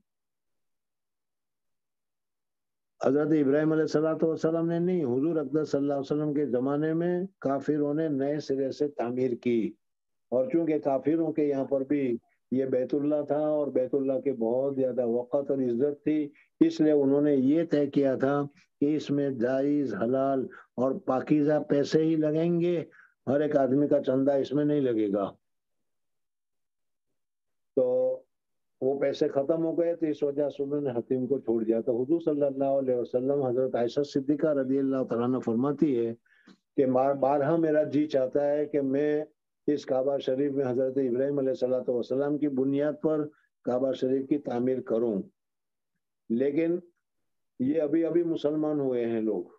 हजरत इब्राहिम अलैहिस्सलाम ने नहीं, हुजूर अक़दस सल्लल्लाहु अलैहि वसल्लम के ज़माने में काफिरों ने नए सिरे से तामीर की। और चूंकि काफिरों के यहाँ पर भी ये बैतुल्ला था और बैतुल्ला के बहुत ज्यादा वक़्त और इज्जत थी, इसलिए उन्होंने ये तय किया था कि इसमें जायज हलाल और पाकीज़ा पैसे ही लगेंगे, हर एक आदमी का चंदा इसमें नहीं लगेगा। तो वो पैसे खत्म हो गए, तो इस वजह से उन्होंने हतीम को छोड़ दिया। तो हुजूर सल्लल्लाहु अलैहि वसल्लम, हजरत आयशा सिद्दीक़ा रज़ियल्लाहु तआला अन्हा फरमाती है कि बारहा मेरा जी चाहता है कि मैं इस काबा शरीफ में हजरत इब्राहिम अलैहिस्सलाम की बुनियाद पर काबा शरीफ की तामीर करूं, लेकिन ये अभी अभी मुसलमान हुए हैं लोग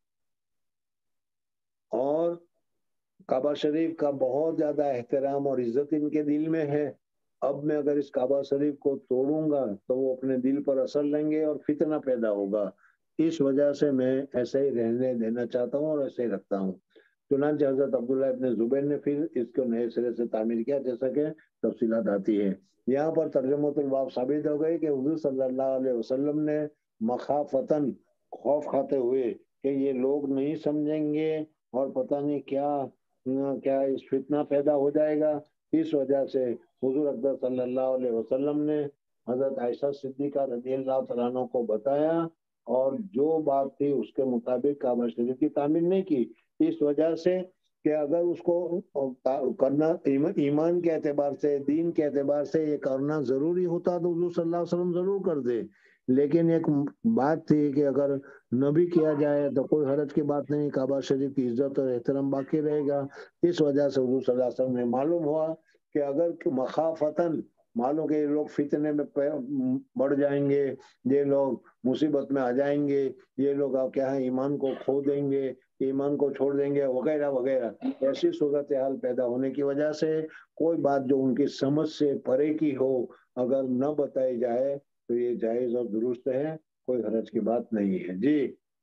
और काबा शरीफ का बहुत ज्यादा एहतराम और इज्जत इनके दिल में है। अब मैं अगर इस काबा शरीफ को तोड़ूंगा तो वो अपने दिल पर असर लेंगे और फितना पैदा होगा, इस वजह से मैं ऐसे ही रहने देना चाहता हूँ और ऐसे ही रखता हूँ। चुनांचे हजरत अब्दुल्ला इब्न जुबैर ने फिर इसको नए सिरे से तामीर किया, जैसा कि तफसीलात आती है। यहाँ पर तर्जुमतुल बाब साबित हो गई कि हुजूर सल्लल्लाहु अलैहि वसल्लम ने मखाफतन, खौफ खाते हुए कि ये लोग नहीं समझेंगे और पता नहीं क्या क्या इस फितना पैदा हो जाएगा, इस वजह से हुजूर अक़दस सल्लल्लाहु अलैहि वसल्लम ने हजरत आयशा सिद्दीक़ा रज़ियल्लाहु तआला अन्हा को बताया और जो बात थी उसके मुताबिक काबा शरीफ की तामीर नहीं की। इस वजह से कि अगर उसको करना ईमान के एतबार से, दीन के एतबार से ये करना जरूरी होता तो हुजूर सल्लल्लाहु अलैहि वसल्लम जरूर कर दे, लेकिन एक बात थी कि अगर न भी किया जाए तो कोई हरज की बात नहीं, काबा शरीफ की इज्जत और एहतराम बाकी रहेगा। इस वजह से हुजूर सल्लल्लाहु अलैहि वसल्लम ने मालूम हुआ कि अगर मखाफतन, मालूम के ये लोग फितने में बढ़ जाएंगे, ये लोग मुसीबत में आ जाएंगे, ये लोग क्या है ईमान को खो देंगे, ईमान को छोड़ देंगे वगैरह वगैरह, ऐसी सूरत हाल पैदा होने की वजह से कोई बात जो उनकी समझ से परे की हो अगर न बताई जाए तो ये जायज और दुरुस्त है, कोई हरज की बात नहीं है। जी।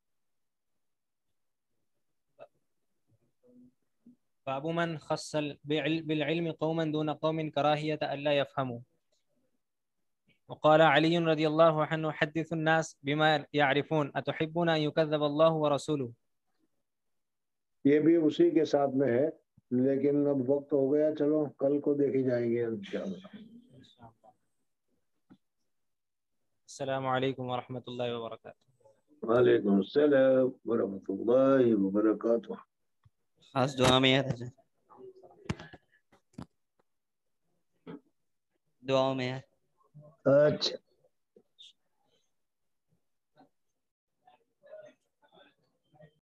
बाबू मन खस्सल बिल-इल्म कौमन दून कौमिन कराहियत अल्ला यफहमू वक़ाल अली रज़ियल्लाहु अन्हु हद्दिसु अन्नास बिमा यअरिफून अतुहिब्बून अन युकज़्ज़ब अल्लाहु व रसूलुहु। ये भी उसी के साथ में है, लेकिन अब वक्त हो गया, चलो कल को देखी जाएंगे इंशाअल्लाह। अस्सलामु अलैकुम व रहमतुल्लाहि व बरकातुहू। वालेकुम अस्सलाम व रहमतुल्लाहि व बरकातुहू। खास दुआ में याद है, दुआ में याद। अच्छा।